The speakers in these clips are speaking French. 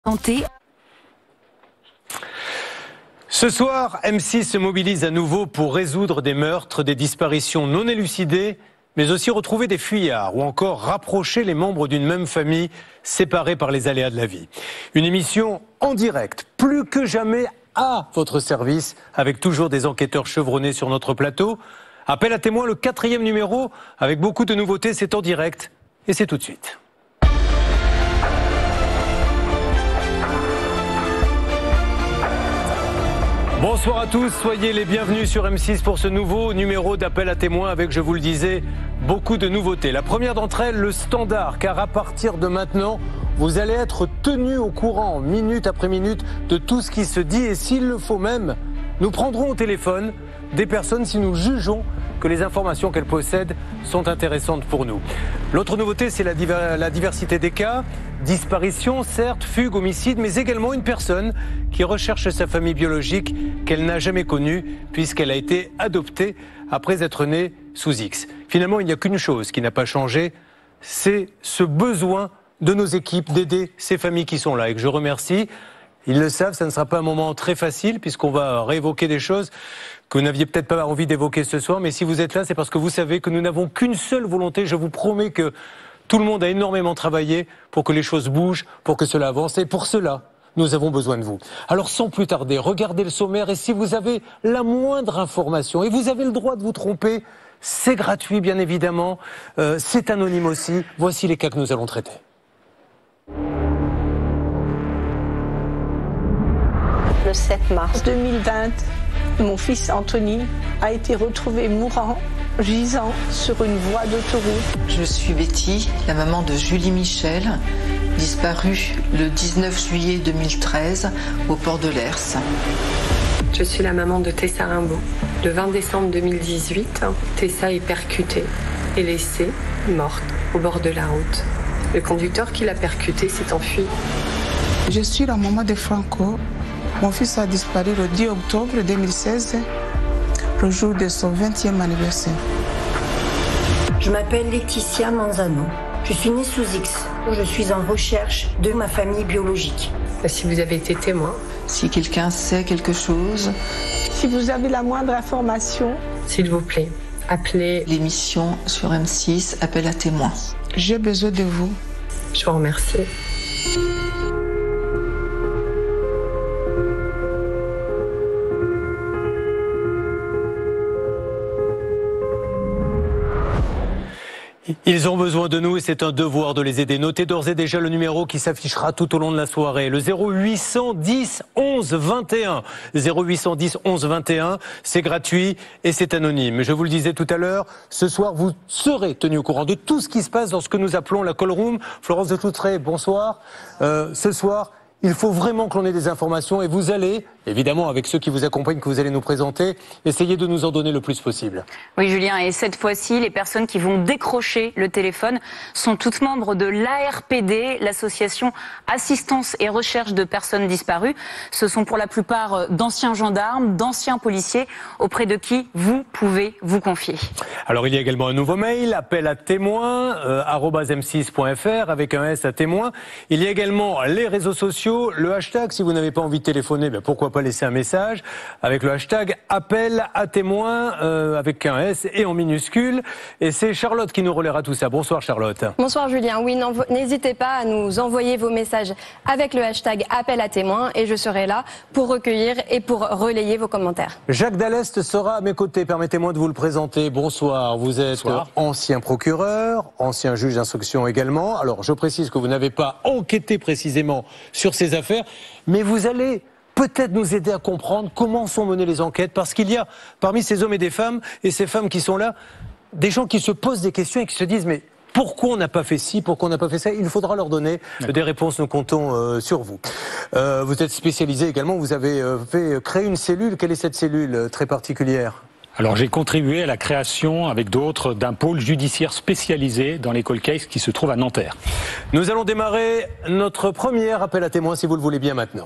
Santé. Ce soir, M6 se mobilise à nouveau pour résoudre des meurtres, des disparitions non élucidées, mais aussi retrouver des fuyards ou encore rapprocher les membres d'une même famille séparés par les aléas de la vie. Une émission en direct, plus que jamais à votre service, avec toujours des enquêteurs chevronnés sur notre plateau. Appel à témoins, le 4e numéro, avec beaucoup de nouveautés, c'est en direct et c'est tout de suite. Bonsoir à tous, soyez les bienvenus sur M6 pour ce nouveau numéro d'appel à témoins avec, je vous le disais, beaucoup de nouveautés. La première d'entre elles, le standard, car à partir de maintenant, vous allez être tenus au courant, minute après minute, de tout ce qui se dit et s'il le faut même, nous prendrons au téléphone des personnes si nous jugeons que les informations qu'elles possèdent sont intéressantes pour nous. L'autre nouveauté, c'est la diversité des cas. Disparition, certes, fugue, homicide, mais également une personne qui recherche sa famille biologique qu'elle n'a jamais connue puisqu'elle a été adoptée après être née sous X. Finalement, il n'y a qu'une chose qui n'a pas changé, c'est ce besoin de nos équipes d'aider ces familles qui sont là et que je remercie. Ils le savent, ça ne sera pas un moment très facile puisqu'on va réévoquer des choses que vous n'aviez peut-être pas envie d'évoquer ce soir, mais si vous êtes là, c'est parce que vous savez que nous n'avons qu'une seule volonté. Je vous promets que tout le monde a énormément travaillé pour que les choses bougent, pour que cela avance, et pour cela, nous avons besoin de vous. Alors sans plus tarder, regardez le sommaire, et si vous avez la moindre information, et vous avez le droit de vous tromper, c'est gratuit bien évidemment, c'est anonyme aussi, voici les cas que nous allons traiter. Le 7 mars 2020, mon fils Anthony a été retrouvé mourant, gisant sur une voie d'autoroute. Je suis Betty, la maman de Julie Michel, disparue le 19 juillet 2013 au port de Lers. Je suis la maman de Tessa Rimbaud. Le 20 décembre 2018, Tessa est percutée et laissée morte au bord de la route. Le conducteur qui l'a percutée s'est enfui. Je suis la maman de Franco. Mon fils a disparu le 10 octobre 2016, le jour de son 20e anniversaire. Je m'appelle Laetitia Manzano. Je suis née sous X. Je suis en recherche de ma famille biologique. Si vous avez été témoin. Si quelqu'un sait quelque chose. Si vous avez la moindre information. S'il vous plaît, appelez l'émission sur M6, appel à témoins. J'ai besoin de vous. Je vous remercie. Ils ont besoin de nous et c'est un devoir de les aider. Notez d'ores et déjà le numéro qui s'affichera tout au long de la soirée. Le 0810 11 21. 0810 11 21. C'est gratuit et c'est anonyme. Je vous le disais tout à l'heure, ce soir, vous serez tenus au courant de tout ce qui se passe dans ce que nous appelons la call room. Florence de Toutré, bonsoir. Ce soir, il faut vraiment que l'on ait des informations et vous allez, évidemment avec ceux qui vous accompagnent, que vous allez nous présenter, essayer de nous en donner le plus possible. Oui Julien, et cette fois-ci, les personnes qui vont décrocher le téléphone sont toutes membres de l'ARPD, l'association Assistance et Recherche de Personnes Disparues. Ce sont pour la plupart d'anciens gendarmes, d'anciens policiers, auprès de qui vous pouvez vous confier. Alors il y a également un nouveau mail, appel à témoins, @m6.fr avec un S à témoins. Il y a également les réseaux sociaux, le hashtag, si vous n'avez pas envie de téléphoner, pourquoi pas laisser un message avec le hashtag appel à témoins avec un S et en minuscule. Et c'est Charlotte qui nous relaiera tout ça. Bonsoir Charlotte. Bonsoir Julien. Oui, n'hésitez pas à nous envoyer vos messages avec le hashtag appel à témoins et je serai là pour recueillir et pour relayer vos commentaires. Jacques Dallest sera à mes côtés. Permettez-moi de vous le présenter. Bonsoir. Vous êtes ancien procureur, ancien juge d'instruction également. Alors je précise que vous n'avez pas enquêté précisément sur ces affaires, mais vous allez peut-être nous aider à comprendre comment sont menées les enquêtes, parce qu'il y a parmi ces hommes et des femmes, et ces femmes qui sont là, des gens qui se posent des questions et qui se disent mais pourquoi on n'a pas fait ci, pourquoi on n'a pas fait ça? Il faudra leur donner des réponses, nous comptons sur vous. Vous êtes spécialisé également, vous avez créé une cellule. Quelle est cette cellule très particulière? Alors j'ai contribué à la création avec d'autres d'un pôle judiciaire spécialisé dans les cold cases qui se trouve à Nanterre. Nous allons démarrer notre premier appel à témoins si vous le voulez bien maintenant.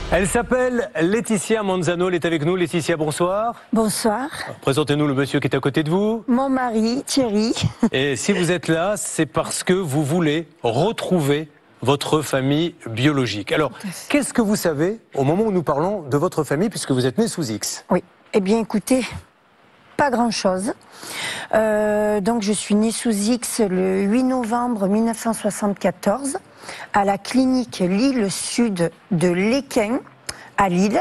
Elle s'appelle Laetitia Manzano, elle est avec nous. Laetitia, bonsoir. Bonsoir. Présentez-nous le monsieur qui est à côté de vous. Mon mari, Thierry. Et si vous êtes là, c'est parce que vous voulez retrouver votre famille biologique. Alors, qu'est-ce que vous savez au moment où nous parlons de votre famille, puisque vous êtes né sous X? Oui. Eh bien, écoutez, pas grand-chose. Donc, je suis née sous X le 8 novembre 1974 à la clinique Lille Sud de l'Équin, à Lille,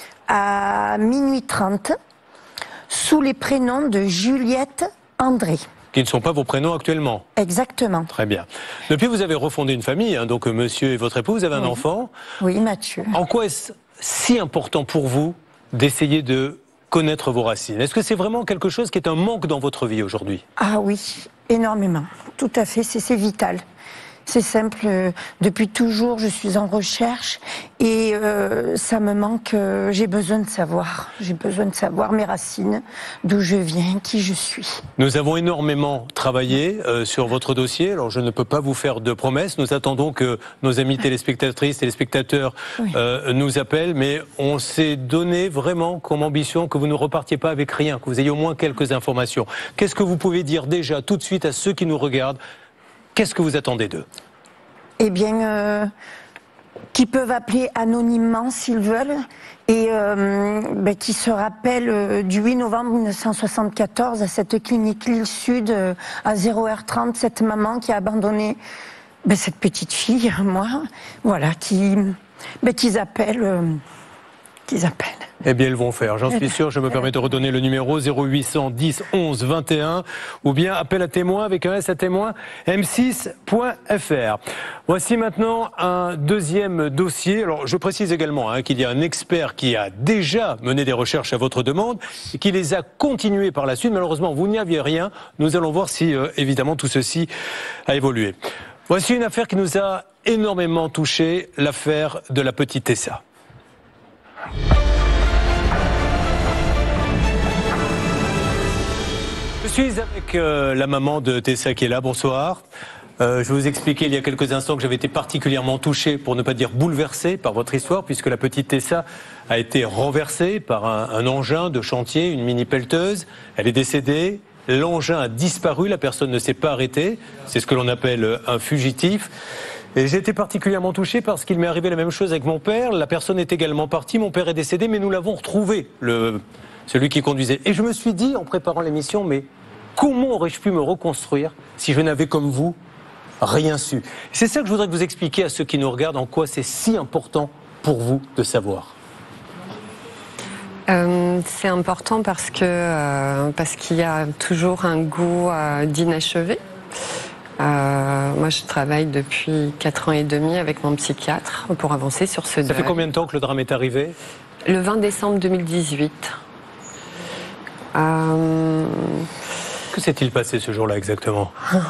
à minuit 30, sous les prénoms de Juliette André. Qui ne sont pas vos prénoms actuellement. Exactement. Très bien. Depuis, vous avez refondé une famille, hein, donc monsieur et votre époux, vous avez un enfant. Oui, Mathieu. En quoi est-ce si important pour vous d'essayer de connaître vos racines? Est-ce que c'est vraiment quelque chose qui est un manque dans votre vie aujourd'hui? Ah oui, énormément. Tout à fait, c'est vital. C'est simple, depuis toujours je suis en recherche et ça me manque, j'ai besoin de savoir mes racines, d'où je viens, qui je suis. Nous avons énormément travaillé sur votre dossier, alors je ne peux pas vous faire de promesses, nous attendons que nos amis téléspectatrices, téléspectateurs nous appellent, mais on s'est donné vraiment comme ambition que vous ne repartiez pas avec rien, que vous ayez au moins quelques informations. Qu'est-ce que vous pouvez dire déjà tout de suite à ceux qui nous regardent? Qu'est-ce que vous attendez d'eux? Eh bien, qui peuvent appeler anonymement s'ils veulent et qui se rappellent du 8 novembre 1974 à cette clinique Lille Sud à 0h30, cette maman qui a abandonné cette petite fille, moi, voilà, qu'ils appellent. Eh bien, ils vont faire, j'en suis sûr. Je me permets de redonner le numéro 0800 10 11 21 ou bien appel à témoins avec un S à témoin, m6.fr. Voici maintenant un deuxième dossier. Alors, je précise également qu'il y a un expert qui a déjà mené des recherches à votre demande et qui les a continuées par la suite. Malheureusement, vous n'y aviez rien. Nous allons voir si, évidemment, tout ceci a évolué. Voici une affaire qui nous a énormément touché, l'affaire de la petite Tessa. Je suis avec la maman de Tessa qui est là, bonsoir. Je vais vous expliquer il y a quelques instants que j'avais été particulièrement touché, pour ne pas dire bouleversé, par votre histoire, puisque la petite Tessa a été renversée par un engin de chantier, une mini pelleteuse. Elle est décédée, l'engin a disparu, la personne ne s'est pas arrêtée. C'est ce que l'on appelle un fugitif. Et j'ai été particulièrement touché parce qu'il m'est arrivé la même chose avec mon père. La personne est également partie, mon père est décédé, mais nous l'avons retrouvé, celui qui conduisait. Et je me suis dit, en préparant l'émission, mais comment aurais-je pu me reconstruire si je n'avais, comme vous, rien su? C'est ça que je voudrais que vous expliquiez à ceux qui nous regardent, en quoi c'est si important pour vous de savoir. C'est important parce qu'il y a toujours un goût d'inachevé. Moi, je travaille depuis 4 ans et demi avec mon psychiatre pour avancer sur ce deuil. Ça fait combien de temps que le drame est arrivé? Le 20 décembre 2018. Que s'est-il passé ce jour-là exactement?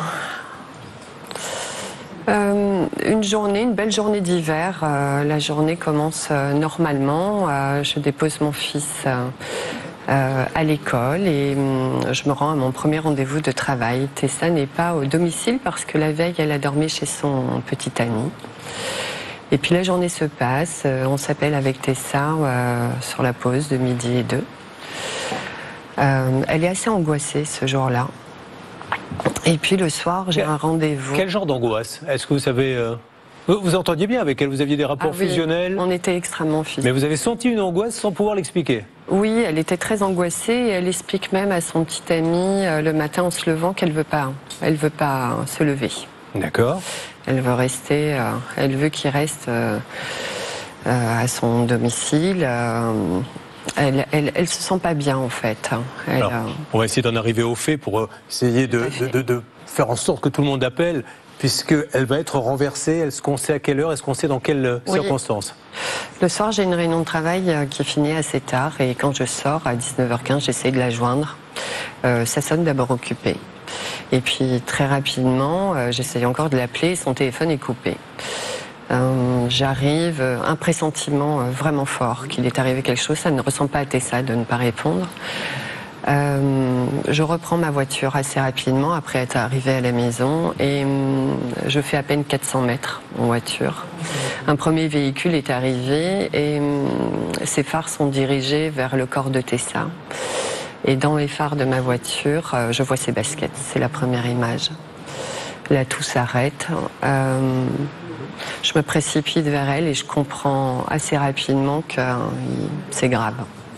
Une belle journée d'hiver. La journée commence normalement. Je dépose mon fils à l'école et je me rends à mon premier rendez-vous de travail. Tessa n'est pas au domicile parce que la veille, elle a dormi chez son petit ami. Et puis la journée se passe, on s'appelle avec Tessa sur la pause de midi et 2. Elle est assez angoissée ce jour-là. Et puis le soir, j'ai un rendez-vous. Quel genre d'angoisse? Est-ce que vous savez... Vous entendiez bien avec elle, vous aviez des rapports fusionnels? On était extrêmement fusionnels. Mais vous avez senti une angoisse sans pouvoir l'expliquer? Oui, elle était très angoissée et elle explique même à son petit ami le matin en se levant qu'elle veut pas se lever. D'accord. Elle veut rester, elle veut qu'il reste à son domicile. Elle se sent pas bien en fait. Alors, on va essayer d'en arriver aux faits pour essayer de faire en sorte que tout le monde appelle. Puisqu'elle va être renversée, est-ce qu'on sait à quelle heure, est-ce qu'on sait dans quelles circonstances? Le soir, j'ai une réunion de travail qui finit assez tard et quand je sors à 19h15, j'essaie de la joindre. Ça sonne d'abord occupé. Et puis très rapidement, j'essaie encore de l'appeler et son téléphone est coupé. J'arrive, un pressentiment vraiment fort qu'il est arrivé quelque chose, ça ne ressemble pas à Tessa de ne pas répondre. Je reprends ma voiture assez rapidement après être arrivée à la maison et je fais à peine 400 mètres en voiture. Un premier véhicule est arrivé et ses phares sont dirigés vers le corps de Tessa. Et dans les phares de ma voiture, je vois ses baskets. C'est la première image. Là, tout s'arrête. Je me précipite vers elle et je comprends assez rapidement que c'est grave.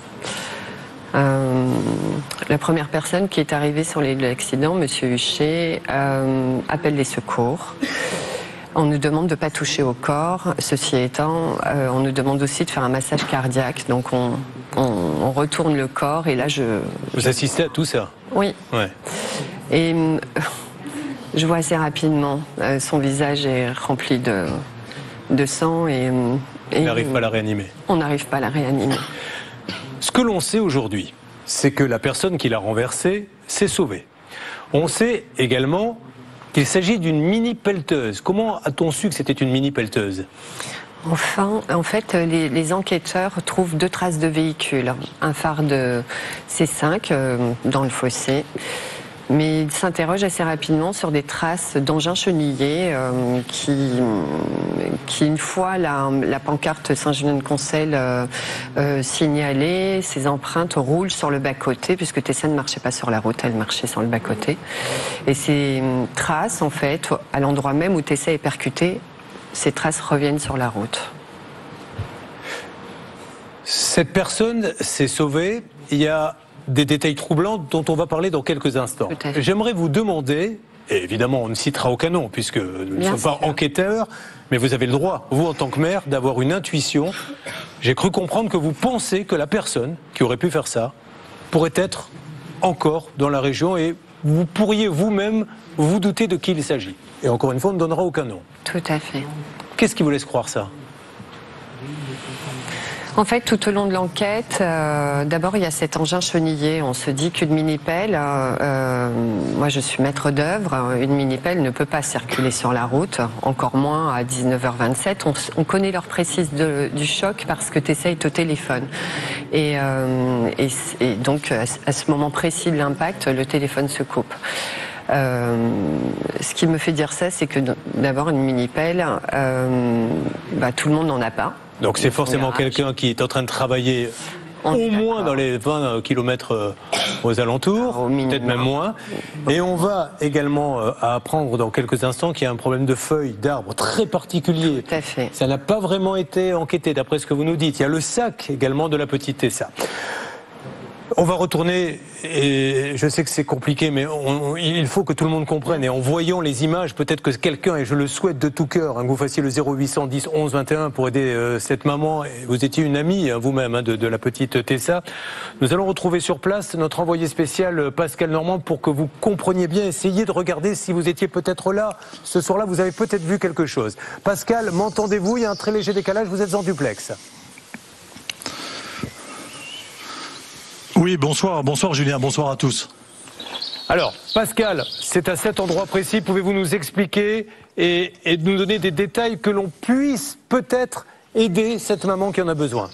La première personne qui est arrivée sur les lieux de l'accident, Monsieur Huchet, appelle les secours. On nous demande de ne pas toucher au corps. Ceci étant, on nous demande aussi de faire un massage cardiaque. Donc on retourne le corps et là Vous assistez à tout ça? Oui. Ouais. Et je vois assez rapidement, son visage est rempli de sang et on n'arrive pas à la réanimer. On n'arrive pas à la réanimer. Ce que l'on sait aujourd'hui, c'est que la personne qui l'a renversée s'est sauvée. On sait également qu'il s'agit d'une mini-pelleteuse. Comment a-t-on su que c'était une mini-pelleteuse? Enfin, en fait, les enquêteurs trouvent 2 traces de véhicules. Un phare de C5 dans le fossé. Mais ils s'interrogent assez rapidement sur des traces d'engins chenillés qui, une fois la pancarte Saint-Julien-de-Concelles signalée, ces empreintes roulent sur le bas-côté, puisque Tessa ne marchait pas sur la route, elle marchait sur le bas-côté. Et ces traces, en fait, à l'endroit même où Tessa est percutée, ces traces reviennent sur la route. Cette personne s'est sauvée. Il y a des détails troublants dont on va parler dans quelques instants. J'aimerais vous demander, et évidemment on ne citera aucun nom puisque nous ne sommes pas enquêteurs, mais vous avez le droit, vous en tant que maire, d'avoir une intuition. J'ai cru comprendre que vous pensez que la personne qui aurait pu faire ça pourrait être encore dans la région et vous pourriez vous-même vous douter de qui il s'agit. Et encore une fois, on ne donnera aucun nom. Tout à fait. Qu'est-ce qui vous laisse croire ça ? En fait, tout au long de l'enquête, d'abord il y a cet engin chenillé. On se dit qu'une mini-pelle, moi je suis maître d'œuvre, une mini-pelle ne peut pas circuler sur la route, encore moins à 19h27. On connaît l'heure précise du choc parce que Tessa est au téléphone. Et donc à ce moment précis de l'impact, le téléphone se coupe. Ce qui me fait dire ça, c'est que d'abord une mini-pelle, tout le monde n'en a pas. Donc c'est forcément quelqu'un qui est en train de travailler au moins dans les 20 km aux alentours, peut-être même moins. Et on va également apprendre dans quelques instants qu'il y a un problème de feuilles d'arbres très particulier. Tout à fait. Ça n'a pas vraiment été enquêté d'après ce que vous nous dites. Il y a le sac également de la petite Tessa. On va retourner, et je sais que c'est compliqué, mais il faut que tout le monde comprenne. Et en voyant les images, peut-être que quelqu'un, et je le souhaite de tout cœur, que vous fassiez le 0800 10 11 21 pour aider cette maman. Vous étiez une amie vous-même de la petite Tessa. Nous allons retrouver sur place notre envoyé spécial Pascal Normand pour que vous compreniez bien. Essayez de regarder si vous étiez peut-être là. Ce soir-là, vous avez peut-être vu quelque chose. Pascal, m'entendez-vous? Il y a un très léger décalage, vous êtes en duplex. Oui, bonsoir Julien, bonsoir à tous. Alors, Pascal, c'est à cet endroit précis, pouvez-vous nous expliquer et nous donner des détails que l'on puisse peut-être aider cette maman qui en a besoin?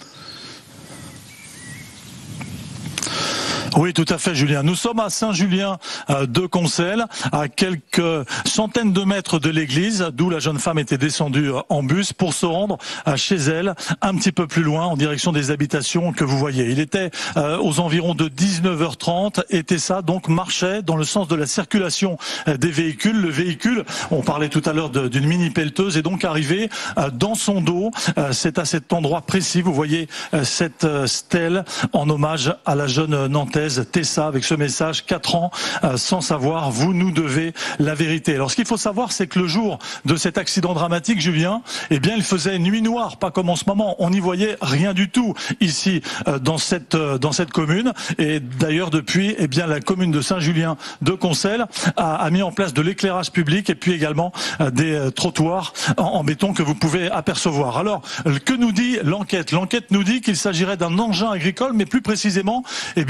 Oui, tout à fait, Julien. Nous sommes à Saint-Julien-de-Concelles, à quelques centaines de mètres de l'église, d'où la jeune femme était descendue en bus pour se rendre chez elle, un petit peu plus loin, en direction des habitations que vous voyez. Il était aux environs de 19h30 et Tessa donc marchait dans le sens de la circulation des véhicules. Le véhicule, on parlait tout à l'heure d'une mini-pelleteuse, est donc arrivé dans son dos. C'est à cet endroit précis, vous voyez cette stèle en hommage à la jeune Nantaise Tessa, avec ce message: 4 ans sans savoir, vous nous devez la vérité. Alors ce qu'il faut savoir, c'est que le jour de cet accident dramatique, Julien, eh bien il faisait nuit noire, pas comme en ce moment. On n'y voyait rien du tout ici dans cette commune. Et d'ailleurs depuis, eh bien la commune de Saint-Julien-de-Concelles a mis en place de l'éclairage public et puis également des trottoirs en béton que vous pouvez apercevoir. Alors que nous dit l'enquête? L'enquête nous dit qu'il s'agirait d'un engin agricole, mais plus précisément, eh bien d'une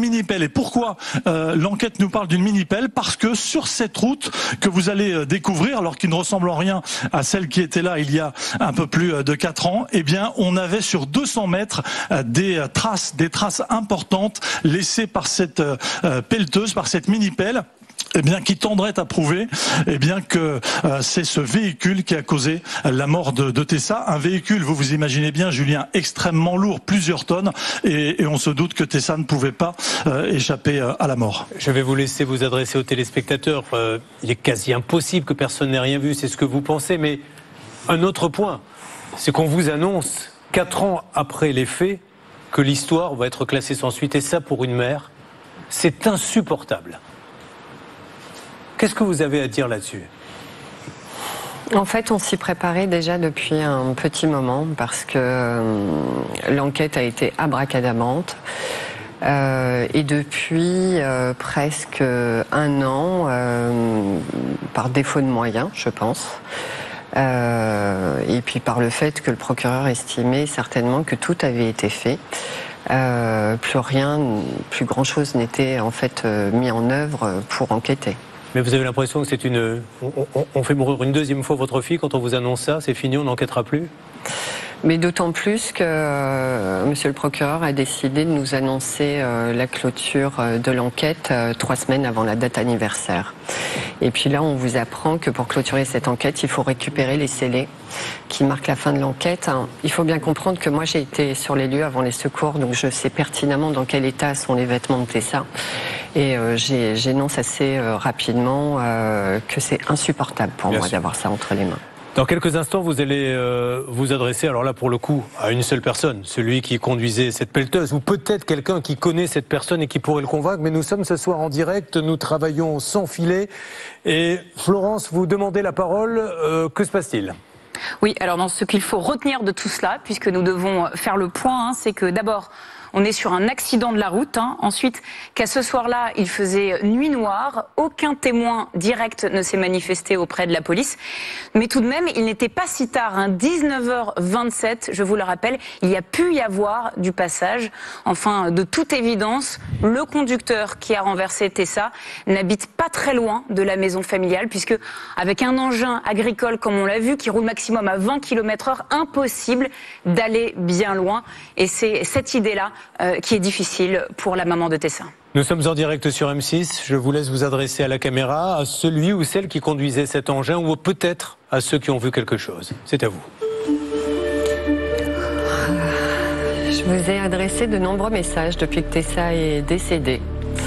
mini-pelle. Et pourquoi l'enquête nous parle d'une mini-pelle? Parce que sur cette route que vous allez découvrir, alors qu'il ne ressemble en rien à celle qui était là il y a un peu plus de 4 ans, eh bien, on avait sur 200 mètres des traces importantes laissées par cette pelleteuse, par cette mini-pelle. Eh bien, qui tendrait à prouver, eh bien, que c'est ce véhicule qui a causé la mort de Tessa. Un véhicule, vous imaginez bien, Julien, extrêmement lourd, plusieurs tonnes, et on se doute que Tessa ne pouvait pas échapper à la mort. Je vais vous laisser vous adresser aux téléspectateurs. Il est quasi impossible que personne n'ait rien vu, c'est ce que vous pensez, mais un autre point, c'est qu'on vous annonce 4 ans après les faits que l'histoire va être classée sans suite, et ça, pour une mère, c'est insupportable. Qu'est-ce que vous avez à dire là-dessus? En fait, on s'y préparait déjà depuis un petit moment parce que l'enquête a été abracadabrante. Et depuis presque 1 an, par défaut de moyens, je pense, et puis par le fait que le procureur estimait certainement que tout avait été fait, plus grand-chose n'était en fait mis en œuvre pour enquêter. Mais vous avez l'impression que c'est on fait mourir une deuxième fois votre fille quand on vous annonce ça, c'est fini, on n'enquêtera plus? Mais d'autant plus que monsieur le procureur a décidé de nous annoncer la clôture de l'enquête 3 semaines avant la date anniversaire. Et puis là, on vous apprend que pour clôturer cette enquête, il faut récupérer les scellés qui marquent la fin de l'enquête. Il faut bien comprendre que moi, j'ai été sur les lieux avant les secours, donc je sais pertinemment dans quel état sont les vêtements de Tessa. Et j'énonce assez rapidement que c'est insupportable pour moi d'avoir ça entre les mains. Dans quelques instants, vous allez vous adresser, alors là pour le coup, à une seule personne, celui qui conduisait cette pelleteuse, ou peut-être quelqu'un qui connaît cette personne et qui pourrait le convaincre, mais nous sommes ce soir en direct, nous travaillons sans filet. Et Florence, vous demandez la parole, que se passe-t-il ? Oui, alors dans ce qu'il faut retenir de tout cela, puisque nous devons faire le point, c'est que d'abord, on est sur un accident de la route. Ensuite, qu'à ce soir-là, il faisait nuit noire. Aucun témoin direct ne s'est manifesté auprès de la police. Mais tout de même, il n'était pas si tard. 19h27, je vous le rappelle, il y a pu y avoir du passage. Enfin, de toute évidence, le conducteur qui a renversé Tessa n'habite pas très loin de la maison familiale, puisque avec un engin agricole, comme on l'a vu, qui roule maximum à 20 km/h, impossible d'aller bien loin. Et c'est cette idée-là qui est difficile pour la maman de Tessa. Nous sommes en direct sur M6. Je vous laisse vous adresser à la caméra, à celui ou celle qui conduisait cet engin, ou peut-être à ceux qui ont vu quelque chose. C'est à vous. Je vous ai adressé de nombreux messages depuis que Tessa est décédée.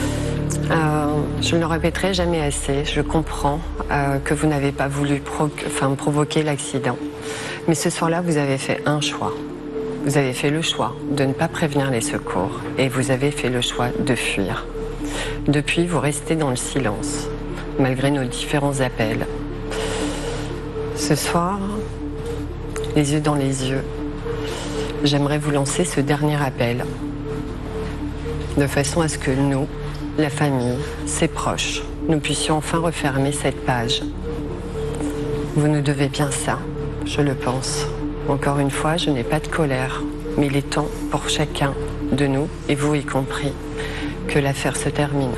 Je ne le répéterai jamais assez. Je comprends que vous n'avez pas voulu provoquer l'accident. Mais ce soir-là, vous avez fait un choix. Vous avez fait le choix de ne pas prévenir les secours et vous avez fait le choix de fuir. Depuis, vous restez dans le silence, malgré nos différents appels. Ce soir, les yeux dans les yeux, j'aimerais vous lancer ce dernier appel, de façon à ce que nous, la famille, ses proches, nous puissions enfin refermer cette page. Vous nous devez bien ça, je le pense. Encore une fois, je n'ai pas de colère, mais il est temps pour chacun de nous, et vous y compris, que l'affaire se termine.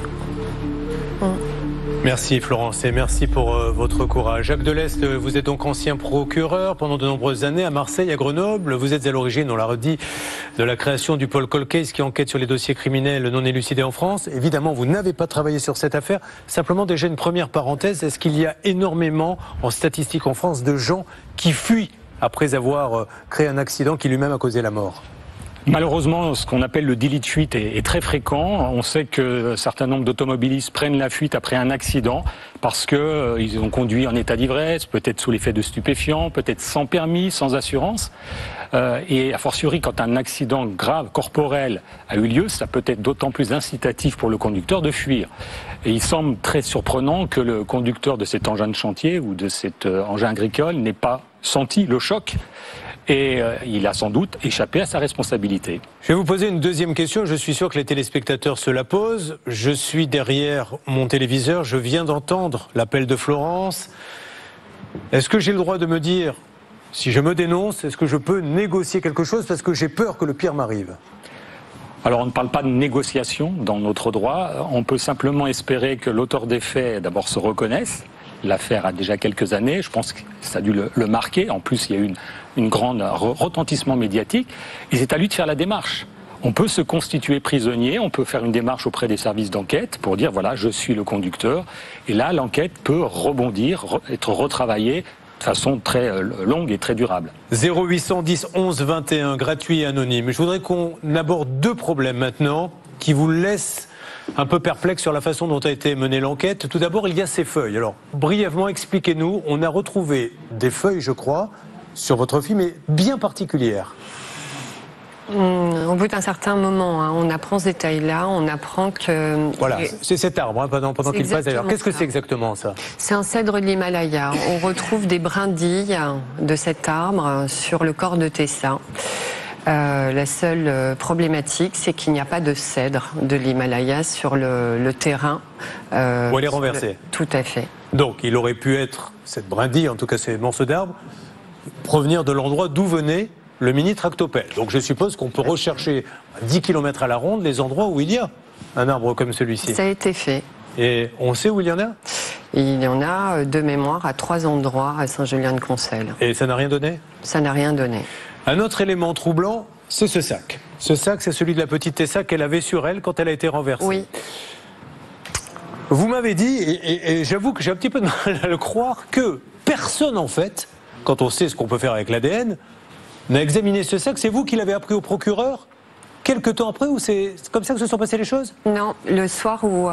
Merci Florence et merci pour votre courage. Jacques Deleste, vous êtes donc ancien procureur pendant de nombreuses années à Marseille, à Grenoble. Vous êtes à l'origine, on l'a redit, de la création du pôle Cold Case qui enquête sur les dossiers criminels non élucidés en France. Évidemment, vous n'avez pas travaillé sur cette affaire. Simplement déjà une première parenthèse, est-ce qu'il y a énormément en statistiques en France de gens qui fuient après avoir créé un accident qui lui-même a causé la mort? Malheureusement, ce qu'on appelle le délit de fuite est très fréquent. On sait que un certain nombre d'automobilistes prennent la fuite après un accident parce que ils ont conduit en état d'ivresse, peut-être sous l'effet de stupéfiants, peut-être sans permis, sans assurance. Et a fortiori, quand un accident grave, corporel, a eu lieu, ça peut être d'autant plus incitatif pour le conducteur de fuir. Et il semble très surprenant que le conducteur de cet engin de chantier ou de cet engin agricole n'ait pas senti le choc. Et il a sans doute échappé à sa responsabilité. Je vais vous poser une deuxième question, je suis sûr que les téléspectateurs se la posent. Je suis derrière mon téléviseur, je viens d'entendre l'appel de Florence. Est-ce que j'ai le droit de me dire, si je me dénonce, est-ce que je peux négocier quelque chose parce que j'ai peur que le pire m'arrive ? Alors on ne parle pas de négociation dans notre droit, on peut simplement espérer que l'auteur des faits d'abord se reconnaisse. L'affaire a déjà quelques années, je pense que ça a dû le marquer, en plus il y a eu une grande retentissement médiatique, et c'est à lui de faire la démarche. On peut se constituer prisonnier, on peut faire une démarche auprès des services d'enquête pour dire voilà, je suis le conducteur, et là l'enquête peut rebondir, être retravaillée de façon très longue et très durable. 0810 11 21, gratuit et anonyme. Je voudrais qu'on aborde deux problèmes maintenant qui vous laissent un peu perplexe sur la façon dont a été menée l'enquête. Tout d'abord, il y a ces feuilles. Alors, brièvement, expliquez-nous. On a retrouvé des feuilles, je crois, sur votre fille, mais bien particulières. Au bout d'un certain moment, on apprend ce détail-là, on apprend que... Voilà, c'est cet arbre, pendant qu'il passe d'ailleurs. Qu'est-ce que c'est exactement, ça? C'est un cèdre de l'Himalaya. On retrouve des brindilles de cet arbre sur le corps de Tessa. La seule problématique, c'est qu'il n'y a pas de cèdre de l'Himalaya sur le terrain. Où elle est renversée. Tout à fait. Donc, il aurait pu être, cette brindille, en tout cas ces morceaux d'arbre, provenir de l'endroit d'où venait le mini tractopelle. Donc, je suppose qu'on peut rechercher à 10 km à la ronde les endroits où il y a un arbre comme celui-ci. Ça a été fait. Et on sait où il y en a? Il y en a de mémoire à 3 endroits à Saint-Julien-de-Concelles. Et ça n'a rien donné? Ça n'a rien donné. Un autre élément troublant, c'est ce sac. Ce sac, c'est celui de la petite Tessa qu'elle avait sur elle quand elle a été renversée. Oui. Vous m'avez dit, et j'avoue que j'ai un petit peu de mal à le croire, que personne, en fait, quand on sait ce qu'on peut faire avec l'ADN, n'a examiné ce sac. C'est vous qui l'avez appris au procureur quelque temps après, ou c'est comme ça que se sont passées les choses? Non, le soir où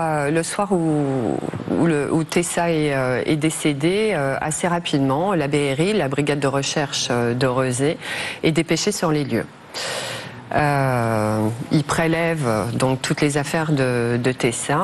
Tessa est décédée, assez rapidement, la BRI, la brigade de recherche de Rezé, est dépêchée sur les lieux. Ils prélèvent donc toutes les affaires de Tessa.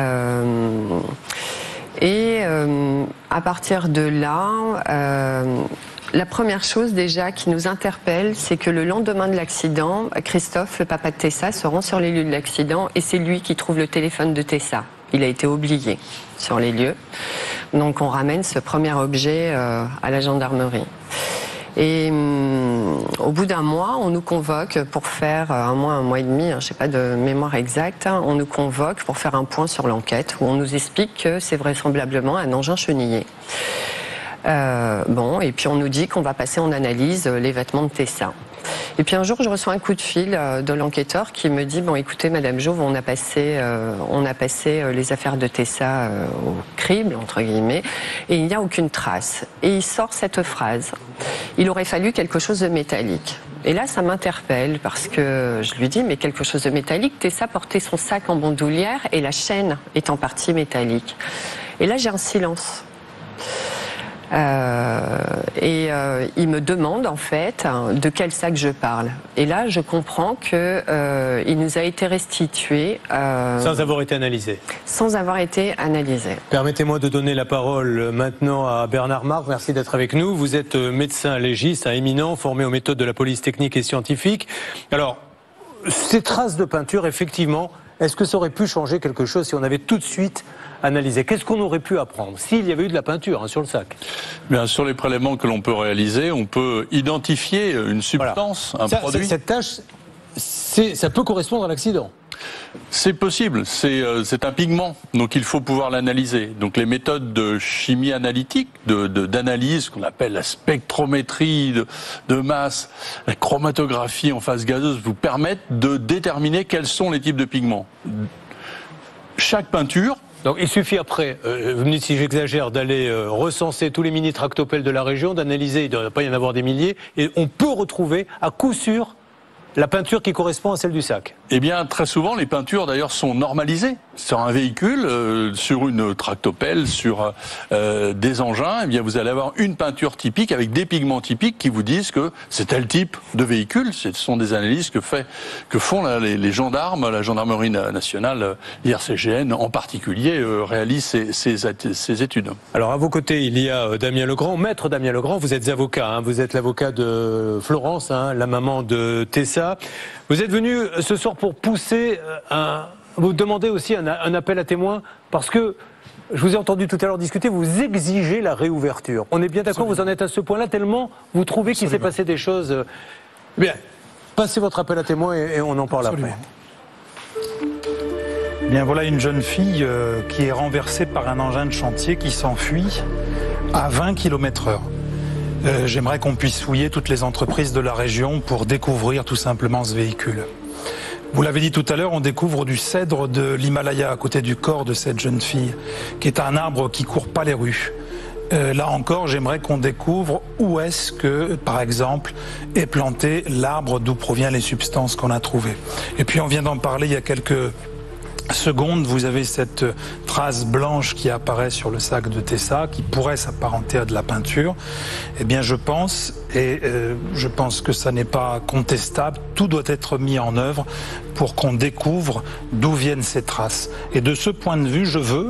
Et à partir de là, la première chose déjà qui nous interpelle, c'est que le lendemain de l'accident, Christophe, le papa de Tessa, se rend sur les lieux de l'accident et c'est lui qui trouve le téléphone de Tessa. Il a été oublié sur les lieux. Donc on ramène ce premier objet à la gendarmerie. Et au bout d'un mois, on nous convoque pour faire un mois et demi, je ne sais pas de mémoire exacte, on nous convoque pour faire un point sur l'enquête où on nous explique que c'est vraisemblablement un engin chenillé. Et puis on nous dit qu'on va passer en analyse les vêtements de Tessa. Et puis un jour, je reçois un coup de fil de l'enquêteur qui me dit « Bon, écoutez, Madame Jouve, on a passé les affaires de Tessa au crible, entre guillemets, et il n'y a aucune trace. » Et il sort cette phrase « Il aurait fallu quelque chose de métallique. » Et là, ça m'interpelle parce que je lui dis « Mais quelque chose de métallique, Tessa portait son sac en bandoulière et la chaîne est en partie métallique. » Et là, j'ai un silence. Il me demande en fait de quel sac je parle. Et là, je comprends que il nous a été restitué sans avoir été analysé. Sans avoir été analysé. Permettez-moi de donner la parole maintenant à Bernard Marc. Merci d'être avec nous. Vous êtes médecin légiste éminent, formé aux méthodes de la police technique et scientifique. Alors, ces traces de peinture, effectivement, est-ce que ça aurait pu changer quelque chose si on avait tout de suite analysé? Qu'est-ce qu'on aurait pu apprendre s'il y avait eu de la peinture sur le sac? Bien, sur les prélèvements que l'on peut réaliser, on peut identifier une substance, un produit. Cette tâche, ça peut correspondre à l'accident. C'est possible, c'est un pigment, donc il faut pouvoir l'analyser. Donc les méthodes de chimie analytique, d'analyse, qu'on appelle la spectrométrie de masse, la chromatographie en phase gazeuse, vous permettent de déterminer quels sont les types de pigments. Chaque peinture... Donc il suffit après, vous me dites si j'exagère, d'aller recenser tous les mini-tractopelles de la région, d'analyser, il ne doit pas y en avoir des milliers, et on peut retrouver à coup sûr la peinture qui correspond à celle du sac. Eh bien, très souvent, les peintures, d'ailleurs, sont normalisées. Sur un véhicule, sur une tractopelle, sur des engins, eh bien, vous allez avoir une peinture typique avec des pigments typiques qui vous disent que c'est tel type de véhicule. Ce sont des analyses que font les gendarmes, la gendarmerie nationale, l'IRCGN en particulier, réalise ces études. Alors, à vos côtés, il y a Damien Legrand. Maître Damien Legrand, vous êtes avocat, vous êtes l'avocat de Florence, la maman de Tessa. Vous êtes venu ce soir pour pousser vous demandez aussi un appel à témoins parce que je vous ai entendu tout à l'heure discuter, vous exigez la réouverture. On est bien d'accord, vous en êtes à ce point-là tellement vous trouvez qu'il s'est passé des choses. Bien, passez votre appel à témoins et on en parle après. Bien voilà une jeune fille qui est renversée par un engin de chantier qui s'enfuit à 20 km/h. J'aimerais qu'on puisse fouiller toutes les entreprises de la région pour découvrir tout simplement ce véhicule. Vous l'avez dit tout à l'heure, on découvre du cèdre de l'Himalaya à côté du corps de cette jeune fille, qui est un arbre qui court pas les rues. Là encore, j'aimerais qu'on découvre où est-ce que, par exemple, est planté l'arbre d'où proviennent les substances qu'on a trouvées. Et puis on vient d'en parler il y a quelques secondes, vous avez cette trace blanche qui apparaît sur le sac de Tessa, qui pourrait s'apparenter à de la peinture. Eh bien, je pense que ça n'est pas contestable, tout doit être mis en œuvre pour qu'on découvre d'où viennent ces traces. Et de ce point de vue,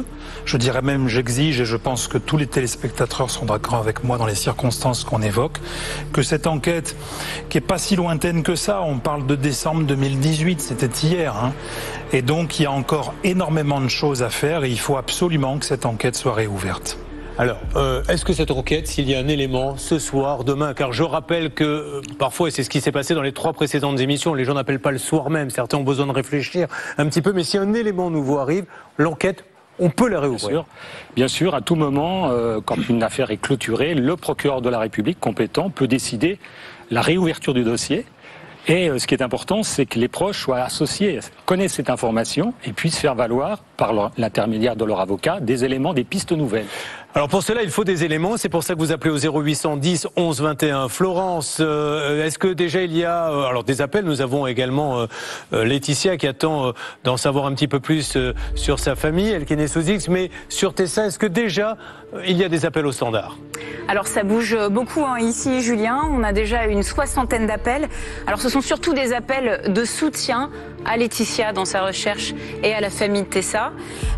je dirais même j'exige, et je pense que tous les téléspectateurs sont d'accord avec moi dans les circonstances qu'on évoque, que cette enquête, qui est pas si lointaine que ça, on parle de décembre 2018, c'était hier, hein, et donc il y a encore énormément de choses à faire et il faut absolument que cette enquête soit réouverte. Alors, est-ce que cette enquête, s'il y a un élément ce soir, demain, car je rappelle que parfois, et c'est ce qui s'est passé dans les 3 précédentes émissions, les gens n'appellent pas le soir même, certains ont besoin de réfléchir un petit peu, mais si un élément nouveau arrive, l'enquête, on peut la réouvrir. Bien sûr, à tout moment, quand une affaire est clôturée, le procureur de la République compétent peut décider la réouverture du dossier. Et ce qui est important, c'est que les proches soient associés, connaissent cette information et puissent faire valoir, par l'intermédiaire de leur avocat, des éléments, des pistes nouvelles. Alors pour cela, il faut des éléments, c'est pour ça que vous appelez au 0810 11 21. Florence, est-ce que déjà il y a alors des appels? Nous avons également Laetitia qui attend d'en savoir un petit peu plus sur sa famille, elle qui est née sous X, mais sur Tessa, est-ce que déjà il y a des appels au standard? Alors ça bouge beaucoup ici, Julien, on a déjà une 60aine d'appels. Alors ce sont surtout des appels de soutien à Laetitia dans sa recherche et à la famille de Tessa.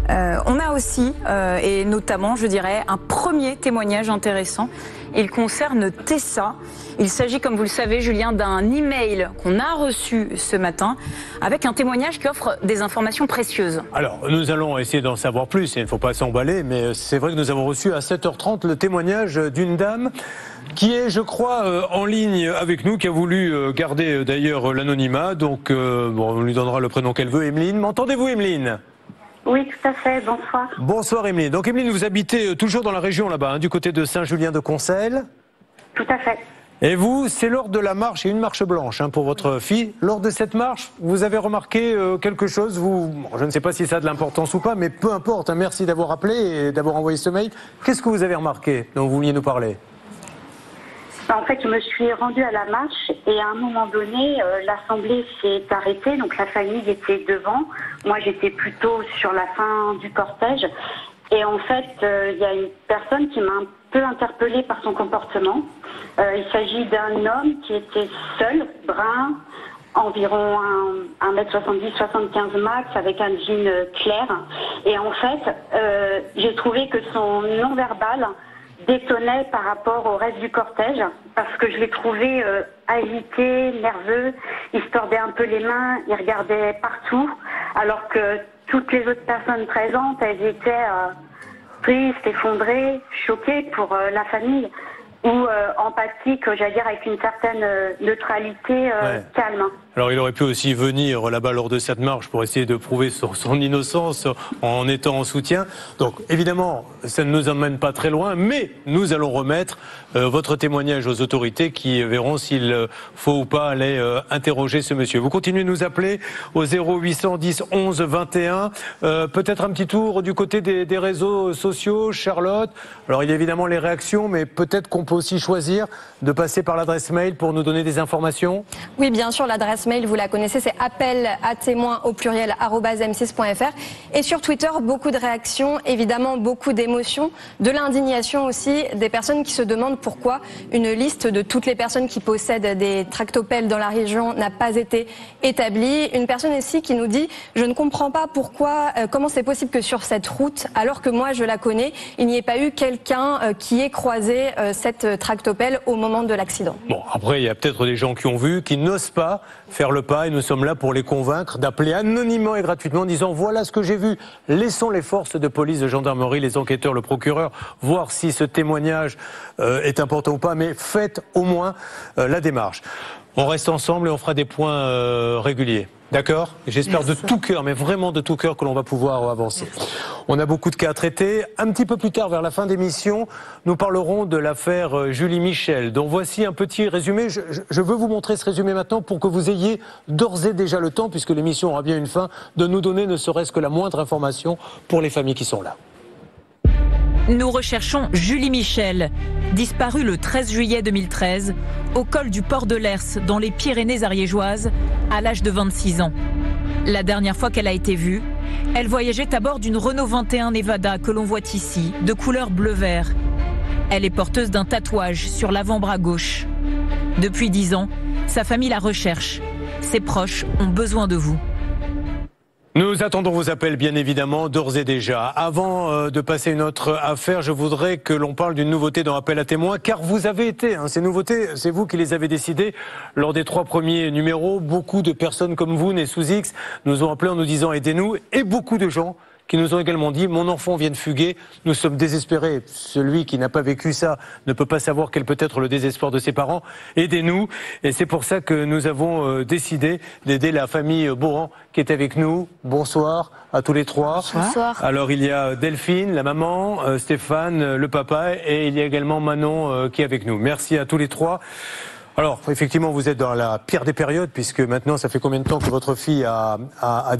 On a aussi, et notamment je dirais, un premier témoignage intéressant. Il concerne Tessa. Il s'agit, comme vous le savez, Julien, d'un email qu'on a reçu ce matin avec un témoignage qui offre des informations précieuses. Alors, nous allons essayer d'en savoir plus. Il ne faut pas s'emballer, mais c'est vrai que nous avons reçu à 7h30 le témoignage d'une dame qui est, je crois, en ligne avec nous, qui a voulu garder d'ailleurs l'anonymat. Donc, on lui donnera le prénom qu'elle veut. Emeline, m'entendez-vous, Emeline ? Oui, tout à fait. Bonsoir. Bonsoir, Emeline. Donc, Emeline, vous habitez toujours dans la région là-bas, hein, du côté de Saint-Julien-de-Concelles. Tout à fait. Et vous, c'est lors de la marche, et une marche blanche pour votre fille. Lors de cette marche, vous avez remarqué quelque chose, je ne sais pas si ça a de l'importance ou pas, mais peu importe. Merci d'avoir appelé et d'avoir envoyé ce mail. Qu'est-ce que vous avez remarqué dont vous vouliez nous parler ? En fait, je me suis rendue à la marche et à un moment donné, l'assemblée s'est arrêtée. Donc la famille était devant. Moi, j'étais plutôt sur la fin du cortège. Et en fait, il y a une personne qui m'a un peu interpellée par son comportement. Il s'agit d'un homme qui était seul, brun, environ 1m70-75 max, avec un jean clair. Et en fait, j'ai trouvé que son non-verbal détonnait par rapport au reste du cortège, parce que je l'ai trouvé agité, nerveux, il se tordait un peu les mains, il regardait partout, alors que toutes les autres personnes présentes, elles étaient tristes, effondrées, choquées pour la famille, ou empathiques, j'allais dire, avec une certaine neutralité calme. Alors il aurait pu aussi venir là-bas lors de cette marche pour essayer de prouver son innocence en étant en soutien. Donc évidemment, ça ne nous emmène pas très loin, mais nous allons remettre votre témoignage aux autorités qui verront s'il faut ou pas aller interroger ce monsieur. Vous continuez de nous appeler au 0810 11 21. Peut-être un petit tour du côté des réseaux sociaux, Charlotte. Alors il y a évidemment les réactions, mais peut-être qu'on peut aussi choisir de passer par l'adresse mail pour nous donner des informations. Oui, bien sûr, l'adresse mail, vous la connaissez, c'est appel@m6.fr. Et sur Twitter, beaucoup de réactions, évidemment beaucoup d'émotions, de l'indignation aussi, des personnes qui se demandent pourquoi une liste de toutes les personnes qui possèdent des tractopelles dans la région n'a pas été établie. Une personne ici qui nous dit « Je ne comprends pas comment c'est possible que sur cette route, alors que moi je la connais, il n'y ait pas eu quelqu'un qui ait croisé cette tractopelle au moment de l'accident. » Bon, après, il y a peut-être des gens qui ont vu, qui n'osent pas faire le pas, et nous sommes là pour les convaincre d'appeler anonymement et gratuitement en disant voilà ce que j'ai vu. Laissons les forces de police, de gendarmerie, les enquêteurs, le procureur voir si ce témoignage est important ou pas, mais faites au moins la démarche. On reste ensemble et on fera des points réguliers. D'accord ? J'espère de tout cœur, mais vraiment de tout cœur, que l'on va pouvoir avancer. On a beaucoup de cas à traiter. Un petit peu plus tard, vers la fin d'émission, nous parlerons de l'affaire Julie Michel, dont voici un petit résumé. Je veux vous montrer ce résumé maintenant pour que vous ayez d'ores et déjà le temps, puisque l'émission aura bien une fin, de nous donner ne serait-ce que la moindre information pour les familles qui sont là. Nous recherchons Julie Michel, disparue le 13 juillet 2013 au col du Port de l'Hers dans les Pyrénées ariégeoises à l'âge de 26 ans. La dernière fois qu'elle a été vue, elle voyageait à bord d'une Renault 21 Nevada que l'on voit ici, de couleur bleu-vert. Elle est porteuse d'un tatouage sur l'avant-bras gauche. Depuis 10 ans, sa famille la recherche. Ses proches ont besoin de vous. Nous attendons vos appels, bien évidemment, d'ores et déjà. Avant de passer à une autre affaire, je voudrais que l'on parle d'une nouveauté dans Appel à témoins, car vous avez été, ces nouveautés, c'est vous qui les avez décidées lors des 3 premiers numéros. Beaucoup de personnes comme vous, nées sous X, nous ont appelés en nous disant « aidez-nous », et beaucoup de gens qui nous ont également dit « mon enfant vient de fuguer, nous sommes désespérés ». Celui qui n'a pas vécu ça ne peut pas savoir quel peut être le désespoir de ses parents. Aidez-nous. Et c'est pour ça que nous avons décidé d'aider la famille Boran qui est avec nous. Bonsoir à tous les 3. Bonsoir. Alors il y a Delphine, la maman, Stéphane, le papa, et il y a également Manon qui est avec nous. Merci à tous les 3. Alors, effectivement, vous êtes dans la pire des périodes, puisque maintenant, ça fait combien de temps que votre fille a disparu ?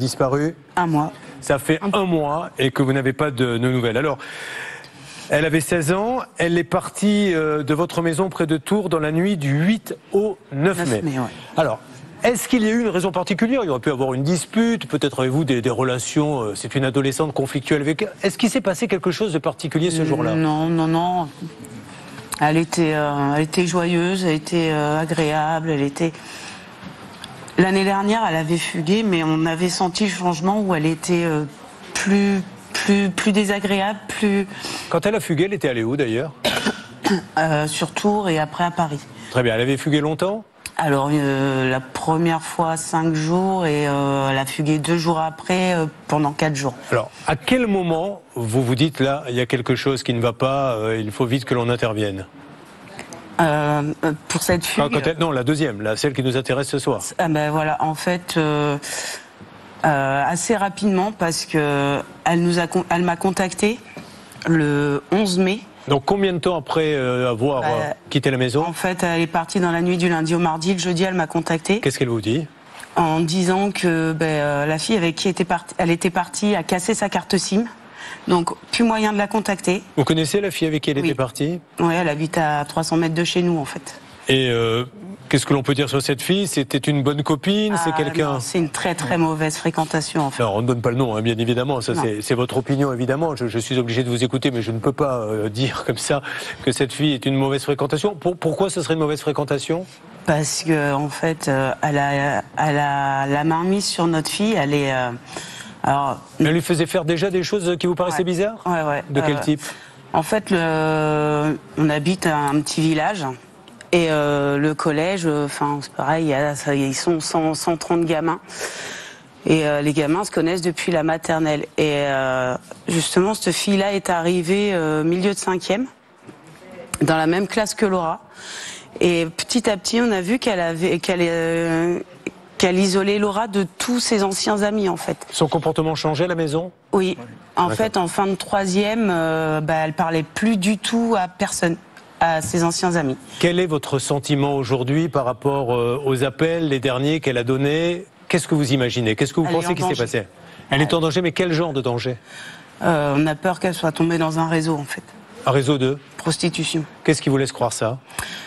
1 mois. Ça fait 1 mois et que vous n'avez pas de nouvelles. Alors, elle avait 16 ans, elle est partie de votre maison près de Tours dans la nuit du 8 au 9 mai. Ouais. Alors, est-ce qu'il y a eu une raison particulière ? Il aurait pu avoir une dispute, peut-être avez-vous des relations, c'est une adolescente conflictuelle avec elle. Est-ce qu'il s'est passé quelque chose de particulier ce jour-là ? Non. Elle était joyeuse, elle était agréable, elle était... L'année dernière, elle avait fugué, mais on avait senti le changement où elle était plus désagréable, plus... Quand elle a fugué, elle était allée où d'ailleurs ? Sur Tours et après à Paris. Très bien, elle avait fugué longtemps ? Alors, la première fois 5 jours et elle a fugué 2 jours après pendant 4 jours. Alors, à quel moment vous vous dites là, il y a quelque chose qui ne va pas, il faut vite que l'on intervienne ? Pour cette fugue... Non, la deuxième, celle qui nous intéresse ce soir. Voilà, en fait, assez rapidement parce que elle m'a contacté le 11 mai. Donc combien de temps après avoir quitté la maison ? En fait, elle est partie dans la nuit du lundi au mardi. Le jeudi, elle m'a contacté. Qu'est-ce qu'elle vous dit ? En disant que la fille avec qui elle était partie a cassé sa carte SIM. Donc, plus moyen de la contacter. Vous connaissez la fille avec qui elle était partie ? Oui, elle habite à 300 mètres de chez nous, en fait. Et qu'est-ce que l'on peut dire sur cette fille ? C'était une bonne copine ? C'est quelqu'un... C'est une très très mauvaise fréquentation, en fait. Alors, on ne donne pas le nom, bien évidemment. Ça, c'est votre opinion, évidemment. Je suis obligé de vous écouter, mais je ne peux pas dire comme ça que cette fille est une mauvaise fréquentation. Pourquoi ce serait une mauvaise fréquentation ? Parce que, en fait, elle a la main mise sur notre fille. Elle est... Elle lui faisait faire déjà des choses qui vous paraissaient bizarres ? Ouais. De quel type ? En fait, on habite à un petit village et le collège, c'est pareil, ils sont 130 gamins. Et les gamins se connaissent depuis la maternelle. Et justement, cette fille-là est arrivée milieu de 5e, dans la même classe que Laura. Et petit à petit, on a vu qu'elle isolait Laura de tous ses anciens amis, en fait. Son comportement changeait à la maison ? Oui. En fait, en fin de 3e, elle parlait plus du tout à personne, à ses anciens amis. Quel est votre sentiment aujourd'hui par rapport aux appels, les derniers qu'elle a donnés ? Qu'est-ce que vous imaginez ? Qu'est-ce que vous pensez qui s'est passé ? Elle est en danger, mais quel genre de danger ? On a peur qu'elle soit tombée dans un réseau, en fait. Un réseau de ? Prostitution. Qu'est-ce qui vous laisse croire ça ?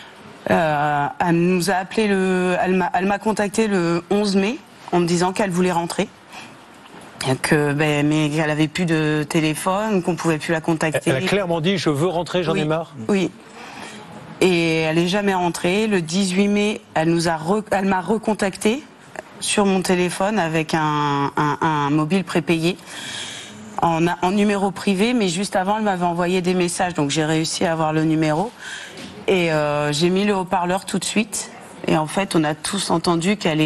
Elle nous a appelé elle m'a contacté le 11 mai en me disant qu'elle voulait rentrer, mais qu'elle avait plus de téléphone, qu'on pouvait plus la contacter. Elle a clairement dit je veux rentrer, j'en ai marre. Oui. Et elle est jamais rentrée. Le 18 mai, elle m'a recontacté sur mon téléphone avec un mobile prépayé. En numéro privé, mais juste avant, elle m'avait envoyé des messages, donc j'ai réussi à avoir le numéro. Et j'ai mis le haut-parleur tout de suite. Et en fait, on a tous entendu qu'elle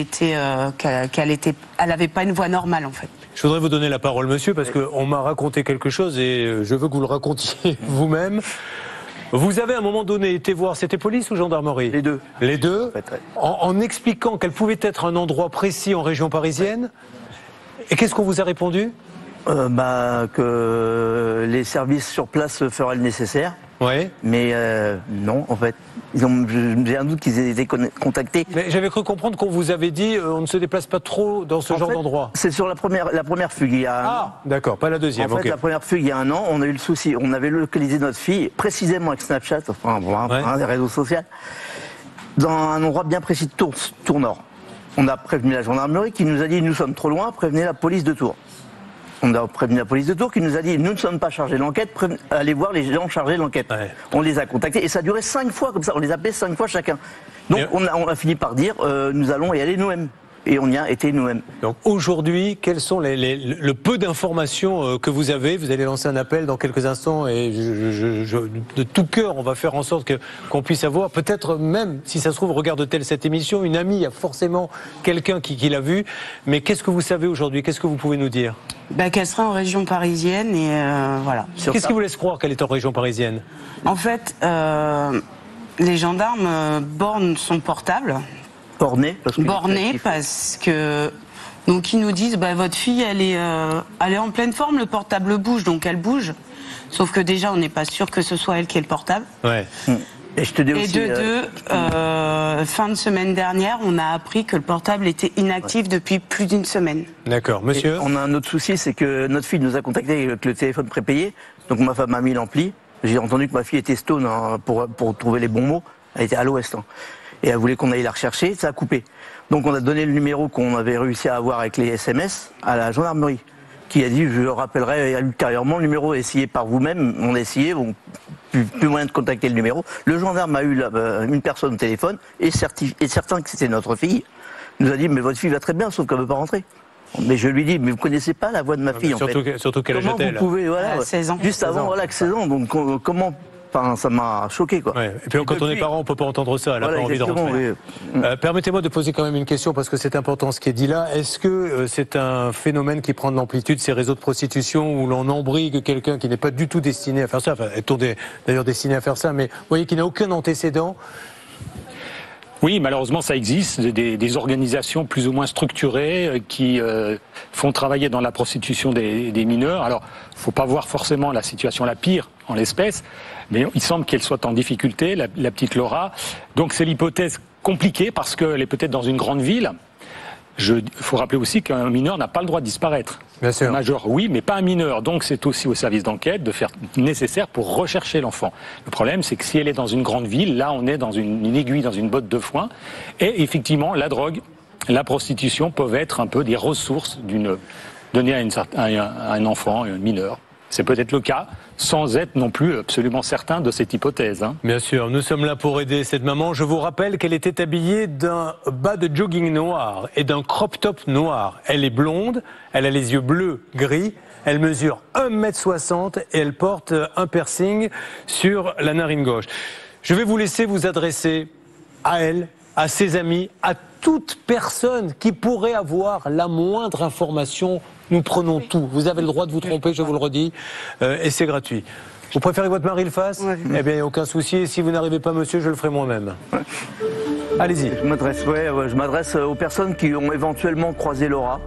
avait pas une voix normale, en fait. Je voudrais vous donner la parole, monsieur, parce qu'on m'a raconté quelque chose et je veux que vous le racontiez vous-même. Vous avez à un moment donné été voir, c'était police ou gendarmerie? Les deux. Les deux, En fait, ouais. en expliquant qu'elle pouvait être un endroit précis en région parisienne. Et qu'est-ce qu'on vous a répondu? Que les services sur place feraient le nécessaire. Ouais. Mais non, en fait. J'ai un doute qu'ils aient été contactés. Mais j'avais cru comprendre qu'on vous avait dit on ne se déplace pas trop dans ce genre d'endroit. C'est sur la première fugue il y a un an. D'accord, pas la deuxième. En fait, okay. La première fugue il y a un an, on a eu le souci. On avait localisé notre fille, précisément avec Snapchat, des réseaux sociaux, dans un endroit bien précis de Tours Nord. On a prévenu la gendarmerie qui nous a dit nous sommes trop loin, prévenez la police de Tours. On a prévenu la police de Tours qui nous a dit nous ne sommes pas chargés de l'enquête, allez voir les gens chargés de l'enquête. Ouais. On les a contactés et ça a duré 5 fois comme ça, on les appelait 5 fois chacun. Donc on a fini par dire nous allons y aller nous-mêmes. Et on y a été nous-mêmes. Donc aujourd'hui, quels sont le peu d'informations que vous avez? Vous allez lancer un appel dans quelques instants et de tout cœur, on va faire en sorte qu'on puisse avoir, peut-être même, si ça se trouve, regarde-t-elle cette émission, une amie, il y a forcément quelqu'un qui l'a vue. Mais qu'est-ce que vous savez aujourd'hui? Qu'est-ce que vous pouvez nous dire? Qu'elle sera en région parisienne et voilà. Qu'est-ce qui vous laisse croire qu'elle est en région parisienne? En fait, les gendarmes bornent son portable. Borné parce que donc ils nous disent votre fille elle est en pleine forme, le portable bouge donc elle bouge, sauf que déjà on n'est pas sûr que ce soit elle qui ait le portable. Ouais. Et je te dis aussi, fin de semaine dernière on a appris que le portable était inactif depuis plus d'une semaine. D'accord, monsieur. Et on a un autre souci, c'est que notre fille nous a contacté avec le téléphone prépayé, donc ma femme a mis l'ampli. J'ai entendu que ma fille était stone pour trouver les bons mots, elle était à l'ouest. Et elle voulait qu'on aille la rechercher, ça a coupé. Donc on a donné le numéro qu'on avait réussi à avoir avec les SMS à la gendarmerie, qui a dit je rappellerai ultérieurement le numéro essayé par vous-même. On a essayé, plus moyen de contacter le numéro. Le gendarme a eu une personne au téléphone et certain que c'était notre fille. Il nous a dit mais votre fille va très bien sauf qu'elle ne veut pas rentrer. Mais je lui dis mais vous connaissez pas la voix de ma fille surtout qu'elle comment vous pouvez 16 ans. Juste avant 16 ans donc comment. Enfin, ça m'a choqué, quoi. Ouais. Et puis quand on est parent, on peut pas entendre ça. Elle n'a pas envie de rentrer. Oui. Permettez-moi de poser quand même une question parce que c'est important ce qui est dit là. Est-ce que c'est un phénomène qui prend de l'amplitude, ces réseaux de prostitution où l'on embrigue quelqu'un qui n'est pas du tout destiné à faire ça, enfin, est-on d'ailleurs destiné à faire ça, mais vous voyez qu'il n'a aucun antécédent? Oui, malheureusement, ça existe, des organisations plus ou moins structurées qui font travailler dans la prostitution des mineurs. Alors, il ne faut pas voir forcément la situation la pire en l'espèce, mais il semble qu'elle soit en difficulté, la petite Laura. Donc c'est l'hypothèse compliquée parce qu'elle est peut-être dans une grande ville. Il faut rappeler aussi qu'un mineur n'a pas le droit de disparaître. Bien sûr. Un majeur, oui, mais pas un mineur. Donc c'est aussi au service d'enquête de faire le nécessaire pour rechercher l'enfant. Le problème, c'est que si elle est dans une grande ville, là on est dans une aiguille, dans une botte de foin. Et effectivement, la drogue, la prostitution peuvent être un peu des ressources données à un enfant, un mineur. C'est peut-être le cas, sans être non plus absolument certain de cette hypothèse. Bien sûr, nous sommes là pour aider cette maman. Je vous rappelle qu'elle était habillée d'un bas de jogging noir et d'un crop top noir. Elle est blonde, elle a les yeux bleus, gris, elle mesure 1m60 et elle porte un piercing sur la narine gauche. Je vais vous laisser vous adresser à elle, à ses amis, à toute personne qui pourrait avoir la moindre information. Nous prenons tout. Vous avez le droit de vous tromper, je vous le redis, et c'est gratuit. Vous préférez que votre mari le fasse? Oui. Eh bien, il n'y a aucun souci. Et si vous n'arrivez pas, monsieur, je le ferai moi-même. Ouais. Allez-y. Je m'adresse aux personnes qui ont éventuellement croisé Laura,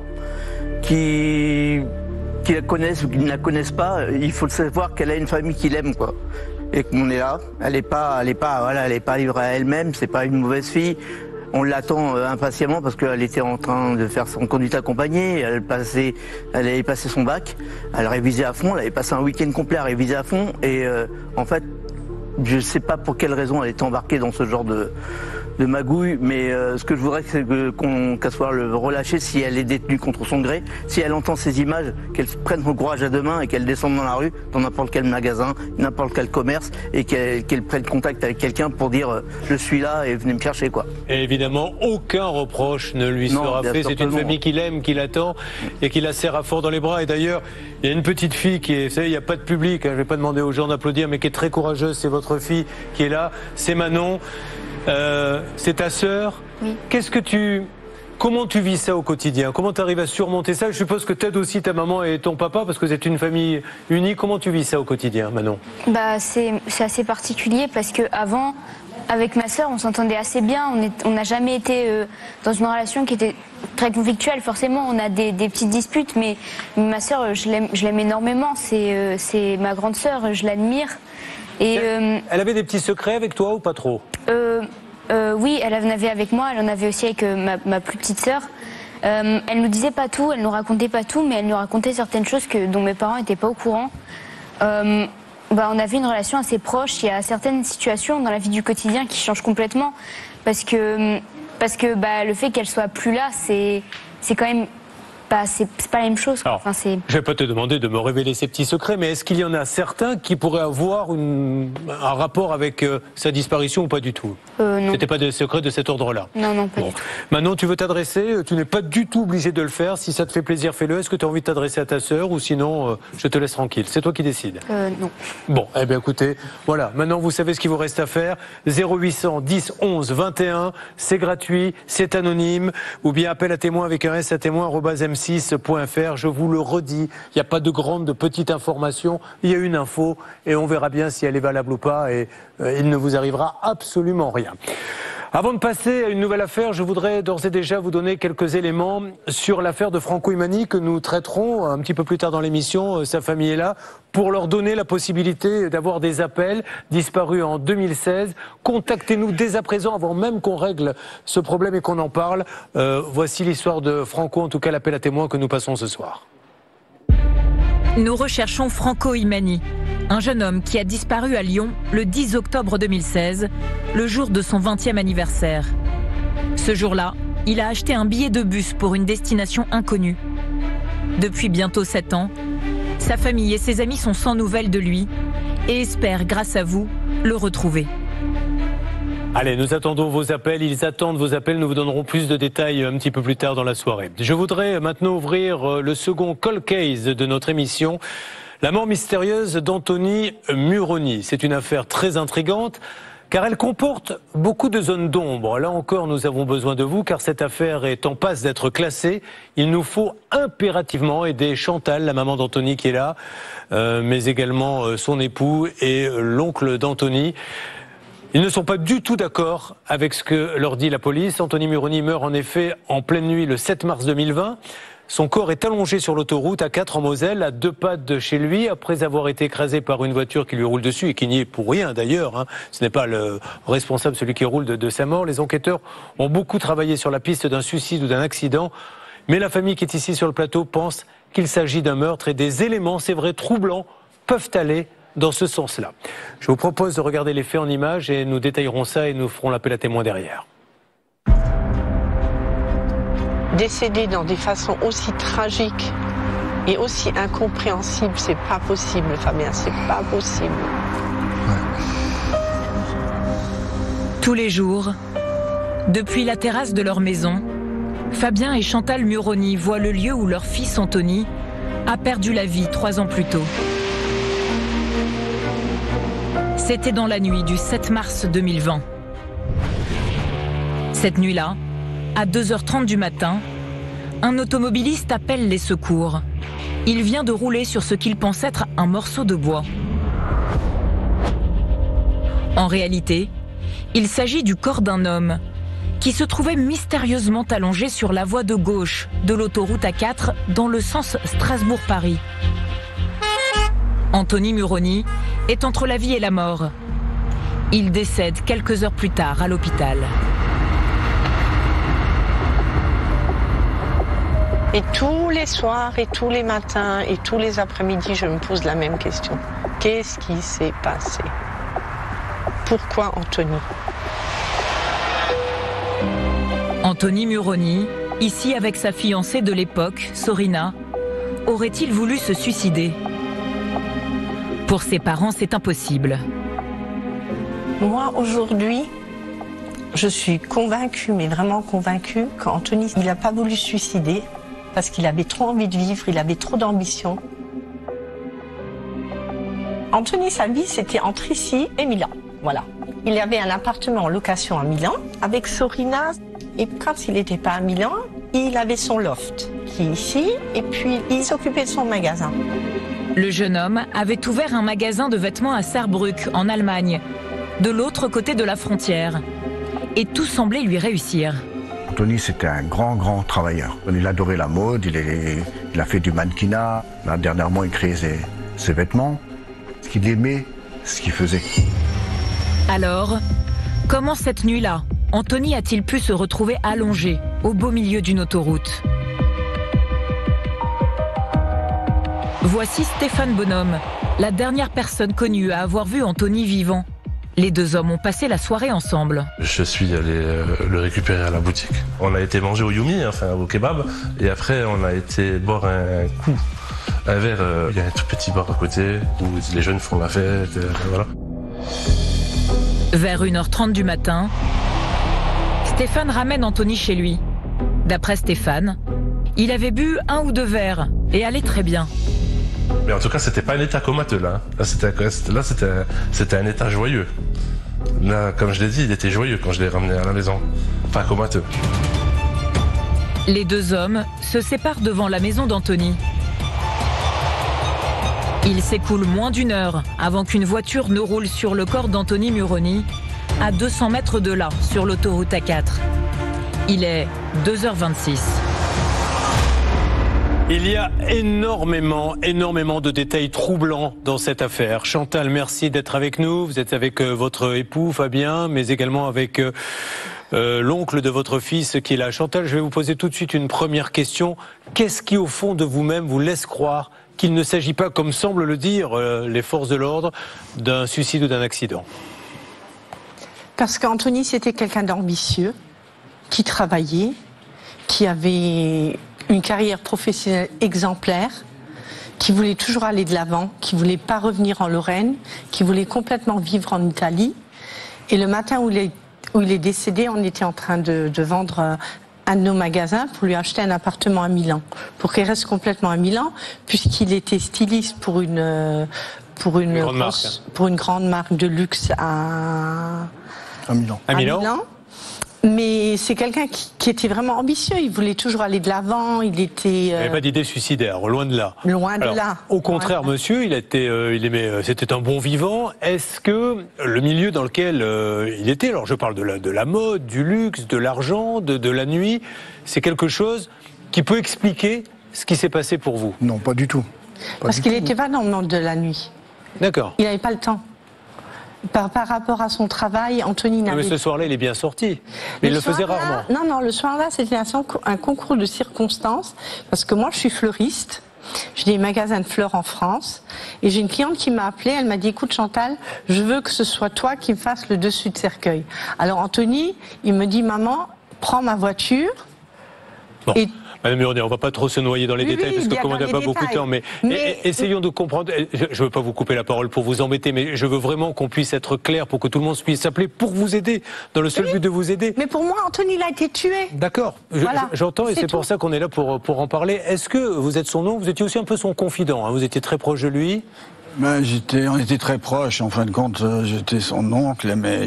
qui la connaissent ou qui ne la connaissent pas. Il faut le savoir qu'elle a une famille qui l'aime, quoi. Et qu'on est là. Elle n'est pas livrée à elle-même. C'est pas une mauvaise fille. On l'attend impatiemment parce qu'elle était en train de faire son conduite accompagnée, elle avait passé son bac, elle révisait à fond, elle avait passé un week-end complet à réviser à fond et en fait, je ne sais pas pour quelle raison elle était embarquée dans ce genre de magouille, mais ce que je voudrais, c'est qu'elle soit relâchée si elle est détenue contre son gré, si elle entend ces images, qu'elle prenne son courage à deux mains et qu'elle descende dans la rue, dans n'importe quel magasin, n'importe quel commerce, et qu'elle prenne contact avec quelqu'un pour dire je suis là et venez me chercher, quoi. Et évidemment, aucun reproche ne lui sera fait. C'est une famille qui l'aime, qui l'attend et qui la serre à fort dans les bras. Et d'ailleurs, il y a une petite fille qui est, vous savez, il n'y a pas de public, hein, je ne vais pas demander aux gens d'applaudir, mais qui est très courageuse. C'est votre fille qui est là, c'est Manon. C'est ta sœur. Oui. comment tu vis ça au quotidien? Comment tu arrives à surmonter ça? Je suppose que tu aides aussi ta maman et ton papa parce que vous êtes une famille unie. Comment tu vis ça au quotidien, Manon? Bah, c'est assez particulier parce que avant, avec ma sœur, on s'entendait assez bien. On n'a jamais été dans une relation qui était très conflictuelle. Forcément, on a des petites disputes, mais ma sœur, je l'aime énormément. C'est ma grande sœur, je l'admire. Et elle avait des petits secrets avec toi ou pas trop? Oui, elle en avait avec moi. Elle en avait aussi avec ma plus petite sœur. Elle nous disait pas tout, elle nous racontait pas tout, mais elle nous racontait certaines choses dont mes parents n'étaient pas au courant. On avait une relation assez proche. Il y a certaines situations dans la vie du quotidien qui changent complètement parce que le fait qu'elle soit plus là, c'est quand même c'est pas la même chose. Alors, je vais pas te demander de me révéler ces petits secrets, mais est-ce qu'il y en a certains qui pourraient avoir un rapport avec sa disparition ou pas du tout? Non. C'était pas des secrets de cet ordre-là? Non, pas du tout. Maintenant, tu veux t'adresser, tu n'es pas du tout obligé de le faire. Si ça te fait plaisir, fais-le. Est-ce que tu as envie de t'adresser à ta sœur ou sinon, je te laisse tranquille? C'est toi qui décides. Non. Bon, eh bien écoutez, voilà. Maintenant, vous savez ce qu'il vous reste à faire. 0800 10 11 21, c'est gratuit, c'est anonyme. Ou bien appel à témoin avec un S à témoin @m6.fr. Je vous le redis, il n'y a pas de grande, de petite information. Il y a une info et on verra bien si elle est valable ou pas. Et il ne vous arrivera absolument rien. Avant de passer à une nouvelle affaire, je voudrais d'ores et déjà vous donner quelques éléments sur l'affaire de Franco Imani que nous traiterons un petit peu plus tard dans l'émission. Sa famille est là pour leur donner la possibilité d'avoir des appels disparus en 2016. Contactez-nous dès à présent avant même qu'on règle ce problème et qu'on en parle. Voici l'histoire de Franco, en tout cas l'appel à témoins que nous passons ce soir. Nous recherchons Franco Imani, un jeune homme qui a disparu à Lyon le 10 octobre 2016, le jour de son 20e anniversaire. Ce jour-là, il a acheté un billet de bus pour une destination inconnue. Depuis bientôt 7 ans, sa famille et ses amis sont sans nouvelles de lui et espèrent, grâce à vous, le retrouver. Allez, nous attendons vos appels, ils attendent vos appels, nous vous donnerons plus de détails un petit peu plus tard dans la soirée. Je voudrais maintenant ouvrir le second cold case de notre émission, la mort mystérieuse d'Anthony Muroni. C'est une affaire très intrigante car elle comporte beaucoup de zones d'ombre. Là encore, nous avons besoin de vous car cette affaire est en passe d'être classée. Il nous faut impérativement aider Chantal, la maman d'Anthony qui est là, mais également son époux et l'oncle d'Anthony. Ils ne sont pas du tout d'accord avec ce que leur dit la police. Anthony Muroni meurt en effet en pleine nuit le 7 mars 2020. Son corps est allongé sur l'autoroute A4 en Moselle, à 2 pas de chez lui, après avoir été écrasé par une voiture qui lui roule dessus et qui n'y est pour rien d'ailleurs. Ce n'est pas le responsable, celui qui roule, de sa mort. Les enquêteurs ont beaucoup travaillé sur la piste d'un suicide ou d'un accident. Mais la famille qui est ici sur le plateau pense qu'il s'agit d'un meurtre et des éléments, c'est vrai, troublants, peuvent aller dans ce sens-là. Je vous propose de regarder les faits en images et nous détaillerons ça et nous ferons l'appel à témoins derrière. Décéder dans des façons aussi tragiques et aussi incompréhensibles, c'est pas possible, Fabien, c'est pas possible. Tous les jours, depuis la terrasse de leur maison, Fabien et Chantal Muroni voient le lieu où leur fils Anthony a perdu la vie 3 ans plus tôt. C'était dans la nuit du 7 mars 2020. Cette nuit-là, à 2h30 du matin, un automobiliste appelle les secours. Il vient de rouler sur ce qu'il pense être un morceau de bois. En réalité, il s'agit du corps d'un homme qui se trouvait mystérieusement allongé sur la voie de gauche de l'autoroute A4 dans le sens Strasbourg-Paris. Anthony Muroni est entre la vie et la mort. Il décède quelques heures plus tard à l'hôpital. Et tous les soirs et tous les matins et tous les après-midi, je me pose la même question. Qu'est-ce qui s'est passé? Pourquoi Anthony? Anthony Muroni, ici avec sa fiancée de l'époque, Sorina, aurait-il voulu se suicider? Pour ses parents, c'est impossible. Moi, aujourd'hui, je suis convaincue, mais vraiment convaincue, qu'Anthony, il n'a pas voulu se suicider parce qu'il avait trop envie de vivre, il avait trop d'ambition. Anthony, sa vie, c'était entre ici et Milan. Voilà. Il avait un appartement en location à Milan avec Sorina. Et quand il n'était pas à Milan, il avait son loft, qui est ici, et puis il s'occupait de son magasin. Le jeune homme avait ouvert un magasin de vêtements à Saarbrück, en Allemagne, de l'autre côté de la frontière. Et tout semblait lui réussir. Anthony, c'était un grand travailleur. Il adorait la mode, il a fait du mannequinat. Là, dernièrement, il créait ses vêtements. Il aimait ce qu'il faisait. Alors, comment cette nuit-là, Anthony a-t-il pu se retrouver allongé au beau milieu d'une autoroute? Voici Stéphane Bonhomme, la dernière personne connue à avoir vu Anthony vivant. Les deux hommes ont passé la soirée ensemble. Je suis allé le récupérer à la boutique. On a été manger au Yumi, enfin au kebab, et après on a été boire un coup, un verre. Il y a un tout petit bar à côté où les jeunes font la fête, voilà. Vers 1h30 du matin, Stéphane ramène Anthony chez lui. D'après Stéphane, il avait bu 1 ou 2 verres et allait très bien. Mais en tout cas, c'était pas un état comateux là. Là, c'était un état joyeux. Là, comme je l'ai dit, il était joyeux quand je l'ai ramené à la maison. Pas comateux. Les deux hommes se séparent devant la maison d'Anthony. Il s'écoule moins d'1 heure avant qu'une voiture ne roule sur le corps d'Anthony Muroni, à 200 mètres de là, sur l'autoroute A4. Il est 2h26. Il y a énormément de détails troublants dans cette affaire. Chantal, merci d'être avec nous. Vous êtes avec votre époux Fabien, mais également avec l'oncle de votre fils qui est là. Chantal, je vais vous poser tout de suite une première question. Qu'est-ce qui, au fond de vous-même, vous laisse croire qu'il ne s'agit pas, comme semblent le dire les forces de l'ordre, d'un suicide ou d'un accident? Parce qu'Anthony, c'était quelqu'un d'ambitieux, qui travaillait, qui avait une carrière professionnelle exemplaire, qui voulait toujours aller de l'avant, qui voulait pas revenir en Lorraine, qui voulait complètement vivre en Italie. Et le matin où il est décédé, on était en train de vendre un de nos magasins pour lui acheter un appartement à Milan, pour qu'il reste complètement à Milan, puisqu'il était styliste pour une grande marque de luxe à Milan. À Milan. Mais c'est quelqu'un qui était vraiment ambitieux. Il voulait toujours aller de l'avant. Il était. Il n'avait pas d'idée suicidaire, loin de là. Loin de là. Au contraire, monsieur, c'était un bon vivant. Est-ce que le milieu dans lequel il était, alors je parle de la mode, du luxe, de l'argent, de la nuit, c'est quelque chose qui peut expliquer ce qui s'est passé pour vous? Non, pas du tout. Parce qu'il n'était pas dans le monde de la nuit. D'accord. Il n'avait pas le temps. Par rapport à son travail, Anthony n'avait... Mais ce soir-là, il est bien sorti. Mais il le faisait rarement. Non, le soir-là, c'était un concours de circonstances. Parce que moi, je suis fleuriste. J'ai des magasins de fleurs en France. Et j'ai une cliente qui m'a appelée. Elle m'a dit, écoute Chantal, je veux que ce soit toi qui me fasses le dessus de cercueil. Alors Anthony, il me dit, maman, prends ma voiture. Bon. Madame Muroni, on ne va pas trop se noyer dans les détails parce que comme on n'a pas beaucoup de temps, mais essayons de comprendre. Je ne veux pas vous couper la parole pour vous embêter, mais je veux vraiment qu'on puisse être clair pour que tout le monde puisse s'appeler pour vous aider, dans le seul but de vous aider. Mais pour moi, Anthony, il a été tué. D'accord, voilà. J'entends et c'est pour ça qu'on est là pour en parler. Est-ce que vous êtes son oncle? Vous étiez aussi un peu son confident, hein, vous étiez très proche de lui? On était très proches, en fin de compte, j'étais son oncle, mais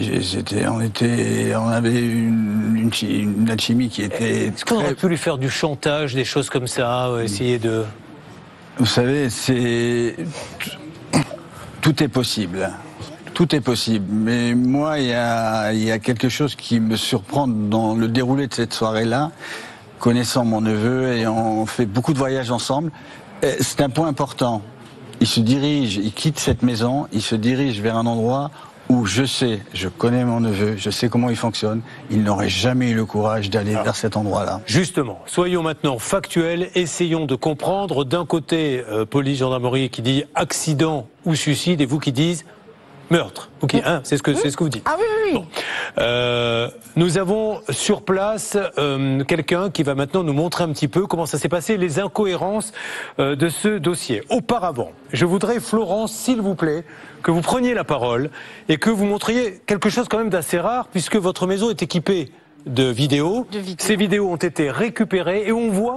on avait une alchimie qui était... Est-ce qu'on aurait pu lui faire du chantage, des choses comme ça, essayer de... Vous savez, tout est possible. Tout est possible. Mais moi, il y a quelque chose qui me surprend dans le déroulé de cette soirée-là, connaissant mon neveu, et on fait beaucoup de voyages ensemble. C'est un point important. Il quitte cette maison, il se dirige vers un endroit où je connais mon neveu, je sais comment il fonctionne, il n'aurait jamais eu le courage d'aller vers cet endroit-là. Justement, soyons maintenant factuels, essayons de comprendre. D'un côté, police, gendarmerie qui dit accident ou suicide, et vous qui dites meurtre. Okay, hein, c'est ce que vous dites. Ah oui. Bon. Nous avons sur place quelqu'un qui va maintenant nous montrer un petit peu comment ça s'est passé, les incohérences de ce dossier. Auparavant, je voudrais, Florence, s'il vous plaît, que vous preniez la parole et que vous montriez quelque chose quand même d'assez rare, puisque votre maison est équipée de vidéos. Ces vidéos ont été récupérées et on voit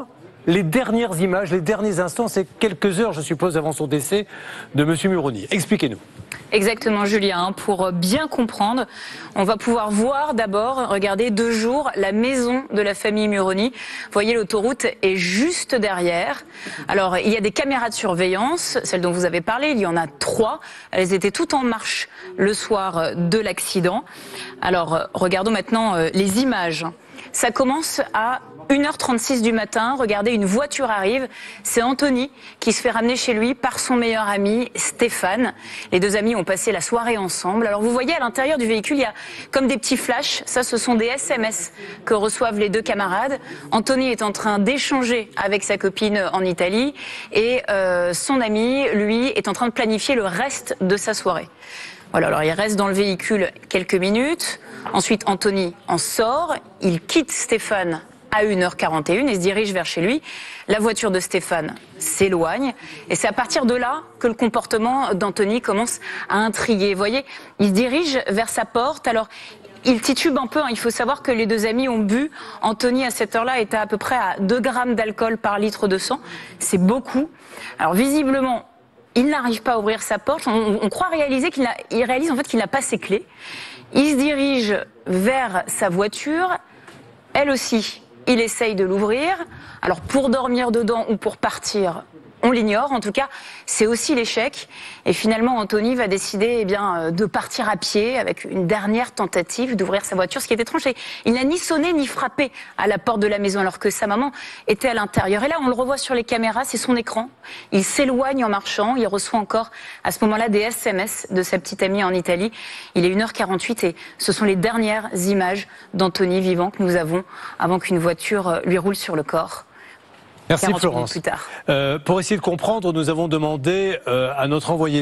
les dernières images, les derniers instants, c'est quelques heures, je suppose, avant son décès de M. Muroni. Expliquez-nous. Exactement, Julien. Pour bien comprendre, on va pouvoir voir d'abord, regardez, 2 jours, la maison de la famille Muroni. Vous voyez, l'autoroute est juste derrière. Alors, il y a des caméras de surveillance, celles dont vous avez parlé, il y en a 3. Elles étaient toutes en marche le soir de l'accident. Alors, regardons maintenant les images. Ça commence à 1h36 du matin, regardez, une voiture arrive, c'est Anthony qui se fait ramener chez lui par son meilleur ami Stéphane. Les 2 amis ont passé la soirée ensemble. Alors vous voyez à l'intérieur du véhicule, il y a comme des petits flashs, ça ce sont des SMS que reçoivent les 2 camarades. Anthony est en train d'échanger avec sa copine en Italie et son ami, lui, est en train de planifier le reste de sa soirée. Voilà, alors il reste dans le véhicule quelques minutes, ensuite Anthony en sort, il quitte Stéphane à 1h41 et se dirige vers chez lui. La voiture de Stéphane s'éloigne et c'est à partir de là que le comportement d'Anthony commence à intriguer. Vous voyez, il se dirige vers sa porte. Alors, il titube un peu, hein. Il faut savoir que les 2 amis ont bu. Anthony, à cette heure-là, était à peu près à 2 grammes d'alcool par litre de sang. C'est beaucoup. Alors, visiblement, il n'arrive pas à ouvrir sa porte. On croit réaliser il réalise en fait qu'il n'a pas ses clés. Il se dirige vers sa voiture. Elle aussi, il essaye de l'ouvrir. Alors pour dormir dedans ou pour partir, on l'ignore. En tout cas, c'est aussi l'échec. Et finalement, Anthony va décider de partir à pied avec une dernière tentative d'ouvrir sa voiture. Ce qui est étrange, c'est qu'il n'a ni sonné ni frappé à la porte de la maison alors que sa maman était à l'intérieur. Et là, on le revoit sur les caméras, c'est son écran. Il s'éloigne en marchant. Il reçoit encore à ce moment-là des SMS de sa petite amie en Italie. Il est 1h48 et ce sont les dernières images d'Anthony vivant que nous avons avant qu'une voiture lui roule sur le corps. Merci Florence. Plus tard. Pour essayer de comprendre, nous avons demandé à notre envoyé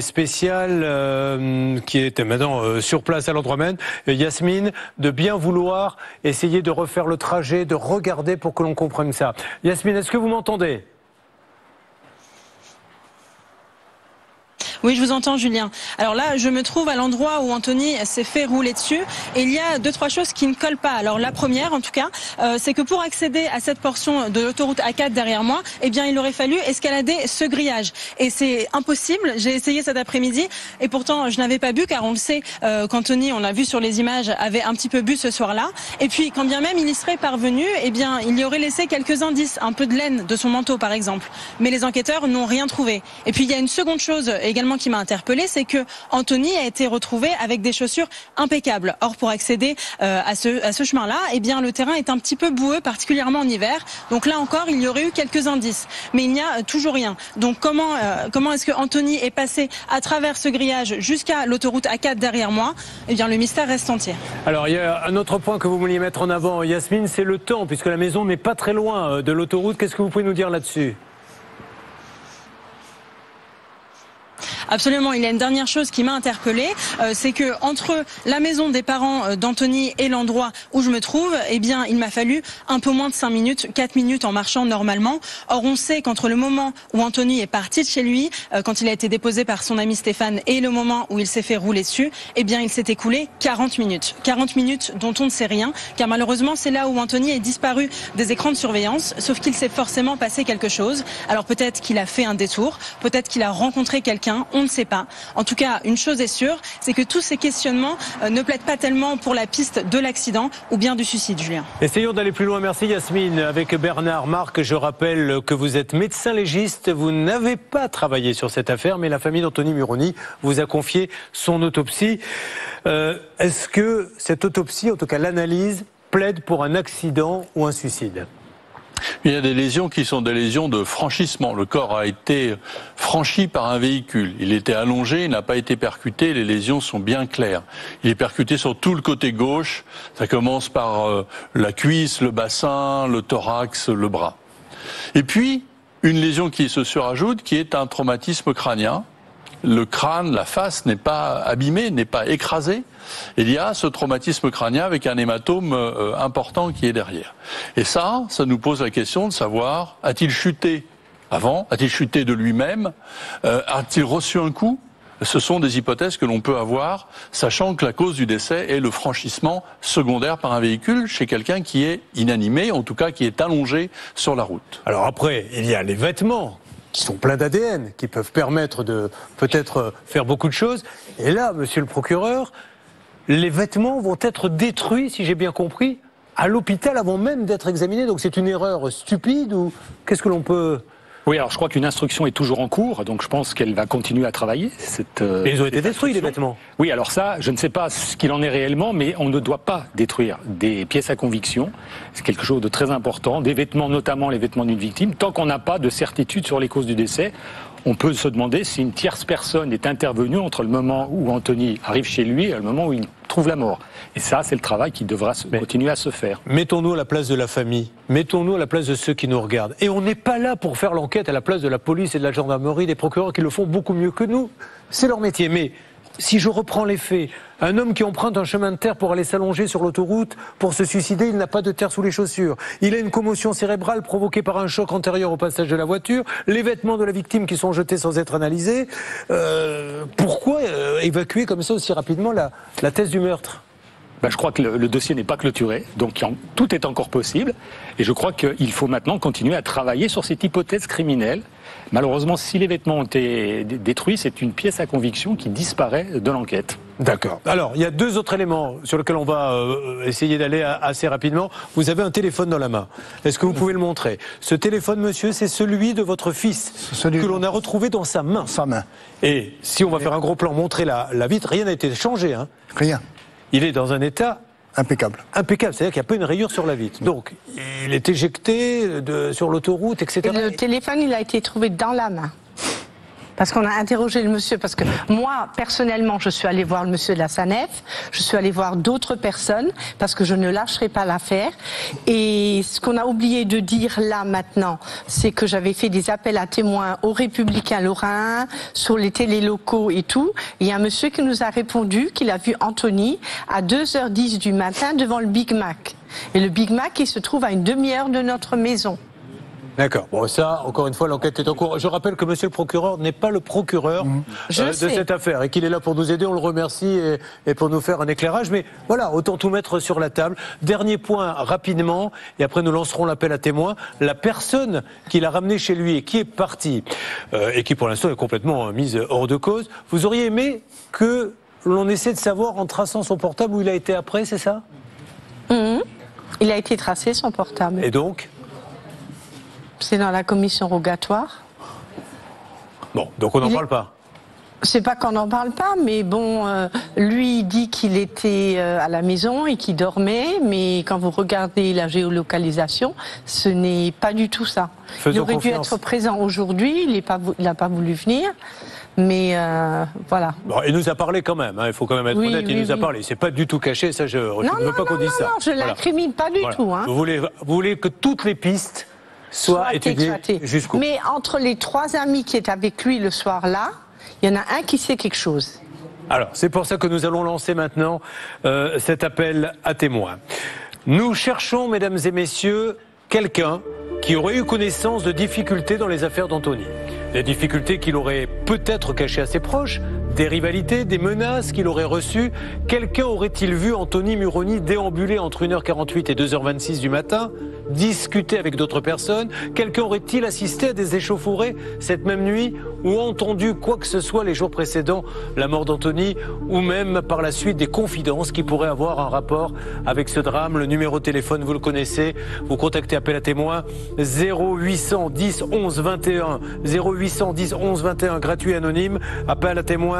spécial qui est maintenant sur place à l'endroit même, Yasmine, de bien vouloir essayer de refaire le trajet, de regarder pour que l'on comprenne ça. Yasmine, est-ce que vous m'entendez ? Oui, je vous entends, Julien. Alors là, je me trouve à l'endroit où Anthony s'est fait rouler dessus et il y a 2-3 choses qui ne collent pas. Alors la première, en tout cas, c'est que pour accéder à cette portion de l'autoroute A4 derrière moi, eh bien, il aurait fallu escalader ce grillage. Et c'est impossible. J'ai essayé cet après-midi et pourtant, je n'avais pas bu car on le sait qu'Anthony, on l'a vu sur les images, avait un petit peu bu ce soir-là. Et puis, quand bien même il y serait parvenu, eh bien, il y aurait laissé quelques indices, un peu de laine de son manteau, par exemple. Mais les enquêteurs n'ont rien trouvé. Et puis, il y a une seconde chose également qui m'a interpellée, c'est que Anthony a été retrouvé avec des chaussures impeccables. Or, pour accéder à ce chemin-là, eh bien, le terrain est un petit peu boueux, particulièrement en hiver. Donc là encore, il y aurait eu quelques indices, mais il n'y a toujours rien. Donc comment est-ce que Anthony est passé à travers ce grillage jusqu'à l'autoroute A4 derrière moi? Eh bien, le mystère reste entier. Alors, il y a un autre point que vous vouliez mettre en avant, Yasmine, c'est le temps, puisque la maison n'est pas très loin de l'autoroute. Qu'est-ce que vous pouvez nous dire là-dessus ? Absolument, il y a une dernière chose qui m'a interpellée, c'est que entre la maison des parents d'Anthony et l'endroit où je me trouve, eh bien, il m'a fallu un peu moins de 5 minutes, 4 minutes en marchant normalement. Or, on sait qu'entre le moment où Anthony est parti de chez lui, quand il a été déposé par son ami Stéphane, et le moment où il s'est fait rouler dessus, eh bien, il s'est écoulé 40 minutes. 40 minutes dont on ne sait rien, car malheureusement, c'est là où Anthony est disparu des écrans de surveillance, sauf qu'il s'est forcément passé quelque chose. Alors peut-être qu'il a fait un détour, peut-être qu'il a rencontré quelqu'un, on ne sait pas. En tout cas, une chose est sûre, c'est que tous ces questionnements ne plaident pas tellement pour la piste de l'accident ou bien du suicide, Julien. Essayons d'aller plus loin. Merci Yasmine. Avec Bernard Marc, je rappelle que vous êtes médecin légiste. Vous n'avez pas travaillé sur cette affaire, mais la famille d'Anthony Muroni vous a confié son autopsie. Est-ce que cette autopsie, en tout cas l'analyse, plaide pour un accident ou un suicide ? Il y a des lésions qui sont des lésions de franchissement. Le corps a été franchi par un véhicule. Il était allongé, il n'a pas été percuté, les lésions sont bien claires. Il est percuté sur tout le côté gauche. Ça commence par la cuisse, le bassin, le thorax, le bras. Et puis, une lésion qui se surajoute, qui est un traumatisme crânien. Le crâne, la face n'est pas abîmée, n'est pas écrasée. Il y a ce traumatisme crânien avec un hématome important qui est derrière. Et ça nous pose la question de savoir, a-t-il chuté avant? A-t-il chuté de lui-même? A-t-il reçu un coup? ce sont des hypothèses que l'on peut avoir, sachant que la cause du décès est le franchissement secondaire par un véhicule chez quelqu'un qui est inanimé, en tout cas qui est allongé sur la route. Alors après, il y a les vêtements qui sont pleins d'ADN, qui peuvent permettre de peut-être faire beaucoup de choses. Et là, monsieur le procureur, les vêtements vont être détruits, si j'ai bien compris, à l'hôpital avant même d'être examinés. Donc c'est une erreur stupide ou qu'est-ce que l'on peut... Oui, alors je crois qu'une instruction est toujours en cours, donc je pense qu'elle va continuer à travailler. Mais ils ont été détruits, les vêtements. Oui, alors ça, je ne sais pas ce qu'il en est réellement, mais on ne doit pas détruire des pièces à conviction. C'est quelque chose de très important. Des vêtements, notamment les vêtements d'une victime, tant qu'on n'a pas de certitude sur les causes du décès. On peut se demander si une tierce personne est intervenue entre le moment où Anthony arrive chez lui et le moment où il trouve la mort. Et ça, c'est le travail qui devra continuer à se faire. Mettons-nous à la place de la famille, mettons-nous à la place de ceux qui nous regardent. Et on n'est pas là pour faire l'enquête à la place de la police et de la gendarmerie, des procureurs qui le font beaucoup mieux que nous. C'est leur métier. Mais si je reprends les faits, un homme qui emprunte un chemin de terre pour aller s'allonger sur l'autoroute pour se suicider, il n'a pas de terre sous les chaussures. Il a une commotion cérébrale provoquée par un choc antérieur au passage de la voiture, les vêtements de la victime qui sont jetés sans être analysés. Pourquoi évacuer comme ça aussi rapidement la thèse du meurtre ? Je crois que le dossier n'est pas clôturé, donc tout est encore possible. Et je crois qu'il faut maintenant continuer à travailler sur cette hypothèse criminelle. Malheureusement, si les vêtements ont été détruits, c'est une pièce à conviction qui disparaît de l'enquête. D'accord. Alors, il y a deux autres éléments sur lesquels on va essayer d'aller assez rapidement. Vous avez un téléphone dans la main. Est-ce que vous pouvez le montrer ? Ce téléphone, monsieur, c'est celui de votre fils, que l'on a retrouvé dans sa main. Sa main. Et si on va faire un gros plan, montrer la vitre, rien n'a été changé. Hein. Rien. Il est dans un état... impeccable. Impeccable, c'est-à-dire qu'il n'y a pas une rayure sur la vitre. Donc, il est éjecté sur l'autoroute, etc. Et le téléphone, il a été trouvé dans la main. Parce qu'on a interrogé le monsieur, parce que moi, personnellement, je suis allée voir le monsieur de la SANEF, je suis allée voir d'autres personnes, parce que je ne lâcherai pas l'affaire. Et ce qu'on a oublié de dire là, maintenant, c'est que j'avais fait des appels à témoins aux Républicains lorrains, sur les télés locaux et tout. Et il y a un monsieur qui nous a répondu qu'il a vu Anthony à 2h10 du matin devant le Big Mac. Et le Big Mac, il se trouve à une demi-heure de notre maison. D'accord. Bon, ça, encore une fois, l'enquête est en cours. Je rappelle que monsieur le procureur n'est pas le procureur de cette affaire et qu'il est là pour nous aider. On le remercie et pour nous faire un éclairage. Mais voilà, autant tout mettre sur la table. Dernier point, rapidement, et après nous lancerons l'appel à témoins. La personne qui l'a ramené chez lui et qui est partie, et qui pour l'instant est complètement mise hors de cause, vous auriez aimé que l'on essaie de savoir en traçant son portable où il a été après, c'est ça ? Il a été tracé, son portable. Et donc ? C'est dans la commission rogatoire. Bon, donc on n'en parle pas. C'est pas qu'on n'en parle pas, mais bon, lui il dit qu'il était à la maison et qu'il dormait, mais quand vous regardez la géolocalisation, ce n'est pas du tout ça. Il aurait dû être présent aujourd'hui, il n'a pas voulu venir. Mais voilà. Bon, il nous a parlé quand même, hein, il faut quand même être honnête, il nous a parlé. C'est pas du tout caché, ça je ne veux pas qu'on dise ça. Non, je l'incrimine pas du tout. Hein. Vous voulez que toutes les pistes soient étudiées jusqu'au bout. Mais entre les trois amis qui étaient avec lui le soir-là, il y en a un qui sait quelque chose. Alors, c'est pour ça que nous allons lancer maintenant cet appel à témoins. Nous cherchons, mesdames et messieurs, quelqu'un qui aurait eu connaissance de difficultés dans les affaires d'Anthony. Des difficultés qu'il aurait peut-être cachées à ses proches, des rivalités, des menaces qu'il aurait reçues. Quelqu'un aurait-il vu Anthony Muroni déambuler entre 1h48 et 2h26 du matin, discuter avec d'autres personnes? Quelqu'un aurait-il assisté à des échauffourées cette même nuit ou entendu quoi que ce soit les jours précédents la mort d'Anthony ou même par la suite des confidences qui pourraient avoir un rapport avec ce drame? Le numéro de téléphone, vous le connaissez, vous contactez appel à témoins 0810 11 21 0810 11 21 gratuit anonyme, appel à témoins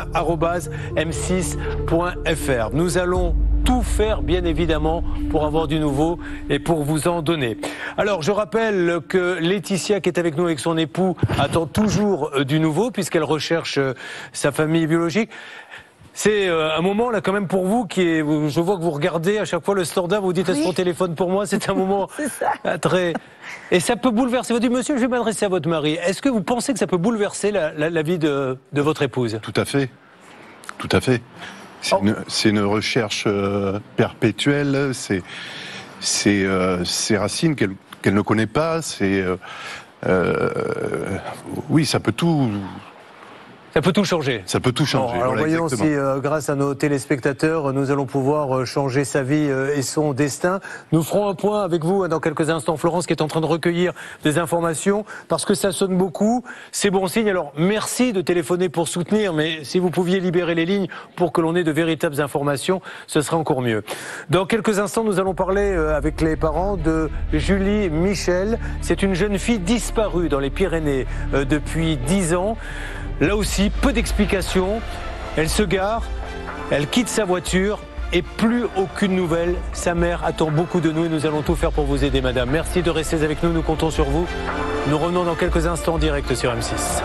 @m6.fr. Nous allons tout faire, bien évidemment, pour avoir du nouveau et pour vous en donner. Alors, je rappelle que Laetitia, qui est avec nous avec son époux, attend toujours du nouveau, puisqu'elle recherche sa famille biologique. C'est un moment, là, quand même, pour vous, qui est, je vois que vous regardez à chaque fois le standard, vous dites, est-ce qu'on téléphone pour moi? C'est un moment très... Et ça peut bouleverser. Vous dites, monsieur, je vais m'adresser à votre mari. Est-ce que vous pensez que ça peut bouleverser la vie de votre épouse? Tout à fait. Tout à fait. C'est une recherche perpétuelle. C'est racines qu'elle ne connaît pas. Oui, ça peut tout Ça peut tout changer. Ça peut tout changer. Bon, alors voilà, voyons si grâce à nos téléspectateurs, nous allons pouvoir changer sa vie et son destin. Nous ferons un point avec vous dans quelques instants. Florence qui est en train de recueillir des informations parce que ça sonne beaucoup. C'est bon signe. Alors merci de téléphoner pour soutenir, mais si vous pouviez libérer les lignes pour que l'on ait de véritables informations, ce serait encore mieux. Dans quelques instants, nous allons parler avec les parents de Julie Michel. C'est une jeune fille disparue dans les Pyrénées depuis 10 ans. Là aussi, peu d'explications. Elle se gare, elle quitte sa voiture et plus aucune nouvelle. Sa mère attend beaucoup de nous et nous allons tout faire pour vous aider, madame. Merci de rester avec nous, nous comptons sur vous. Nous revenons dans quelques instants en direct sur M6.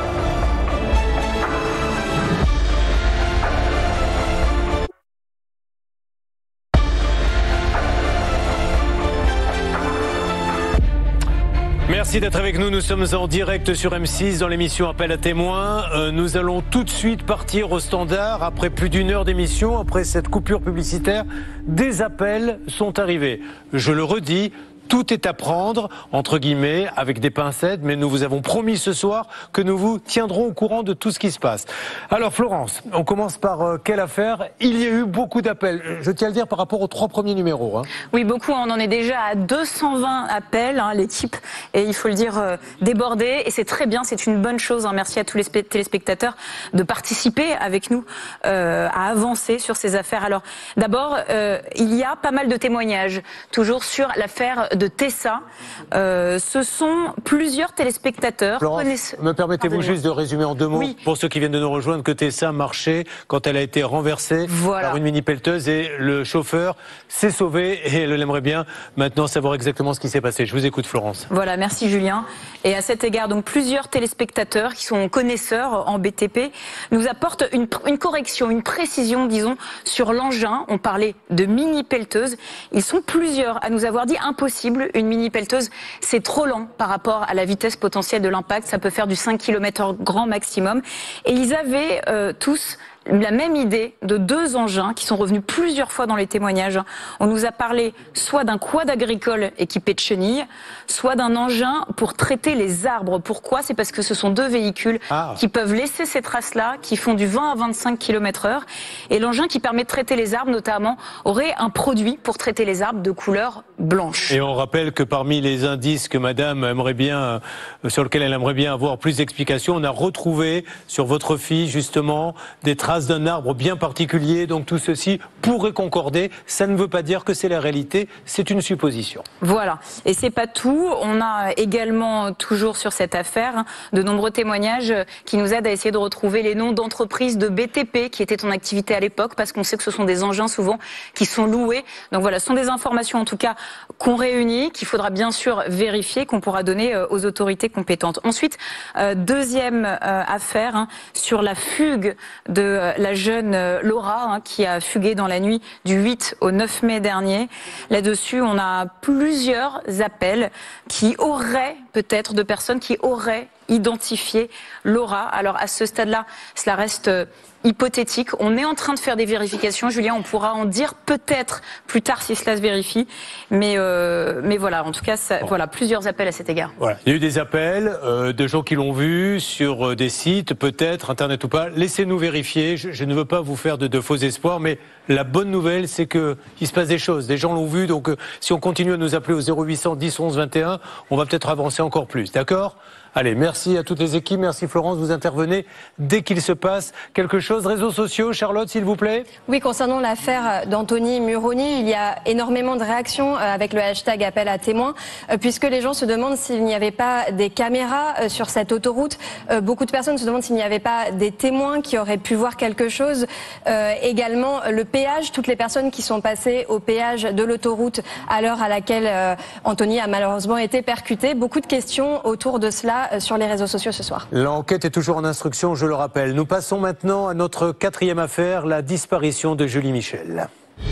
Merci d'être avec nous, nous sommes en direct sur M6 dans l'émission Appel à témoins. Nous allons tout de suite partir au standard. Après plus d'une heure d'émission, après cette coupure publicitaire, des appels sont arrivés. Je le redis, tout est à prendre, entre guillemets, avec des pincettes, mais nous vous avons promis ce soir que nous vous tiendrons au courant de tout ce qui se passe. Alors Florence, on commence par quelle affaire? Il y a eu beaucoup d'appels, je tiens à le dire par rapport aux 3 premiers numéros. Hein. Oui, beaucoup, on en est déjà à 220 appels, l'équipe, et il faut le dire, débordée, et c'est très bien, c'est une bonne chose. Merci à tous les téléspectateurs de participer avec nous à avancer sur ces affaires. Alors d'abord, il y a pas mal de témoignages, toujours sur l'affaire de Tessa. Ce sont plusieurs téléspectateurs. Florence, me permettez-vous juste de résumer en 2 mots, pour ceux qui viennent de nous rejoindre, que Tessa marchait quand elle a été renversée par une mini-pelleteuse et le chauffeur s'est sauvé et elle aimerait bien maintenant savoir exactement ce qui s'est passé. Je vous écoute, Florence. Voilà, merci Julien. Et à cet égard, donc plusieurs téléspectateurs qui sont connaisseurs en BTP nous apportent une correction, une précision, disons, sur l'engin. On parlait de mini-pelleteuse. Ils sont plusieurs à nous avoir dit impossible. Une mini-pelleteuse, c'est trop lent par rapport à la vitesse potentielle de l'impact. Ça peut faire du 5 km/h grand maximum. Et ils avaient tous la même idée de 2 engins qui sont revenus plusieurs fois dans les témoignages. On nous a parlé soit d'un quad agricole équipé de chenilles, soit d'un engin pour traiter les arbres. Pourquoi? C'est parce que ce sont 2 véhicules qui peuvent laisser ces traces-là, qui font du 20 à 25 km/h. Et l'engin qui permet de traiter les arbres, notamment, aurait un produit pour traiter les arbres de couleur blanche. Et on rappelle que parmi les indices que madame aimerait bien, sur lesquels elle aimerait bien avoir plus d'explications, on a retrouvé sur votre fille, justement, des traces d'un arbre bien particulier, donc tout ceci pourrait concorder. Ça ne veut pas dire que c'est la réalité, c'est une supposition. Voilà, et c'est pas tout. On a également, toujours sur cette affaire, de nombreux témoignages qui nous aident à essayer de retrouver les noms d'entreprises de BTP qui étaient en activité à l'époque, parce qu'on sait que ce sont des engins souvent qui sont loués. Donc voilà, ce sont des informations en tout cas qu'on réunit, qu'il faudra bien sûr vérifier, qu'on pourra donner aux autorités compétentes. Ensuite, deuxième affaire sur la fugue de la jeune Laura qui a fugué dans la nuit du 8 au 9 mai dernier. Là-dessus, on a plusieurs appels qui auraient, peut-être, de personnes qui auraient identifié Laura. Alors à ce stade-là, cela reste hypothétique. On est en train de faire des vérifications. Julien, on pourra en dire peut-être plus tard si cela se vérifie. Mais voilà, en tout cas, voilà, plusieurs appels à cet égard. Voilà. Il y a eu des appels de gens qui l'ont vu sur des sites, peut-être, Internet ou pas. Laissez-nous vérifier. Je ne veux pas vous faire de faux espoirs, mais la bonne nouvelle, c'est qu'il se passe des choses. Des gens l'ont vu, donc si on continue à nous appeler au 0800 10 11 21, on va peut-être avancer encore plus. D'accord ? Allez, merci à toutes les équipes, merci Florence, vous intervenez dès qu'il se passe quelque chose. Réseaux sociaux, Charlotte, s'il vous plaît. Oui, concernant l'affaire d'Anthony Muroni, il y a énormément de réactions avec le hashtag appel à témoins, puisque les gens se demandent s'il n'y avait pas des caméras sur cette autoroute. Beaucoup de personnes se demandent s'il n'y avait pas des témoins qui auraient pu voir quelque chose. Également, le péage, toutes les personnes qui sont passées au péage de l'autoroute à l'heure à laquelle Anthony a malheureusement été percuté. Beaucoup de questions autour de cela sur les réseaux sociaux ce soir. L'enquête est toujours en instruction, je le rappelle. Nous passons maintenant à notre 4e affaire, la disparition de Julie Michel.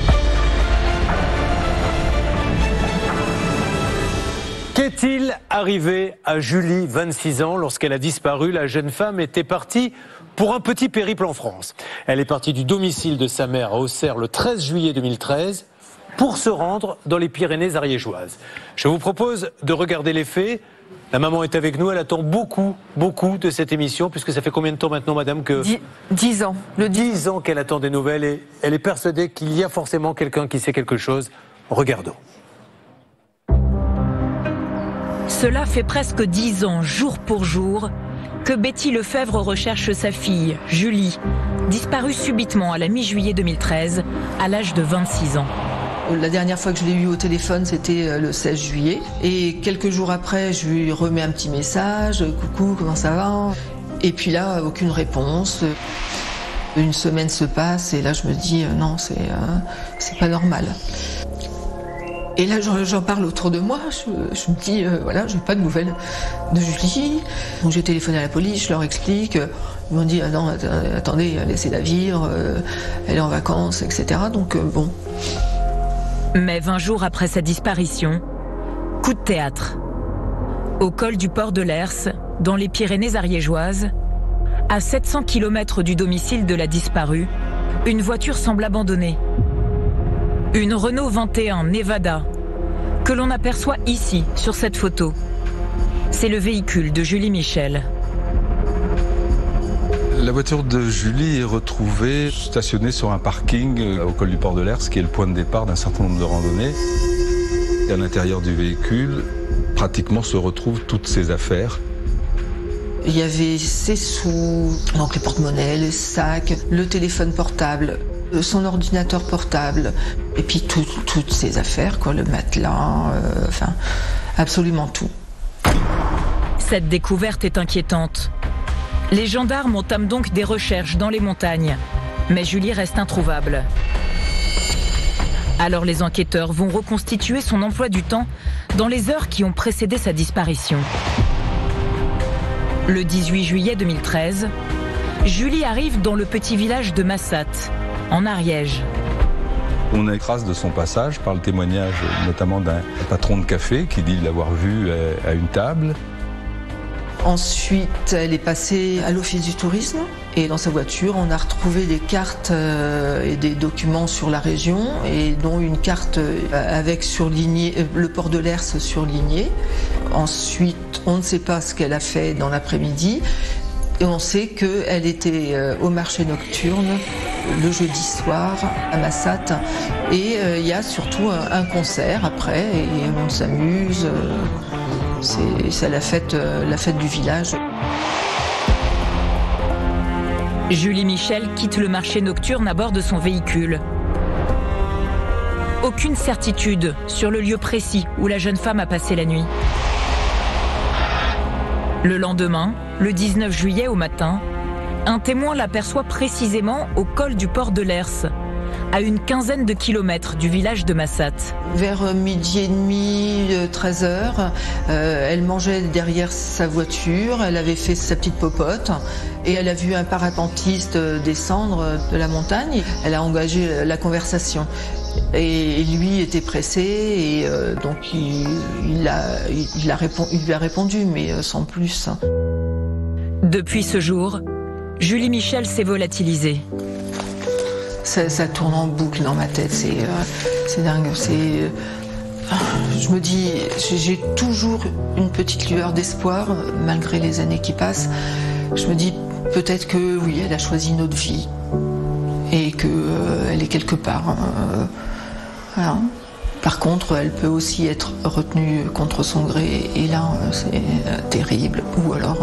Qu'est-il arrivé à Julie, 26 ans, lorsqu'elle a disparu? La jeune femme était partie pour un petit périple en France. Elle est partie du domicile de sa mère à Auxerre le 13 juillet 2013 pour se rendre dans les Pyrénées ariégeoises. Je vous propose de regarder les faits La maman est avec nous, elle attend beaucoup de cette émission, puisque ça fait combien de temps maintenant, madame, que... 10 ans. 10 ans qu'elle attend des nouvelles et elle est persuadée qu'il y a forcément quelqu'un qui sait quelque chose. Regardons. Cela fait presque 10 ans, jour pour jour, que Betty Lefebvre recherche sa fille, Julie, disparue subitement à la mi-juillet 2013, à l'âge de 26 ans. La dernière fois que je l'ai eu au téléphone, c'était le 16 juillet. Et quelques jours après, je lui remets un petit message. Coucou, comment ça va? Et puis là, aucune réponse. Une semaine se passe et là, je me dis non, c'est pas normal. Et là, j'en parle autour de moi. Je me dis, voilà, j'ai pas de nouvelles de Julie. Donc j'ai téléphoné à la police, je leur explique. Ils m'ont dit, ah non, attendez, laissez-la vivre. Elle est en vacances, etc. Donc bon. Mais 20 jours après sa disparition, coup de théâtre. Au col du port de Lers, dans les Pyrénées ariégeoises, à 700 km du domicile de la disparue, une voiture semble abandonnée. Une Renault 21 Nevada, que l'on aperçoit ici, sur cette photo. C'est le véhicule de Julie Michel. La voiture de Julie est retrouvée stationnée sur un parking au col du port de Lers, qui est le point de départ d'un certain nombre de randonnées. Et à l'intérieur du véhicule, pratiquement se retrouvent toutes ses affaires. Il y avait ses sous, donc les porte-monnaies, les sacs, le téléphone portable, son ordinateur portable, et puis toutes ses affaires, quoi, le matelas, enfin, absolument tout. Cette découverte est inquiétante. Les gendarmes entament donc des recherches dans les montagnes, mais Julie reste introuvable. Alors les enquêteurs vont reconstituer son emploi du temps dans les heures qui ont précédé sa disparition. Le 18 juillet 2013, Julie arrive dans le petit village de Massat, en Ariège. On a trace de son passage par le témoignage notamment d'un patron de café qui dit l'avoir vue à une table. Ensuite, elle est passée à l'office du tourisme et dans sa voiture, on a retrouvé des cartes et des documents sur la région et dont une carte avec surligné le port de Lers surligné. Ensuite, on ne sait pas ce qu'elle a fait dans l'après-midi et on sait qu'elle était au marché nocturne le jeudi soir à Massat et il y a surtout un concert après et on s'amuse. C'est la fête du village. Julie Michel quitte le marché nocturne à bord de son véhicule. Aucune certitude sur le lieu précis où la jeune femme a passé la nuit. Le lendemain, le 19 juillet au matin, un témoin l'aperçoit précisément au col du port de Lers, à une quinzaine de kilomètres du village de Massat. Vers midi et demi, 13h, elle mangeait derrière sa voiture, elle avait fait sa petite popote et elle a vu un parapentiste descendre de la montagne. Elle a engagé la conversation. Et lui était pressé et donc il lui a répondu, mais sans plus. Depuis ce jour, Julie Michel s'est volatilisée. Ça tourne en boucle dans ma tête, c'est dingue. Je me dis, j'ai toujours une petite lueur d'espoir, malgré les années qui passent. Je me dis, peut-être que oui, elle a choisi une autre vie et qu'elle est quelque part. Voilà. Par contre, elle peut aussi être retenue contre son gré, et là, c'est terrible. Ou alors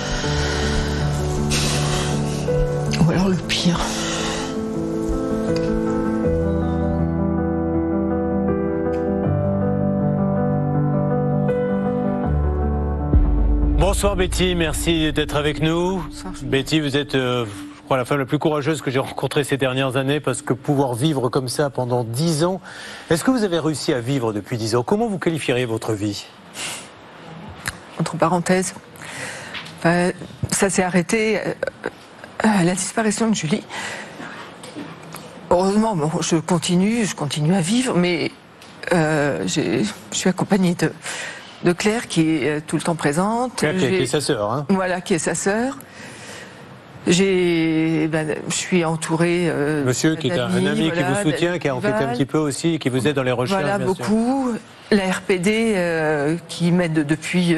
le pire. Bonsoir Betty, merci d'être avec nous. Bonsoir. Betty, vous êtes, je crois, la femme la plus courageuse que j'ai rencontrée ces dernières années, parce que pouvoir vivre comme ça pendant 10 ans, est-ce que vous avez réussi à vivre depuis 10 ans? Comment vous qualifieriez votre vie? Entre parenthèses, ça s'est arrêté à la disparition de Julie. Heureusement, bon, je continue à vivre, mais je suis accompagnée de Claire qui est tout le temps présente. Claire qui est sa sœur. Hein. Voilà, qui est sa sœur. Je suis entourée. Monsieur qui est un ami qui vous soutient, qui a enquêté un petit peu aussi, qui vous aide dans les recherches. Voilà, beaucoup. La RPD qui m'aide depuis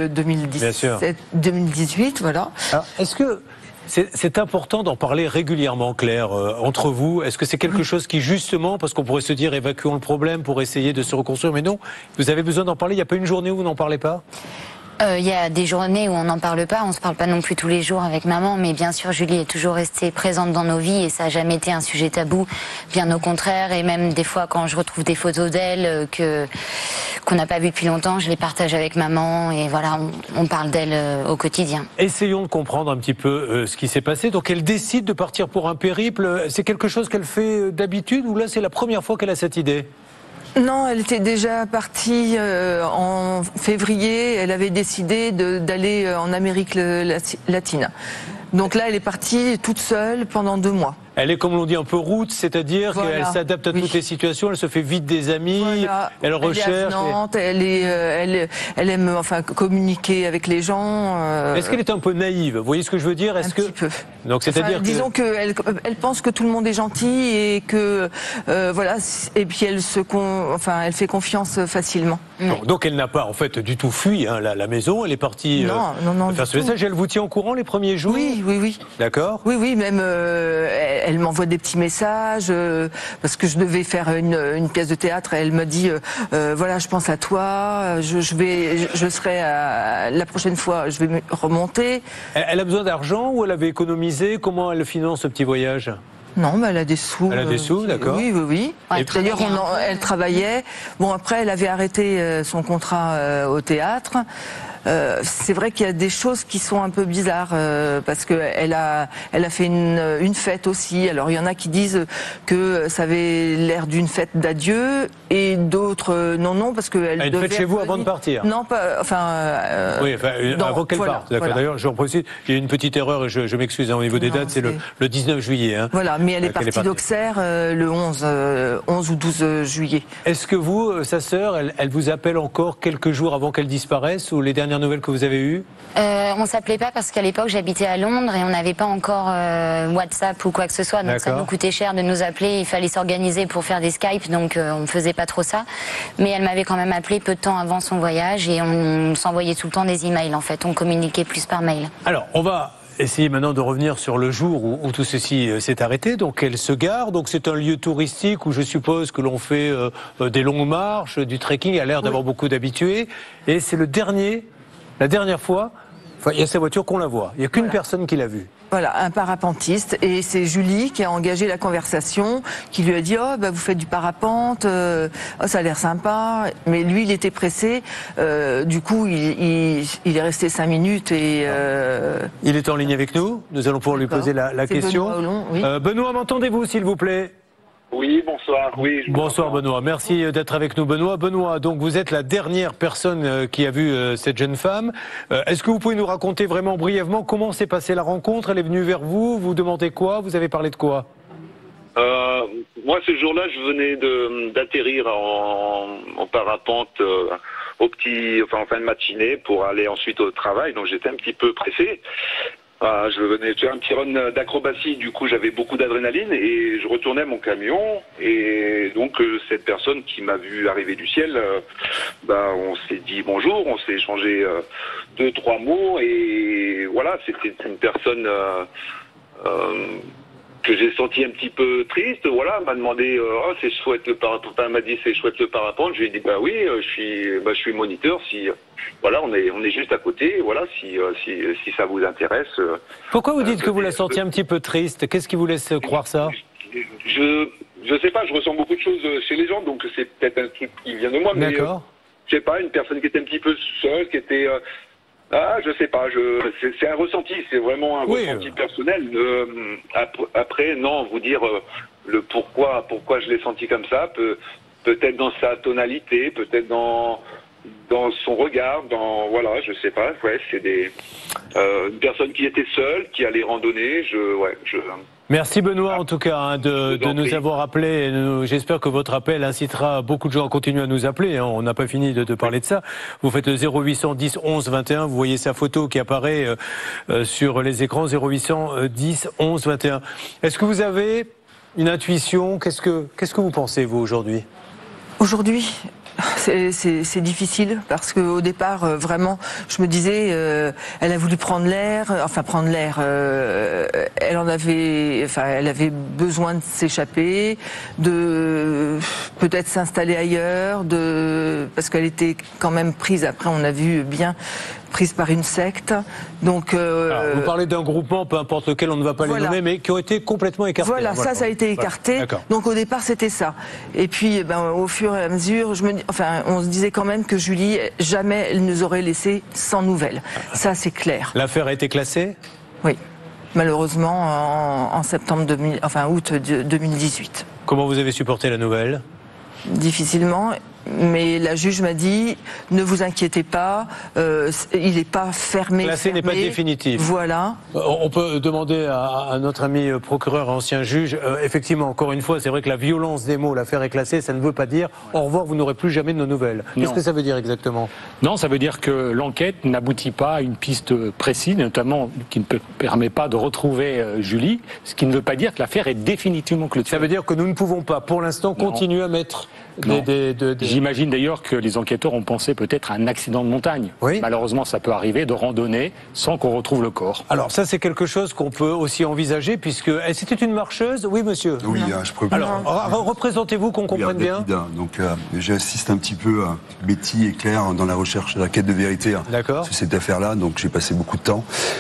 2018, voilà. Alors, est-ce que c'est important d'en parler régulièrement, Claire, entre vous? Est-ce que c'est quelque chose qui, justement, parce qu'on pourrait se dire évacuons le problème pour essayer de se reconstruire, mais non, vous avez besoin d'en parler? Il n'y a pas une journée où vous n'en parlez pas? Il y a des journées où on n'en parle pas, on se parle pas non plus tous les jours avec maman, mais bien sûr Julie est toujours restée présente dans nos vies et ça n'a jamais été un sujet tabou, bien au contraire, et même des fois quand je retrouve des photos d'elle qu'on n'a pas vues depuis longtemps, je les partage avec maman et voilà, on parle d'elle au quotidien. Essayons de comprendre un petit peu ce qui s'est passé. Donc elle décide de partir pour un périple, c'est quelque chose qu'elle fait d'habitude ou là c'est la première fois qu'elle a cette idée? Non, elle était déjà partie en février. Elle avait décidé d'aller en Amérique latine. Donc là, elle est partie toute seule pendant 2 mois. Elle est, comme l'on dit, un peu route, c'est-à-dire qu'elle s'adapte à toutes les situations, elle se fait vite des amis, elle recherche. Elle est avenante, elle aime enfin communiquer avec les gens. Est-ce qu'elle est un peu naïve? Vous voyez ce que je veux dire? Est-ce un petit peu. Donc c'est-à-dire disons qu'elle pense que tout le monde est gentil et que voilà, et puis elle fait confiance facilement. Donc elle n'a pas en fait du tout fui la maison, elle est partie faire ce message. Elle vous tient au courant les premiers jours? Oui. D'accord. Oui, même elle m'envoie des petits messages parce que je devais faire une pièce de théâtre et elle me dit voilà, je pense à toi, je serai la prochaine fois, je vais remonter. Elle a besoin d'argent ou elle avait économisé? Comment elle finance ce petit voyage? Non, mais elle a des sous. Elle a des sous, d'accord. Oui. Ouais, D'ailleurs, elle travaillait. Bon, après, elle avait arrêté son contrat au théâtre. C'est vrai qu'il y a des choses qui sont un peu bizarres parce que elle a fait une fête aussi. Alors il y en a qui disent que ça avait l'air d'une fête d'adieu et d'autres non parce que elle devait fête chez vous avant de partir. Non, pas avant qu'elle parte. D'accord. Voilà. D'ailleurs, j'en précise, il y a une petite erreur et je m'excuse au niveau des dates, c'est le 19 juillet. Voilà, mais elle est partie d'Auxerre le 11 ou 12 juillet. Est-ce que vous, sa sœur, elle vous appelle encore quelques jours avant qu'elle disparaisse ou les dernières nouvelles que vous avez eues? On s'appelait pas parce qu'à l'époque j'habitais à Londres et on n'avait pas encore WhatsApp ou quoi que ce soit, donc ça nous coûtait cher de nous appeler, il fallait s'organiser pour faire des Skype, donc on faisait pas trop ça. Mais elle m'avait quand même appelé peu de temps avant son voyage et on s'envoyait tout le temps des emails en fait, on communiquait plus par mail. Alors on va essayer maintenant de revenir sur le jour où tout ceci s'est arrêté. Donc elle se gare, donc c'est un lieu touristique où je suppose que l'on fait des longues marches, du trekking, elle a l'air d'avoir beaucoup d'habitués et c'est la dernière fois, il y a sa voiture qu'on la voit. Il n'y a qu'une personne qui l'a vue. Voilà, un parapentiste. Et c'est Julie qui a engagé la conversation, qui lui a dit « Oh, vous faites du parapente, ça a l'air sympa. » Mais lui, il était pressé. Du coup, il est resté 5 minutes et... Il est en ligne avec nous. Nous allons pouvoir lui poser la question. Benoît Hollon, oui. Benoît, m'entendez-vous, s'il vous plaît? Oui, bonsoir. Oui, bonsoir Benoît, merci d'être avec nous Benoît. Benoît, donc vous êtes la dernière personne qui a vu cette jeune femme. Est-ce que vous pouvez nous raconter vraiment brièvement comment s'est passée la rencontre? Elle est venue vers vous, vous demandez quoi? Vous avez parlé de quoi? Moi, ce jour-là, je venais d'atterrir en parapente en fin de matinée pour aller ensuite au travail, donc j'étais un petit peu pressé. Je venais de faire un petit run d'acrobatie, du coup j'avais beaucoup d'adrénaline et je retournais mon camion et donc cette personne qui m'a vu arriver du ciel, on s'est dit bonjour, on s'est échangé 2-3 mots et voilà, c'était une personne que j'ai senti un petit peu triste, voilà, m'a demandé c'est chouette le parapente, elle m'a dit c'est chouette le parapente, je lui ai dit oui, je suis moniteur, si voilà, on est juste à côté, voilà, si ça vous intéresse. Pourquoi vous dites que vous la sentiez un petit peu triste? Qu'est-ce qui vous laisse croire ça? Je sais pas, je ressens beaucoup de choses chez les gens, donc c'est peut-être un truc qui vient de moi, mais je sais pas, une personne qui était un petit peu seule, qui était je sais pas, c'est un ressenti, c'est vraiment un ressenti personnel. Après, non, vous dire le pourquoi je l'ai senti comme ça, peut-être dans sa tonalité, peut-être dans son regard, voilà, je sais pas, c'est une personne qui était seule, qui allait randonner, Merci Benoît en tout cas de nous avoir appelé. J'espère que votre appel incitera beaucoup de gens à continuer à nous appeler. On n'a pas fini de parler de ça. Vous faites le 0810 11 21. Vous voyez sa photo qui apparaît sur les écrans 0810 11 21. Est-ce que vous avez une intuition? Qu'est-ce que vous pensez vous aujourd'hui? Aujourd'hui, C'est difficile parce qu'au départ, vraiment, je me disais, elle a voulu prendre l'air, elle avait besoin de s'échapper, de peut-être s'installer ailleurs, parce qu'elle était quand même prise. Après, on a vu bien prise par une secte. Donc, vous parlez d'un groupement, peu importe lequel, on ne va pas les nommer, mais qui ont été complètement écartés. Voilà, ça a été écarté. Donc au départ, c'était ça. Et puis, au fur et à mesure, on se disait quand même que Julie, jamais elle nous aurait laissé sans nouvelles. Ça, c'est clair. L'affaire a été classée ? Oui, malheureusement, en août 2018. Comment vous avez supporté la nouvelle ? Difficilement. Mais la juge m'a dit, ne vous inquiétez pas, il n'est pas fermé. Classé n'est pas définitif. Voilà. On peut demander à notre ami procureur et ancien juge, effectivement, encore une fois, c'est vrai que la violence des mots, l'affaire est classée, ça ne veut pas dire, au revoir, vous n'aurez plus jamais de nos nouvelles. Qu'est-ce que ça veut dire exactement ? Non, ça veut dire que l'enquête n'aboutit pas à une piste précise, notamment qui ne permet pas de retrouver Julie, ce qui ne veut pas dire que l'affaire est définitivement clôturée. Ça veut dire que nous ne pouvons pas, pour l'instant, continuer à mettre J'imagine d'ailleurs que les enquêteurs ont pensé peut-être à un accident de montagne. Oui. Malheureusement, ça peut arriver de randonnée sans qu'on retrouve le corps. Alors ça, c'est quelque chose qu'on peut aussi envisager, puisque c'était une marcheuse. Oui, monsieur. Oui, je peux. Alors, représentez-vous qu'on comprenne bien. Donc, j'assiste un petit peu à Betty et Claire dans la recherche, la quête de vérité sur cette affaire-là. Donc, j'ai passé beaucoup de temps.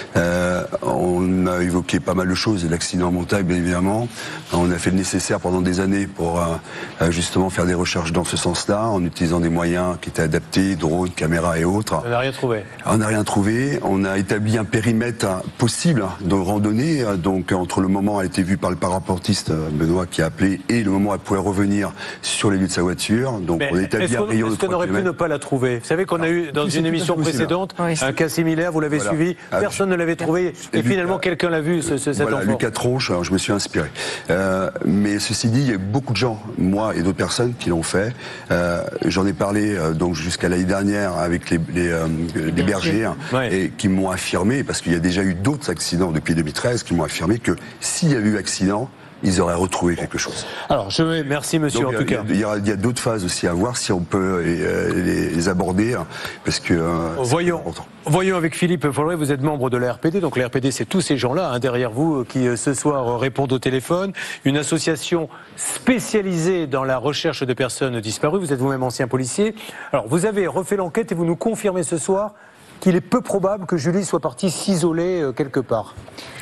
On a évoqué pas mal de choses, l'accident en montagne, bien évidemment. On a fait le nécessaire pendant des années pour justement faire des recherches dans ce sens-là, en utilisant des moyens qui étaient adaptés, drones, caméras et autres. On n'a rien trouvé. On n'a rien trouvé. On a établi un périmètre possible de randonnée. Donc, entre le moment où elle a été vue par le paraportiste Benoît qui a appelé et le moment où elle pouvait revenir sur les lieux de sa voiture. Donc, on a établi un rayon de 3 km. Est-ce qu'on aurait pu ne pas la trouver ? Vous savez qu'on a eu dans une émission précédente un cas similaire, vous l'avez suivi, personne ne l'avait trouvé et finalement quelqu'un l'a vu, cet enfant. Lucas Tronche, alors je me suis inspiré. Mais ceci dit, il y a beaucoup de gens, moi et d'autres personnes qui l'ont fait. J'en ai parlé donc jusqu'à l'année dernière avec les bergers et qui m'ont affirmé, parce qu'il y a déjà eu d'autres accidents depuis 2013, qui m'ont affirmé que s'il y avait eu accident, ils auraient retrouvé quelque chose. Alors, merci monsieur donc, en tout cas. Il y a d'autres phases aussi à voir si on peut les aborder, parce que Voyons avec Philippe Folleret, vous êtes membre de la RPD, donc la RPD c'est tous ces gens-là derrière vous qui ce soir répondent au téléphone, une association spécialisée dans la recherche de personnes disparues, vous êtes vous-même ancien policier. Alors vous avez refait l'enquête et vous nous confirmez ce soir qu'il est peu probable que Julie soit partie s'isoler quelque part.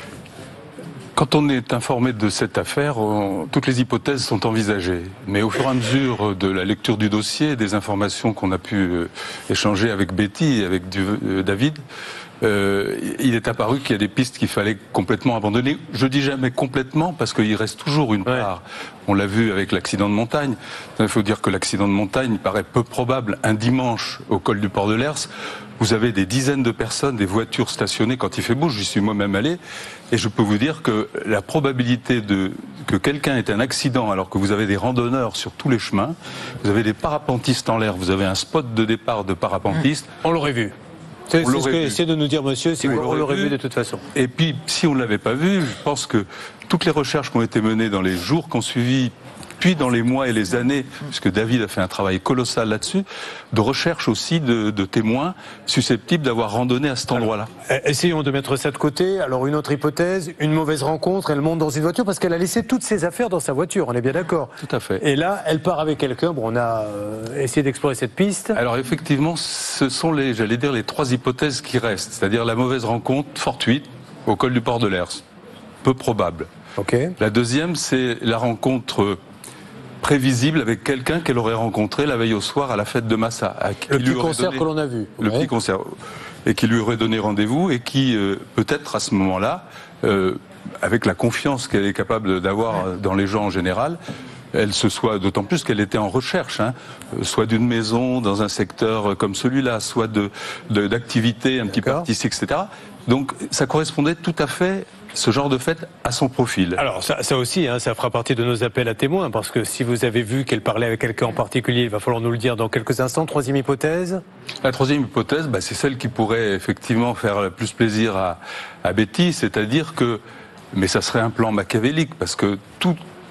Quand on est informé de cette affaire, toutes les hypothèses sont envisagées. Mais au fur et à mesure de la lecture du dossier, des informations qu'on a pu échanger avec Betty et avec David, il est apparu qu'il y a des pistes qu'il fallait complètement abandonner. Je dis jamais complètement parce qu'il reste toujours une part. On l'a vu avec l'accident de montagne. Il faut dire que l'accident de montagne paraît peu probable un dimanche au col du Port de l'Hers. Vous avez des dizaines de personnes, des voitures stationnées quand il fait beau. J'y suis moi-même allé. Et je peux vous dire que la probabilité que quelqu'un ait un accident alors que vous avez des randonneurs sur tous les chemins, vous avez des parapentistes en l'air, vous avez un spot de départ de parapentistes. On l'aurait vu. C'est ce que essaie de nous dire monsieur, c'est qu'on l'aurait vu de toute façon. Et puis, si on ne l'avait pas vu, je pense que toutes les recherches qui ont été menées dans les jours qui ont suivi, puis dans les mois et les années, puisque David a fait un travail colossal là-dessus, de recherche aussi de témoins susceptibles d'avoir randonné à cet endroit-là. Essayons de mettre ça de côté. Alors une autre hypothèse, une mauvaise rencontre, elle monte dans une voiture parce qu'elle a laissé toutes ses affaires dans sa voiture, on est bien d'accord. Tout à fait. Et là, elle part avec quelqu'un, on a essayé d'explorer cette piste. Alors effectivement, ce sont les 3 hypothèses qui restent, c'est-à-dire la mauvaise rencontre fortuite au col du Port de l'Hers, peu probable. La deuxième, c'est la rencontre prévisible avec quelqu'un qu'elle aurait rencontré la veille au soir à la fête de Massa. Le petit concert que l'on a vu. Le petit concert. Et qui lui aurait donné rendez-vous et qui, peut-être à ce moment-là, avec la confiance qu'elle est capable d'avoir dans les gens en général, elle se soit, d'autant plus qu'elle était en recherche, soit d'une maison dans un secteur comme celui-là, soit d'activités un petit peu artistiques, etc. Donc ça correspondait tout à fait, ce genre de fait, à son profil. Alors ça aussi, ça fera partie de nos appels à témoins, parce que si vous avez vu qu'elle parlait avec quelqu'un en particulier, il va falloir nous le dire dans quelques instants. Troisième hypothèse ? La troisième hypothèse, c'est celle qui pourrait effectivement faire le plus plaisir à Betty, c'est-à-dire que, mais ça serait un plan machiavélique, parce que tout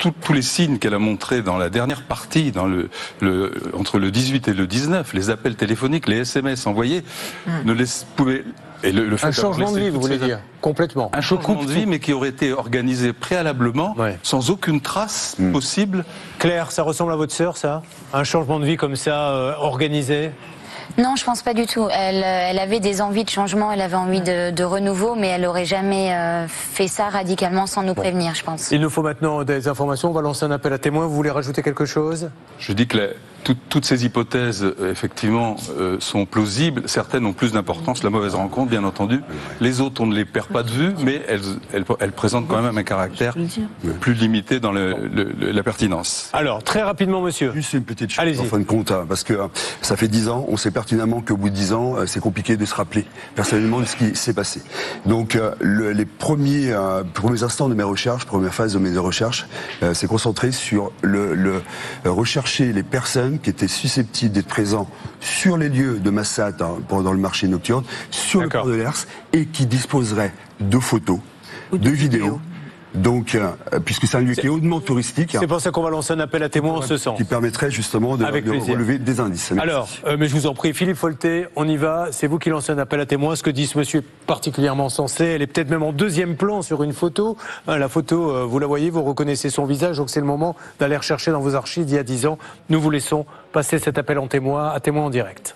tous les signes qu'elle a montrés dans la dernière partie, entre le 18 et le 19, les appels téléphoniques, les SMS envoyés, pouvaient... Un changement de vie, vous voulez dire, complètement. Un changement de vie, mais qui aurait été organisé préalablement, sans aucune trace possible. Claire, ça ressemble à votre sœur, ça? Un changement de vie comme ça, organisé? Non, je pense pas du tout. Elle avait des envies de changement, elle avait envie de renouveau, mais elle aurait jamais fait ça radicalement sans nous prévenir, je pense. Il nous faut maintenant des informations. On va lancer un appel à témoins. Vous voulez rajouter quelque chose? Je dis que toutes ces hypothèses, effectivement, sont plausibles. Certaines ont plus d'importance. La mauvaise rencontre, bien entendu. Les autres, on ne les perd pas de vue, mais elles présentent quand même un caractère plus limité dans la pertinence. Alors, très rapidement, monsieur. Juste une petite chose, en fin de compte, parce que ça fait 10 ans, on sait pertinemment qu'au bout de 10 ans, c'est compliqué de se rappeler personnellement de ce qui s'est passé. Donc, les premiers instants de mes recherches, première phase de mes recherches, s'est concentré sur rechercher les personnes qui étaient susceptibles d'être présents sur les lieux de Massat pendant le marché nocturne, sur le port de l'Hers, et qui disposeraient de photos, de vidéos. Donc, puisque c'est un lieu qui est hautement touristique. C'est pour ça qu'on va lancer un appel à témoins en ce sens. Qui permettrait justement de relever des indices. Merci. Alors, mais je vous en prie, Philippe Folleté, on y va. C'est vous qui lancez un appel à témoins. Ce que dit ce monsieur est particulièrement sensé. Elle est peut-être même en deuxième plan sur une photo. La photo, vous la voyez, vous reconnaissez son visage. Donc c'est le moment d'aller rechercher dans vos archives d'il y a 10 ans. Nous vous laissons passer cet appel à témoins en direct.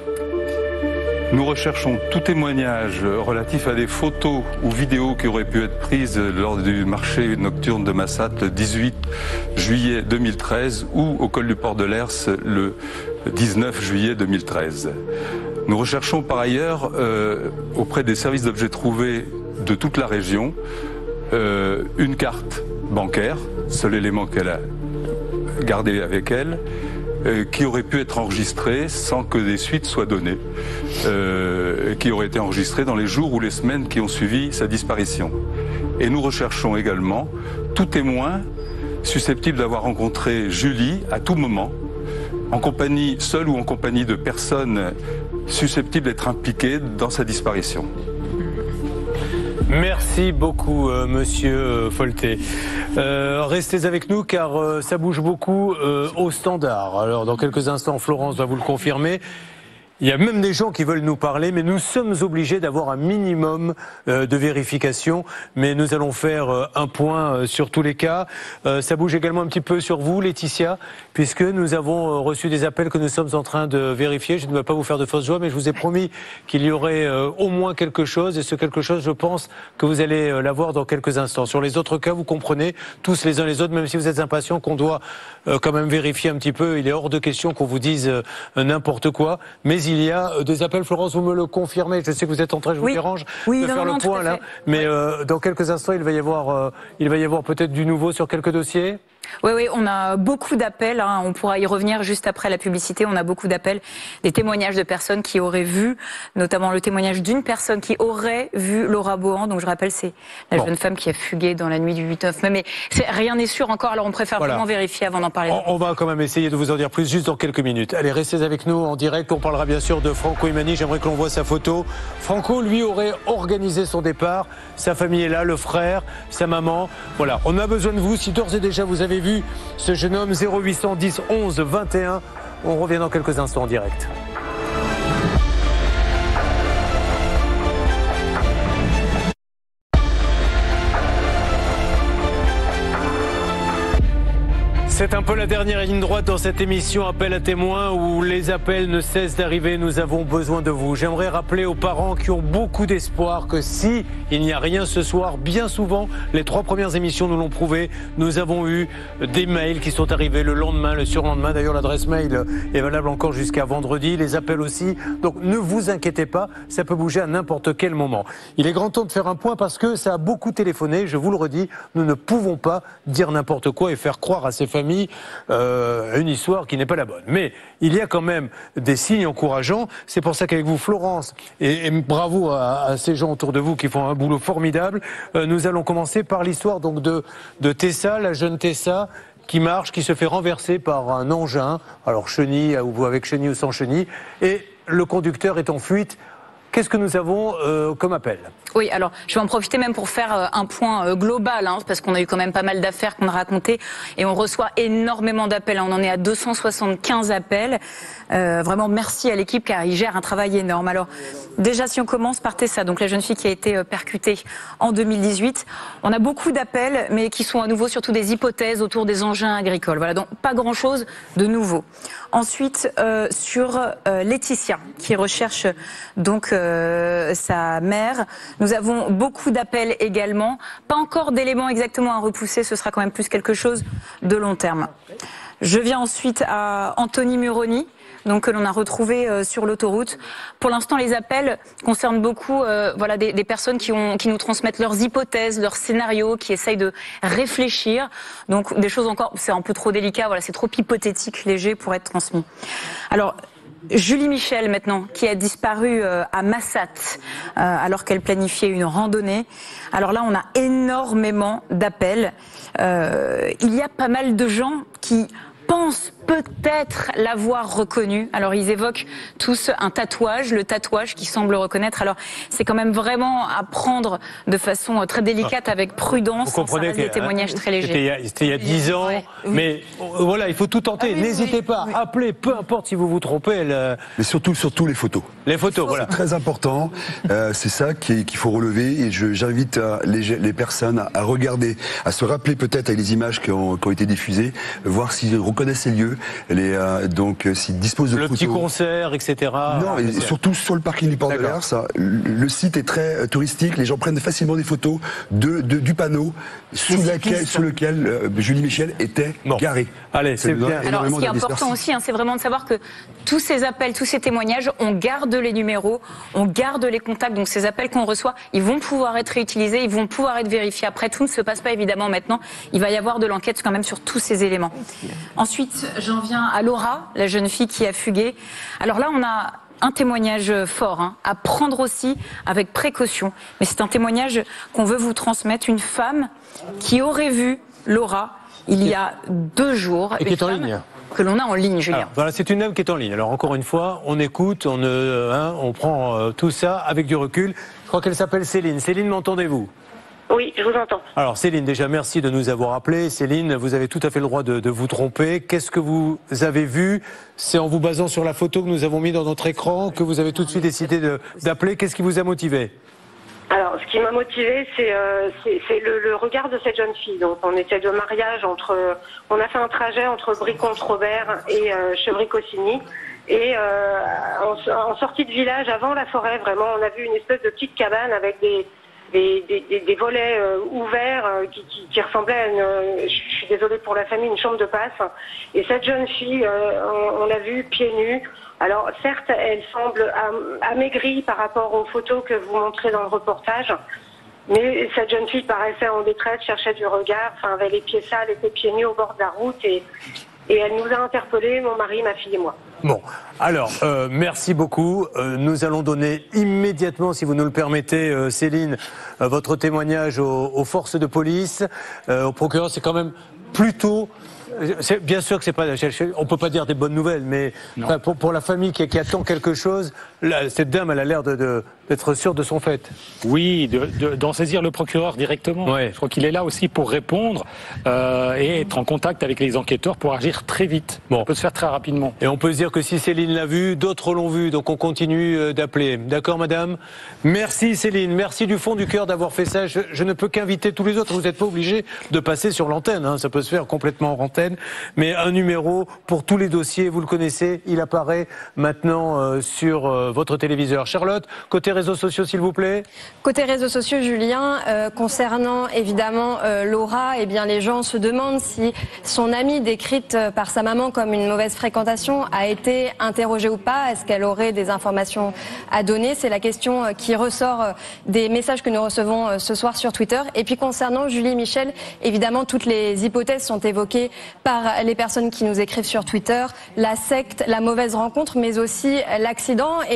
Nous recherchons tout témoignage relatif à des photos ou vidéos qui auraient pu être prises lors du marché nocturne de Massat le 18 juillet 2013 ou au col du port de l'Hers le 19 juillet 2013. Nous recherchons par ailleurs auprès des services d'objets trouvés de toute la région une carte bancaire, seul élément qu'elle a gardé avec elle, qui aurait pu être enregistré sans que des suites soient données, qui aurait été enregistré dans les jours ou les semaines qui ont suivi sa disparition. Et nous recherchons également tout témoin susceptible d'avoir rencontré Julie à tout moment, en compagnie, seule ou en compagnie de personnes susceptibles d'être impliquées dans sa disparition. Merci beaucoup, monsieur Folleté. Restez avec nous car ça bouge beaucoup au standard. Alors, dans quelques instants, Florence va vous le confirmer. Il y a même des gens qui veulent nous parler, mais nous sommes obligés d'avoir un minimum de vérification. Mais nous allons faire un point sur tous les cas. Ça bouge également un petit peu sur vous, Laetitia, puisque nous avons reçu des appels que nous sommes en train de vérifier. Je ne vais pas vous faire de fausses joies, mais je vous ai promis qu'il y aurait au moins quelque chose. Et ce quelque chose, je pense que vous allez l'avoir dans quelques instants. Sur les autres cas, vous comprenez tous les uns les autres, même si vous êtes impatients, qu'on doit quand même vérifier un petit peu. Il est hors de question qu'on vous dise n'importe quoi. Mais il y a des appels, Florence, vous me le confirmez. Je sais que vous êtes en train, je vous dérange, de faire le point là. Mais dans quelques instants, il va y avoir peut-être du nouveau sur quelques dossiers. Oui, on a beaucoup d'appels, on pourra y revenir juste après la publicité, on a beaucoup d'appels, des témoignages de personnes qui auraient vu, notamment le témoignage d'une personne qui aurait vu Laura Bohan, donc je rappelle c'est la jeune femme qui a fugué dans la nuit du 8-9 mai, mais rien n'est sûr encore, alors on préfère vraiment vérifier avant d'en parler. On va quand même essayer de vous en dire plus juste dans quelques minutes. Allez, restez avec nous en direct, on parlera bien sûr de Franco Imani, j'aimerais que l'on voit sa photo. Franco, lui, aurait organisé son départ, sa famille est là, le frère, sa maman, voilà, on a besoin de vous, si d'ores et déjà vous avez vu ce jeune homme, 0810 11 21. On revient dans quelques instants en direct. C'est un peu la dernière ligne droite dans cette émission Appel à témoins où les appels ne cessent d'arriver. Nous avons besoin de vous. J'aimerais rappeler aux parents qui ont beaucoup d'espoir que si il n'y a rien ce soir, bien souvent, les 3 premières émissions nous l'ont prouvé, nous avons eu des mails qui sont arrivés le lendemain, le surlendemain. D'ailleurs, l'adresse mail est valable encore jusqu'à vendredi, les appels aussi. Donc ne vous inquiétez pas, ça peut bouger à n'importe quel moment. Il est grand temps de faire un point parce que ça a beaucoup téléphoné. Je vous le redis, nous ne pouvons pas dire n'importe quoi et faire croire à ces familles une histoire qui n'est pas la bonne. Mais il y a quand même des signes encourageants. C'est pour ça qu'avec vous, Florence, et bravo à ces gens autour de vous qui font un boulot formidable, nous allons commencer par l'histoire donc de Tessa, la jeune Tessa, qui marche, qui se fait renverser par un engin, alors chenille ou avec chenille ou sans chenille, et le conducteur est en fuite Qu'est-ce que nous avons comme appel? Oui, alors je vais en profiter même pour faire un point global, parce qu'on a eu quand même pas mal d'affaires qu'on a racontées et on reçoit énormément d'appels. On en est à 275 appels. Vraiment merci à l'équipe car ils gèrent un travail énorme. Alors déjà si on commence par Tessa, donc la jeune fille qui a été percutée en 2018, on a beaucoup d'appels mais qui sont à nouveau surtout des hypothèses autour des engins agricoles. Voilà, donc pas grand-chose de nouveau. Ensuite sur Laetitia qui recherche donc sa mère. Nous avons beaucoup d'appels également. Pas encore d'éléments exactement à repousser, ce sera quand même plus quelque chose de long terme. Je viens ensuite à Anthony Muroni, donc que l'on a retrouvé sur l'autoroute. Pour l'instant, les appels concernent beaucoup voilà, des personnes qui nous transmettent leurs hypothèses, leurs scénarios, qui essayent de réfléchir. Donc des choses encore, c'est un peu trop délicat, voilà, c'est trop hypothétique, léger pour être transmis. Alors, Julie Michel maintenant, qui a disparu à Massat alors qu'elle planifiait une randonnée. Alors là, on a énormément d'appels. Il y a pas mal de gens qui pensent peut-être l'avoir reconnue. Alors ils évoquent tous un tatouage, le tatouage qui semble reconnaître. Alors c'est quand même vraiment à prendre de façon très délicate, avec prudence. Vous comprenez que des témoignages très légers. C'était il y a 10 ans, mais voilà, il faut tout tenter. N'hésitez pas, appelez, peu importe si vous vous trompez. Mais surtout les photos. Les photos, voilà. C'est très important. C'est ça qu'il faut relever. Et j'invite les personnes à regarder, à se rappeler peut-être avec les images qui ont été diffusées, voir s'ils reconnaissent les lieux, donc s'ils disposent de le photos. Petit concert, etc. Non, et surtout sur le parking du Port de l'Ers, le site est très touristique. Les gens prennent facilement des photos du panneau sous lequel Julie Michel était garée. Allez, c'est bien. Alors, ce qui est important aussi, c'est vraiment de savoir que tous ces appels, tous ces témoignages, on garde les numéros, on garde les contacts. Donc ces appels qu'on reçoit, ils vont pouvoir être réutilisés, ils vont pouvoir être vérifiés. Après, tout ne se passe pas évidemment maintenant. Il va y avoir de l'enquête quand même sur tous ces éléments. Ensuite, j'en viens à Laura, la jeune fille qui a fugué. Alors là, on a un témoignage fort, à prendre aussi avec précaution. Mais c'est un témoignage qu'on veut vous transmettre. Une femme qui aurait vu Laura il y a 2 jours. Et qui est en ligne. Que l'on a en ligne, Julien. Alors, voilà, c'est une dame qui est en ligne. Alors encore une fois, on écoute, on prend tout ça avec du recul. Je crois qu'elle s'appelle Céline. Céline, m'entendez-vous ? Oui, je vous entends. Alors Céline, déjà merci de nous avoir appelés. Céline, vous avez tout à fait le droit de vous tromper. Qu'est-ce que vous avez vu? C'est en vous basant sur la photo que nous avons mis dans notre écran que vous avez tout de suite décidé d'appeler. Qu'est-ce qui vous a motivé? Alors, ce qui m'a motivé, c'est le regard de cette jeune fille. Donc, on était de mariage on a fait un trajet entre Brie-Comte-Robert et Chevry-Cossigny. Et en sortie de village, avant la forêt, vraiment, on a vu une espèce de petite cabane avec des volets ouverts qui ressemblaient à je suis désolée pour la famille, une chambre de passe. Et cette jeune fille, on l'a vue pieds nus. Alors certes, elle semble amaigrie par rapport aux photos que vous montrez dans le reportage, mais cette jeune fille paraissait en détresse, cherchait du regard, avait les pieds sales, était pieds nus au bord de la route et elle nous a interpellés, mon mari, ma fille et moi. Bon, alors, merci beaucoup. Nous allons donner immédiatement, si vous nous le permettez, Céline, votre témoignage aux forces de police, au procureur. C'est quand même plutôt... Bien sûr que c'est pas, on peut pas dire des bonnes nouvelles, mais pour la famille qui attend quelque chose, cette dame, elle a l'air d'être sûre de son fait. Oui, d'en saisir le procureur directement. Ouais. Je crois qu'il est là aussi pour répondre et être en contact avec les enquêteurs pour agir très vite. Bon. Ça peut se faire très rapidement. Et on peut se dire que si Céline l'a vu, d'autres l'ont vu, donc on continue d'appeler. D'accord, madame? Merci Céline, merci du fond du cœur d'avoir fait ça. Je ne peux qu'inviter tous les autres, vous n'êtes pas obligés de passer sur l'antenne, ça peut se faire complètement en antenne. Mais un numéro pour tous les dossiers, vous le connaissez, il apparaît maintenant sur votre téléviseur. Charlotte, côté réseaux sociaux, s'il vous plaît. Côté réseaux sociaux, Julien, concernant évidemment Laura, eh bien les gens se demandent si son amie décrite par sa maman comme une mauvaise fréquentation a été interrogée ou pas. Est-ce qu'elle aurait des informations à donner? C'est la question qui ressort des messages que nous recevons ce soir sur Twitter. Et puis concernant Julie Michel, évidemment toutes les hypothèses sont évoquées par les personnes qui nous écrivent sur Twitter, la secte, la mauvaise rencontre, mais aussi l'accident. Et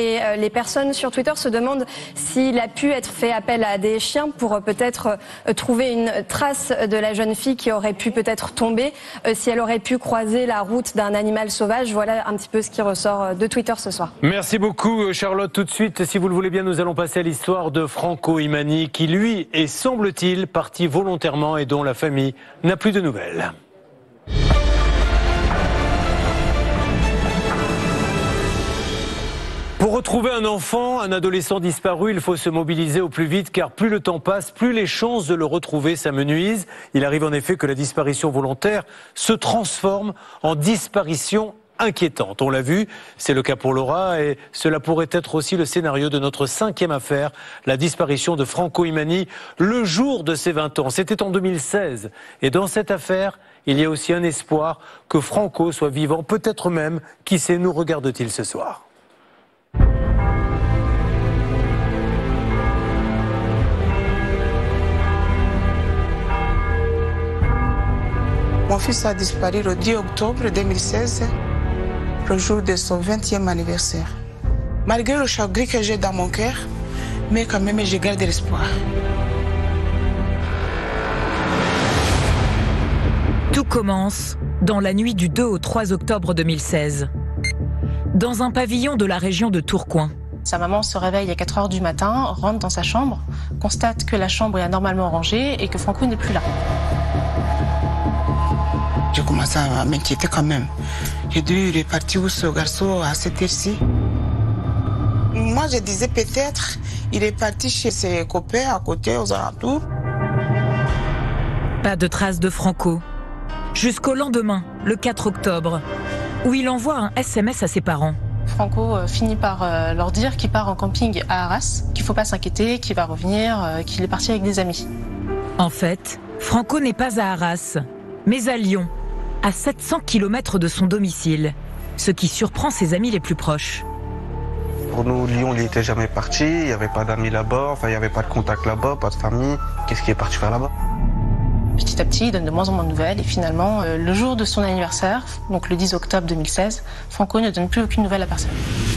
et les personnes sur Twitter se demandent s'il a pu être fait appel à des chiens pour peut-être trouver une trace de la jeune fille qui aurait pu peut-être tomber, si elle aurait pu croiser la route d'un animal sauvage. Voilà un petit peu ce qui ressort de Twitter ce soir. Merci beaucoup Charlotte. Tout de suite, si vous le voulez bien, nous allons passer à l'histoire de Franco Imani qui lui est, semble-t-il, parti volontairement et dont la famille n'a plus de nouvelles. Pour retrouver un enfant, un adolescent disparu, il faut se mobiliser au plus vite car plus le temps passe, plus les chances de le retrouver s'amenuisent. Il arrive en effet que la disparition volontaire se transforme en disparition inquiétante. On l'a vu, c'est le cas pour Laura et cela pourrait être aussi le scénario de notre 5e affaire, la disparition de Franco Imani le jour de ses 20 ans. C'était en 2016 et dans cette affaire, il y a aussi un espoir que Franco soit vivant, peut-être même, qui sait, nous regarde-t-il ce soir? Mon fils a disparu le 10 octobre 2016, le jour de son 20e anniversaire. Malgré le chagrin que j'ai dans mon cœur, mais quand même, je garde l'espoir. Tout commence dans la nuit du 2 au 3 octobre 2016, dans un pavillon de la région de Tourcoing. Sa maman se réveille à 4 heures du matin, rentre dans sa chambre, constate que la chambre est anormalement rangée et que Franco n'est plus là. J'ai commencé à m'inquiéter quand même. J'ai dit, il est parti où ce garçon à cette heure-ci? Moi, je disais peut-être, il est parti chez ses copains à côté, aux alentours. Pas de traces de Franco. Jusqu'au lendemain, le 4 octobre, où il envoie un SMS à ses parents. Franco finit par leur dire qu'il part en camping à Arras, qu'il ne faut pas s'inquiéter, qu'il va revenir, qu'il est parti avec des amis. En fait, Franco n'est pas à Arras, mais à Lyon, à 700 km de son domicile, ce qui surprend ses amis les plus proches. Pour nous, Lyon, il n'était jamais parti, il n'y avait pas d'amis là-bas, il n'y avait pas de contact là-bas, pas de famille. Qu'est-ce qu'il est parti faire là-bas? Petit à petit, il donne de moins en moins de nouvelles et finalement, le jour de son anniversaire, donc le 10 octobre 2016, Franco ne donne plus aucune nouvelle à personne.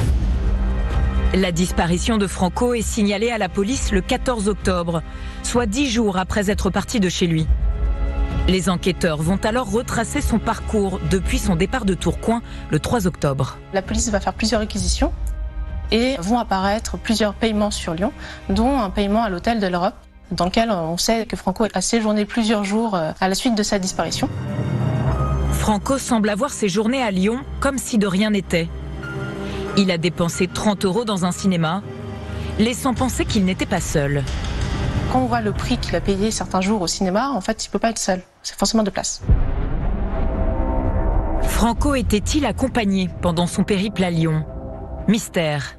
La disparition de Franco est signalée à la police le 14 octobre, soit 10 jours après être parti de chez lui. Les enquêteurs vont alors retracer son parcours depuis son départ de Tourcoing le 3 octobre. La police va faire plusieurs réquisitions et vont apparaître plusieurs paiements sur Lyon, dont un paiement à l'hôtel de l'Europe, dans lequel on sait que Franco a séjourné plusieurs jours à la suite de sa disparition. Franco semble avoir séjourné à Lyon comme si de rien n'était. Il a dépensé 30 € dans un cinéma, laissant penser qu'il n'était pas seul. Quand on voit le prix qu'il a payé certains jours au cinéma, en fait, il ne peut pas être seul. C'est forcément de place. Franco était-il accompagné pendant son périple à Lyon? Mystère.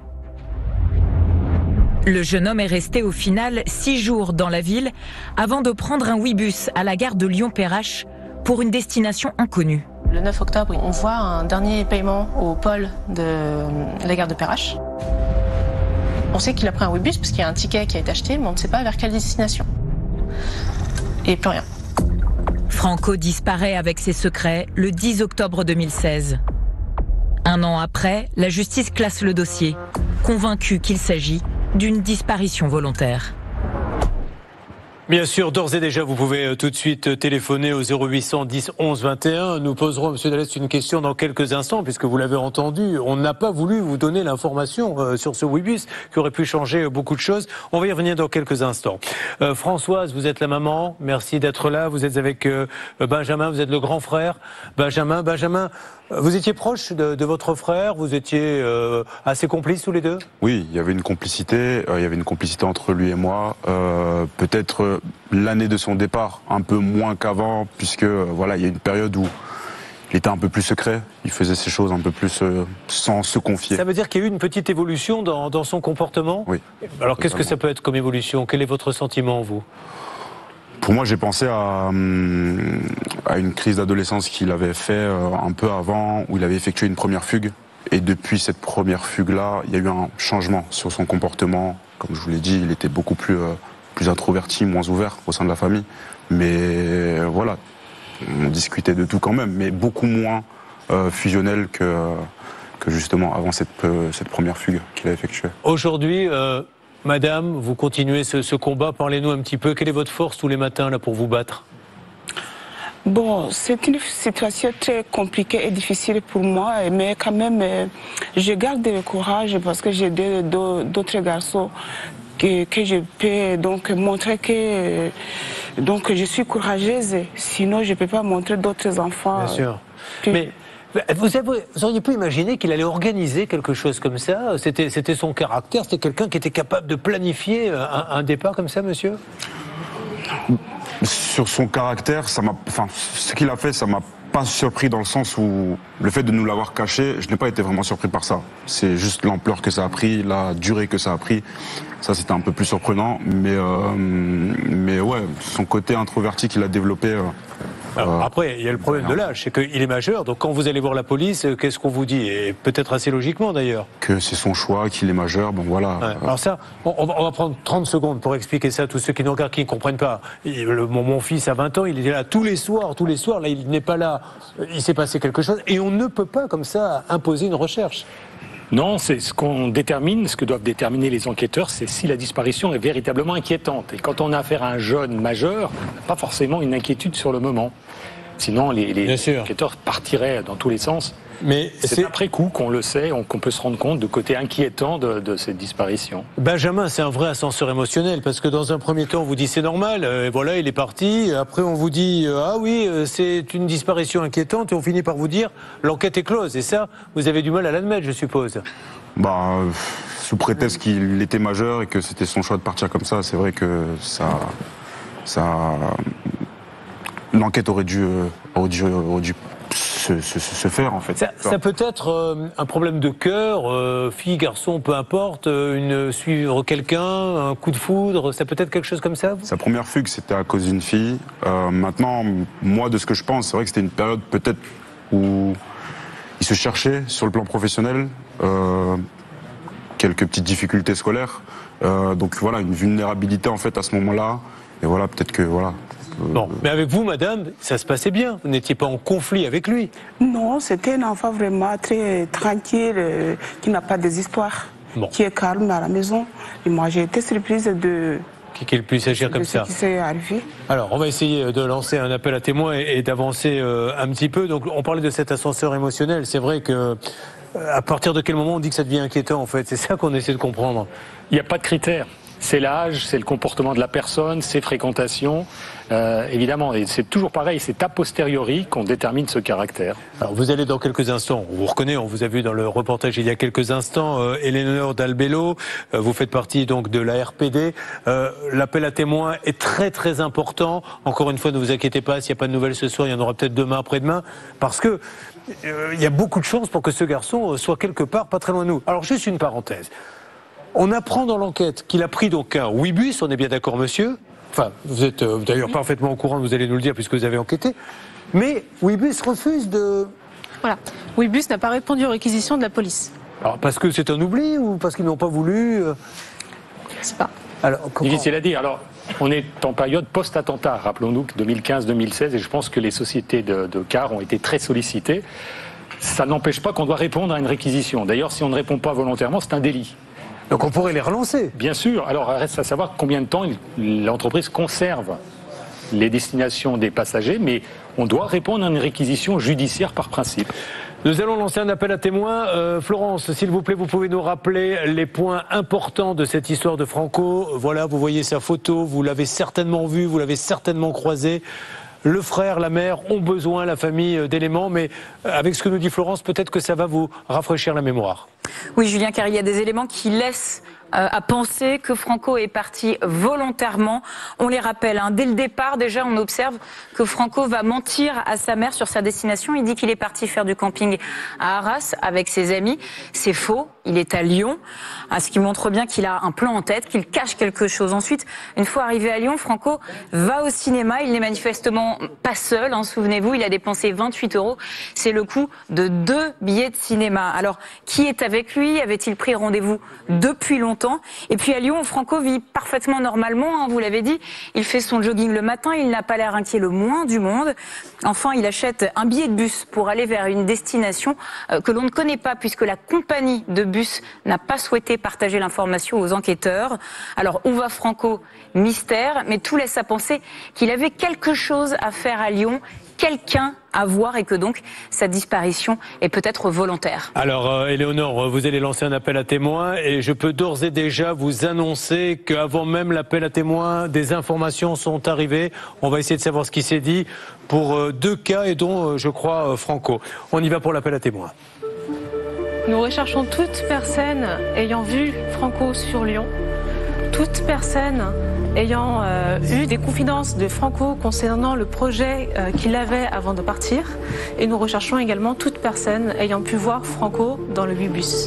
Le jeune homme est resté au final 6 jours dans la ville avant de prendre un ouibus à la gare de Lyon-Perrache pour une destination inconnue. Le 9 octobre, on voit un dernier paiement au pôle de la gare de Perrache. On sait qu'il a pris un ouibus parce qu'il y a un ticket qui a été acheté, mais on ne sait pas vers quelle destination. Et plus rien. Franco disparaît avec ses secrets le 10 octobre 2016. Un an après, la justice classe le dossier, convaincue qu'il s'agit d'une disparition volontaire. Bien sûr, d'ores et déjà, vous pouvez tout de suite téléphoner au 0800 10 11 21. Nous poserons, M. Dallès, une question dans quelques instants, puisque vous l'avez entendu, on n'a pas voulu vous donner l'information sur ce ouibus qui aurait pu changer beaucoup de choses. On va y revenir dans quelques instants. Françoise, vous êtes la maman, merci d'être là. Vous êtes avec Benjamin, vous êtes le grand frère. Benjamin, vous étiez proche de votre frère, vous étiez assez complices tous les deux? Oui, il y avait une complicité, entre lui et moi. Peut-être l'année de son départ, un peu moins qu'avant, puisque voilà, il y a une période où il était un peu plus secret, il faisait ses choses un peu plus sans se confier. Ça veut dire qu'il y a eu une petite évolution dans son comportement? Oui. Alors qu'est-ce que ça peut être comme évolution? Quel est votre sentiment, vous? Pour moi, j'ai pensé à une crise d'adolescence qu'il avait fait un peu avant, où il avait effectué une première fugue. Et depuis cette première fugue-là, il y a eu un changement sur son comportement. Comme je vous l'ai dit, il était beaucoup plus introverti, moins ouvert au sein de la famille. Mais voilà, on discutait de tout quand même, mais beaucoup moins fusionnel que que justement avant cette première fugue qu'il a effectuée. Aujourd'hui, madame, vous continuez ce combat. Parlez-nous un petit peu. Quelle est votre force tous les matins là pour vous battre? Bon, c'est une situation très compliquée et difficile pour moi, mais quand même, je garde le courage parce que j'ai d'autres garçons que je peux donc montrer que donc je suis courageuse. Sinon, je ne peux pas montrer d'autres enfants. Bien sûr. Mais vous auriez pu imaginer qu'il allait organiser quelque chose comme ça? C'était son caractère? C'était quelqu'un qui était capable de planifier un départ comme ça, monsieur? Sur son caractère, ce qu'il a fait, ça m'a pas surpris dans le sens où le fait de nous l'avoir caché, je n'ai pas été vraiment surpris par ça. C'est juste l'ampleur que ça a pris, la durée que ça a pris. Ça, c'était un peu plus surprenant, mais ouais, son côté introverti qu'il a développé. Alors, après, il y a le problème de l'âge, c'est qu'il est majeur, donc quand vous allez voir la police, qu'est-ce qu'on vous dit? Et peut-être assez logiquement d'ailleurs. Que c'est son choix, qu'il est majeur, bon voilà. Ouais, alors ça, on va prendre 30 secondes pour expliquer ça à tous ceux qui nous regardent, qui ne comprennent pas. Mon fils a 20 ans, il est là tous les soirs, là il n'est pas là, il s'est passé quelque chose, et on ne peut pas comme ça imposer une recherche. Non, c'est ce qu'on détermine, ce que doivent déterminer les enquêteurs, c'est si la disparition est véritablement inquiétante. Et quand on a affaire à un jeune majeur, pas forcément une inquiétude sur le moment. Sinon, les enquêteurs partiraient dans tous les sens. Mais c'est après coup qu'on le sait, qu'on peut se rendre compte du côté inquiétant de cette disparition. Benjamin, c'est un vrai ascenseur émotionnel, parce que dans un premier temps, on vous dit c'est normal, et voilà, il est parti. Après, on vous dit ah oui, c'est une disparition inquiétante, et on finit par vous dire l'enquête est close. Et ça, vous avez du mal à l'admettre, je suppose. Sous prétexte qu'il était majeur et que c'était son choix de partir comme ça, c'est vrai que l'enquête aurait dû se faire en fait. Ça peut être un problème de cœur, fille, garçon, peu importe, suivre quelqu'un, un coup de foudre, ça peut être quelque chose comme ça? Sa première fugue, c'était à cause d'une fille. Maintenant, moi, de ce que je pense, c'est vrai que c'était une période peut-être où il se cherchait sur le plan professionnel, quelques petites difficultés scolaires, donc voilà, une vulnérabilité en fait à ce moment-là, et voilà, peut-être que voilà. Non, mais avec vous, madame, ça se passait bien. Vous n'étiez pas en conflit avec lui. Non, c'était un enfant vraiment très tranquille, qui n'a pas des histoires, qui est calme à la maison. Et moi, j'ai été surprise de... Qu'il puisse agir comme ça. Ce qui s'est arrivé. Alors, on va essayer de lancer un appel à témoins et d'avancer un petit peu. Donc, on parlait de cet ascenseur émotionnel. C'est vrai que... à partir de quel moment on dit que ça devient inquiétant, en fait? C'est ça qu'on essaie de comprendre. Il n'y a pas de critères. C'est l'âge, c'est le comportement de la personne, ses fréquentations, évidemment. Et c'est toujours pareil, c'est a posteriori qu'on détermine ce caractère. Alors vous allez dans quelques instants, on vous reconnaît, on vous a vu dans le reportage il y a quelques instants, Eleonore Dalbello, vous faites partie donc de la RPD. L'appel à témoins est très très important. Encore une fois, ne vous inquiétez pas, s'il n'y a pas de nouvelles ce soir, il y en aura peut-être demain, après-demain, parce que il y a beaucoup de chances pour que ce garçon soit quelque part pas très loin de nous. Alors juste une parenthèse. On apprend dans l'enquête qu'il a pris donc un Ouibus, on est bien d'accord monsieur? Enfin, vous êtes d'ailleurs parfaitement au courant, vous allez nous le dire puisque vous avez enquêté. Mais Ouibus refuse de... Voilà, Ouibus n'a pas répondu aux réquisitions de la police. Alors parce que c'est un oubli ou parce qu'ils n'ont pas voulu Je sais pas. Alors, difficile à dire. Alors, on est en période post-attentat, rappelons-nous que 2015-2016, et je pense que les sociétés de cars ont été très sollicitées. Ça n'empêche pas qu'on doit répondre à une réquisition. D'ailleurs, si on ne répond pas volontairement, c'est un délit. Donc on pourrait les relancer. Bien sûr. Alors reste à savoir combien de temps l'entreprise conserve les destinations des passagers, mais on doit répondre à une réquisition judiciaire par principe. Nous allons lancer un appel à témoins. Florence, s'il vous plaît, vous pouvez nous rappeler les points importants de cette histoire de Franco. Voilà, vous voyez sa photo, vous l'avez certainement vu, vous l'avez certainement croisé. Le frère, la mère ont besoin, la famille, d'éléments, mais avec ce que nous dit Florence, peut-être que ça va vous rafraîchir la mémoire. Oui, Julien, car il y a des éléments qui laissent à penser que Franco est parti volontairement. On les rappelle, dès le départ, déjà, on observe que Franco va mentir à sa mère sur sa destination. Il dit qu'il est parti faire du camping à Arras avec ses amis. C'est faux, il est à Lyon, ce qui montre bien qu'il a un plan en tête, qu'il cache quelque chose. Ensuite, une fois arrivé à Lyon, Franco va au cinéma. Il n'est manifestement pas seul, souvenez-vous, il a dépensé 28 €. C'est le coût de 2 billets de cinéma. Alors, qui est avec lui? Avait-il pris rendez-vous depuis longtemps? autant. Et puis à Lyon, Franco vit parfaitement normalement, hein, vous l'avez dit. Il fait son jogging le matin, il n'a pas l'air inquiet le moins du monde. Enfin, il achète un billet de bus pour aller vers une destination que l'on ne connaît pas, puisque la compagnie de bus n'a pas souhaité partager l'information aux enquêteurs. Alors, où va Franco? Mystère, mais tout laisse à penser qu'il avait quelque chose à faire à Lyon, quelqu'un à voir, et que donc sa disparition est peut-être volontaire. Alors Éléonore, vous allez lancer un appel à témoins et je peux d'ores et déjà vous annoncer qu'avant même l'appel à témoins, des informations sont arrivées. On va essayer de savoir ce qui s'est dit pour 2 cas et dont je crois Franco. On y va pour l'appel à témoins. Nous recherchons toute personne ayant vu Franco sur Lyon, toute personne ayant eu des confidences de Franco concernant le projet qu'il avait avant de partir. Et nous recherchons également toute personne ayant pu voir Franco dans le bus.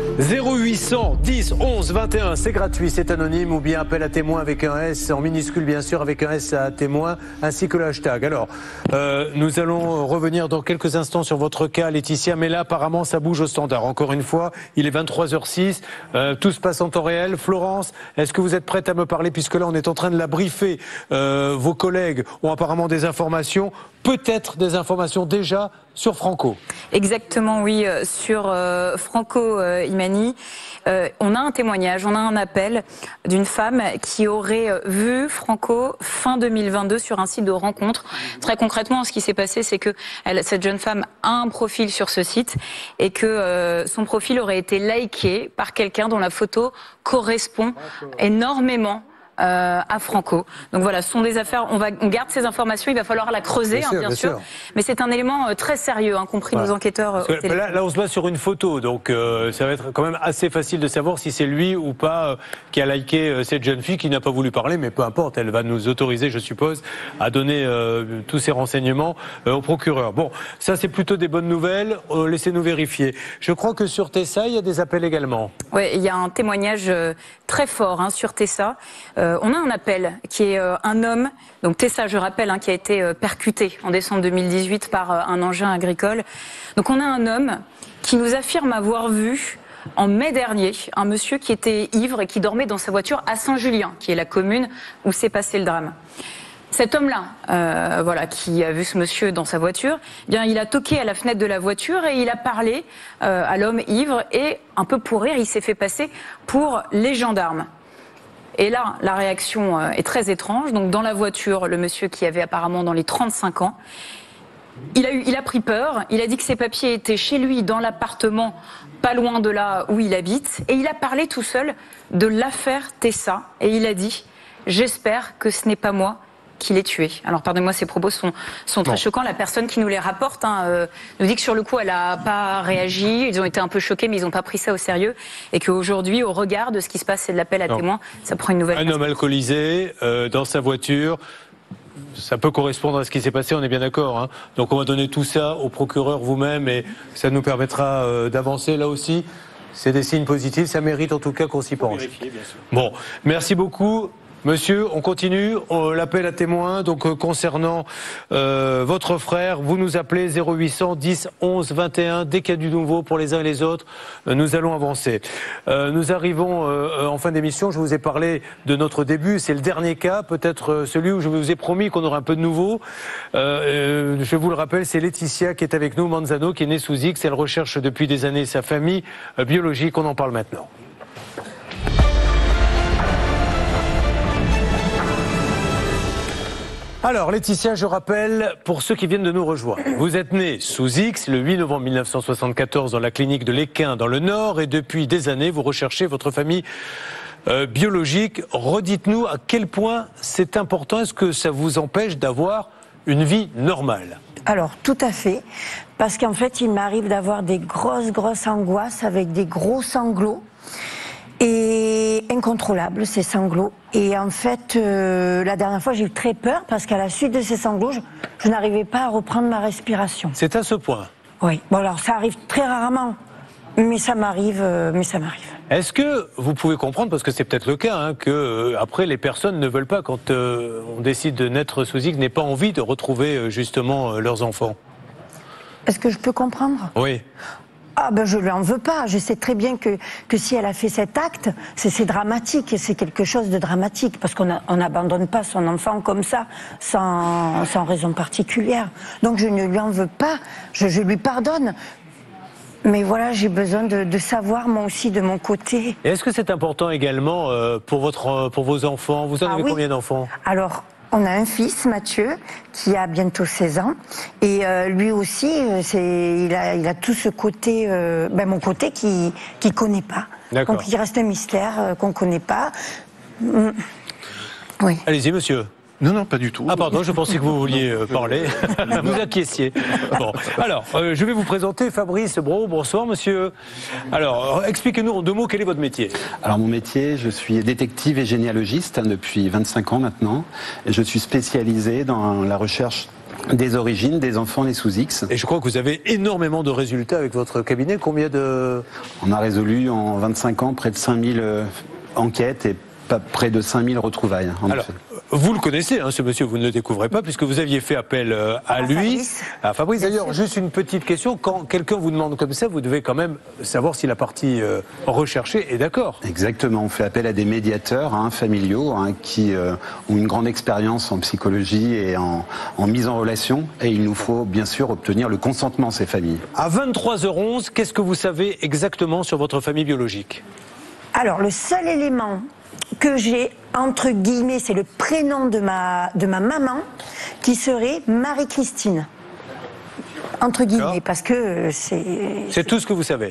0800 10 11 21, c'est gratuit, c'est anonyme, ou bien appel à témoins avec un S, en minuscule bien sûr, avec un S à témoin, ainsi que le hashtag. Alors, nous allons revenir dans quelques instants sur votre cas, Laetitia, mais là apparemment ça bouge au standard. Encore une fois, il est 23h06, tout se passe en temps réel. Florence, est-ce que vous êtes prête à me parler, puisque là on est en train de la briefer, vos collègues ont apparemment des informations, peut-être des informations déjà sur Franco. Exactement, oui, sur Franco Imani. On a un témoignage, on a un appel d'une femme qui aurait vu Franco fin 2022 sur un site de rencontre. Très concrètement, ce qui s'est passé, c'est que cette jeune femme a un profil sur ce site et que son profil aurait été liké par quelqu'un dont la photo correspond énormément à Franco. Donc voilà, ce sont des affaires, on garde ces informations, il va falloir la creuser, bien sûr. Mais c'est un élément très sérieux, compris nos enquêteurs. Là, on se base sur une photo, donc ça va être quand même assez facile de savoir si c'est lui ou pas qui a liké cette jeune fille qui n'a pas voulu parler, mais peu importe, elle va nous autoriser, je suppose, à donner tous ces renseignements au procureur. Bon, ça c'est plutôt des bonnes nouvelles, laissez-nous vérifier. Je crois que sur Tessa, il y a des appels également. Oui, il y a un témoignage très fort sur Tessa. On a un appel qui est un homme, donc Tessa, je rappelle, qui a été percuté en décembre 2018 par un engin agricole. Donc on a un homme qui nous affirme avoir vu en mai dernier un monsieur qui était ivre et qui dormait dans sa voiture à Saint-Julien, qui est la commune où s'est passé le drame. Cet homme-là, qui a vu ce monsieur dans sa voiture, il a toqué à la fenêtre de la voiture et il a parlé à l'homme ivre et, un peu pour rire, il s'est fait passer pour les gendarmes. Et là, la réaction est très étrange. Donc, dans la voiture, le monsieur qui avait apparemment dans les 35 ans, il a pris peur. Il a dit que ses papiers étaient chez lui, dans l'appartement, pas loin de là où il habite. Et il a parlé tout seul de l'affaire Tessa. Et il a dit « J'espère que ce n'est pas moi qui l'ai tué ». Alors, pardonnez-moi, ces propos sont très choquants. La personne qui nous les rapporte nous dit que sur le coup, elle n'a pas réagi. Ils ont été un peu choqués, mais ils n'ont pas pris ça au sérieux. Et qu'aujourd'hui, au regard de ce qui se passe, c'est de l'appel à témoins, ça prend une nouvelle... Un homme alcoolisé dans sa voiture, ça peut correspondre à ce qui s'est passé, on est bien d'accord. Donc on va donner tout ça au procureur vous-même et ça nous permettra d'avancer là aussi. C'est des signes positifs, ça mérite en tout cas qu'on s'y penche. Vérifier, bien sûr. Bon, merci beaucoup. Monsieur, on continue l'appel à témoins. Donc concernant votre frère, vous nous appelez 0800 10 11 21. Dès qu'il y a du nouveau pour les uns et les autres, nous allons avancer. Nous arrivons en fin d'émission. Je vous ai parlé de notre début. C'est le dernier cas, peut-être celui où je vous ai promis qu'on aurait un peu de nouveau. Je vous le rappelle, c'est Laetitia qui est avec nous, Manzano, qui est née sous X. Elle recherche depuis des années sa famille biologique. On en parle maintenant. Alors Laetitia, je rappelle, pour ceux qui viennent de nous rejoindre, vous êtes née sous X le 8 novembre 1974 dans la clinique de l'Équin dans le Nord et depuis des années vous recherchez votre famille biologique. Redites-nous à quel point c'est important, est-ce que ça vous empêche d'avoir une vie normale ? Alors tout à fait, parce qu'en fait il m'arrive d'avoir des grosses angoisses avec des gros sanglots. Et incontrôlable, ces sanglots. Et en fait, la dernière fois, j'ai eu très peur parce qu'à la suite de ces sanglots, je n'arrivais pas à reprendre ma respiration. C'est à ce point? Oui. Bon, alors ça arrive très rarement, mais ça m'arrive. Est-ce que vous pouvez comprendre, parce que c'est peut-être le cas, que après les personnes ne veulent pas, quand on décide de naître sous X, n'aient pas envie de retrouver justement leurs enfants? Est-ce que je peux comprendre? Oui. Ah ben je lui en veux pas. Je sais très bien que si elle a fait cet acte, c'est dramatique et c'est quelque chose de dramatique parce qu'on n'abandonne pas son enfant comme ça sans raison particulière. Donc je ne lui en veux pas. Je lui pardonne. Mais voilà, j'ai besoin de savoir moi aussi de mon côté. Est-ce que c'est important également pour vos enfants? Vous en avez combien d'enfants? Alors, on a un fils, Mathieu, qui a bientôt 16 ans. Et lui aussi, il a tout ce côté, mon côté qu'il ne connaît pas. Donc il reste un mystère qu'on ne connaît pas. Oui. Allez-y, monsieur. Non, pas du tout. Ah pardon, je pensais que vous vouliez parler. Vous acquiesciez. Bon, alors, je vais vous présenter Fabrice Brault. Bonsoir, monsieur. Alors, expliquez-nous en 2 mots, quel est votre métier? Alors, mon métier, je suis détective et généalogiste depuis 25 ans maintenant. Et je suis spécialisé dans la recherche des origines des enfants nés sous X. Et je crois que vous avez énormément de résultats avec votre cabinet. Combien de... On a résolu en 25 ans près de 5000 enquêtes et près de 5000 retrouvailles. Alors, vous le connaissez, ce monsieur, vous ne le découvrez pas, puisque vous aviez fait appel à lui. À Fabrice, d'ailleurs, juste une petite question. Quand quelqu'un vous demande comme ça, vous devez quand même savoir si la partie recherchée est d'accord. Exactement. On fait appel à des médiateurs familiaux qui ont une grande expérience en psychologie et en mise en relation. Et il nous faut, bien sûr, obtenir le consentement de ces familles. À 23h11, qu'est-ce que vous savez exactement sur votre famille biologique? Alors, le seul élément que j'ai, entre guillemets, c'est le prénom de ma maman, qui serait Marie-Christine. Entre guillemets, parce que c'est... C'est tout ce que vous savez?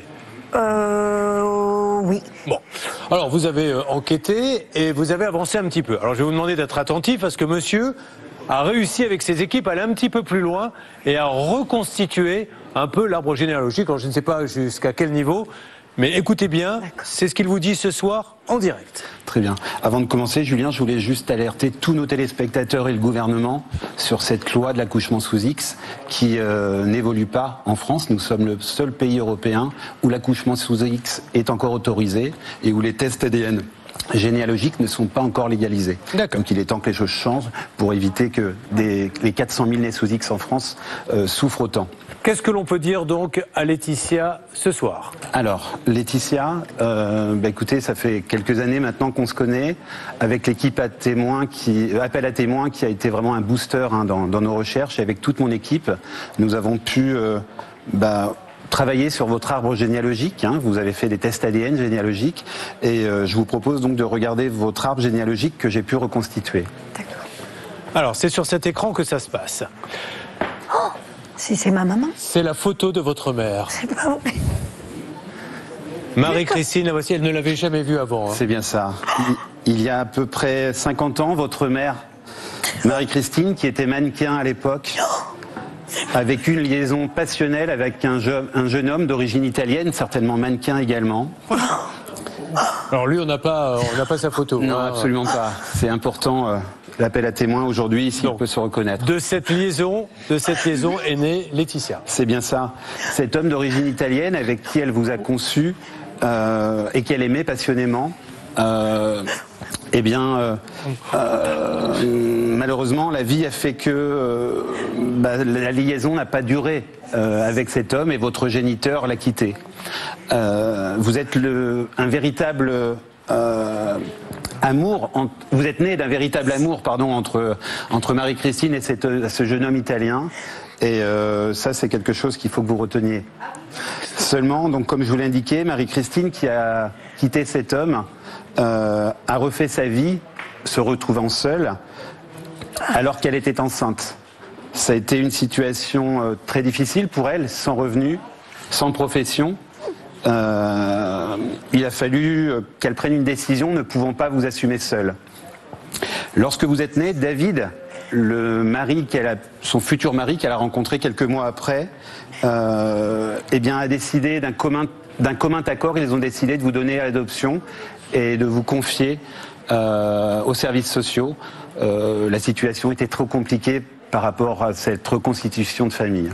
Oui. Bon. Alors, vous avez enquêté et vous avez avancé un petit peu. Alors, je vais vous demander d'être attentif parce que monsieur a réussi avec ses équipes à aller un petit peu plus loin et à reconstituer un peu l'arbre généalogique. Alors, je ne sais pas jusqu'à quel niveau, mais écoutez bien, c'est ce qu'il vous dit ce soir en direct. Très bien. Avant de commencer, Julien, je voulais juste alerter tous nos téléspectateurs et le gouvernement sur cette loi de l'accouchement sous X qui n'évolue pas en France. Nous sommes le seul pays européen où l'accouchement sous X est encore autorisé et où les tests ADN généalogiques ne sont pas encore légalisés. Donc il est temps que les choses changent pour éviter que les 400 000 nés sous X en France souffrent autant. Qu'est-ce que l'on peut dire donc à Laetitia ce soir? Alors, Laetitia, écoutez, ça fait quelques années maintenant qu'on se connaît, avec l'équipe Appel à témoins qui a été vraiment un booster dans nos recherches, et avec toute mon équipe, nous avons pu travailler sur votre arbre généalogique. Vous avez fait des tests ADN généalogiques, et je vous propose donc de regarder votre arbre généalogique que j'ai pu reconstituer. D'accord. Alors, c'est sur cet écran que ça se passe. Oh, c'est ma maman. C'est la photo de votre mère. C'est pas vrai. Marie-Christine, la voici, elle ne l'avait jamais vue avant. C'est bien ça. Il y a à peu près 50 ans, votre mère, Marie-Christine, qui était mannequin à l'époque, avec une liaison passionnelle avec un jeune homme d'origine italienne, certainement mannequin également. Alors lui, on n'a pas sa photo. Non, absolument pas. C'est important. L'appel à témoins aujourd'hui, ici, on peut se reconnaître. De cette liaison est née Laetitia. C'est bien ça. Cet homme d'origine italienne avec qui elle vous a conçu et qu'elle aimait passionnément, malheureusement, la vie a fait que la liaison n'a pas duré avec cet homme et votre géniteur l'a quitté. Vous êtes un véritable amour. Vous êtes né d'un véritable amour, entre Marie-Christine et ce jeune homme italien. Et ça, c'est quelque chose qu'il faut que vous reteniez. Seulement, donc, comme je vous l'ai indiqué, Marie-Christine, qui a quitté cet homme, a refait sa vie, se retrouvant seule, alors qu'elle était enceinte. Ça a été une situation très difficile pour elle, sans revenu, sans profession. Il a fallu qu'elle prenne une décision, ne pouvant pas vous assumer seule. Lorsque vous êtes né, David, son futur mari qu'elle a rencontré quelques mois après, a décidé d'un commun accord, ils ont décidé de vous donner à l'adoption et de vous confier aux services sociaux. La situation était trop compliquée par rapport à cette reconstitution de famille.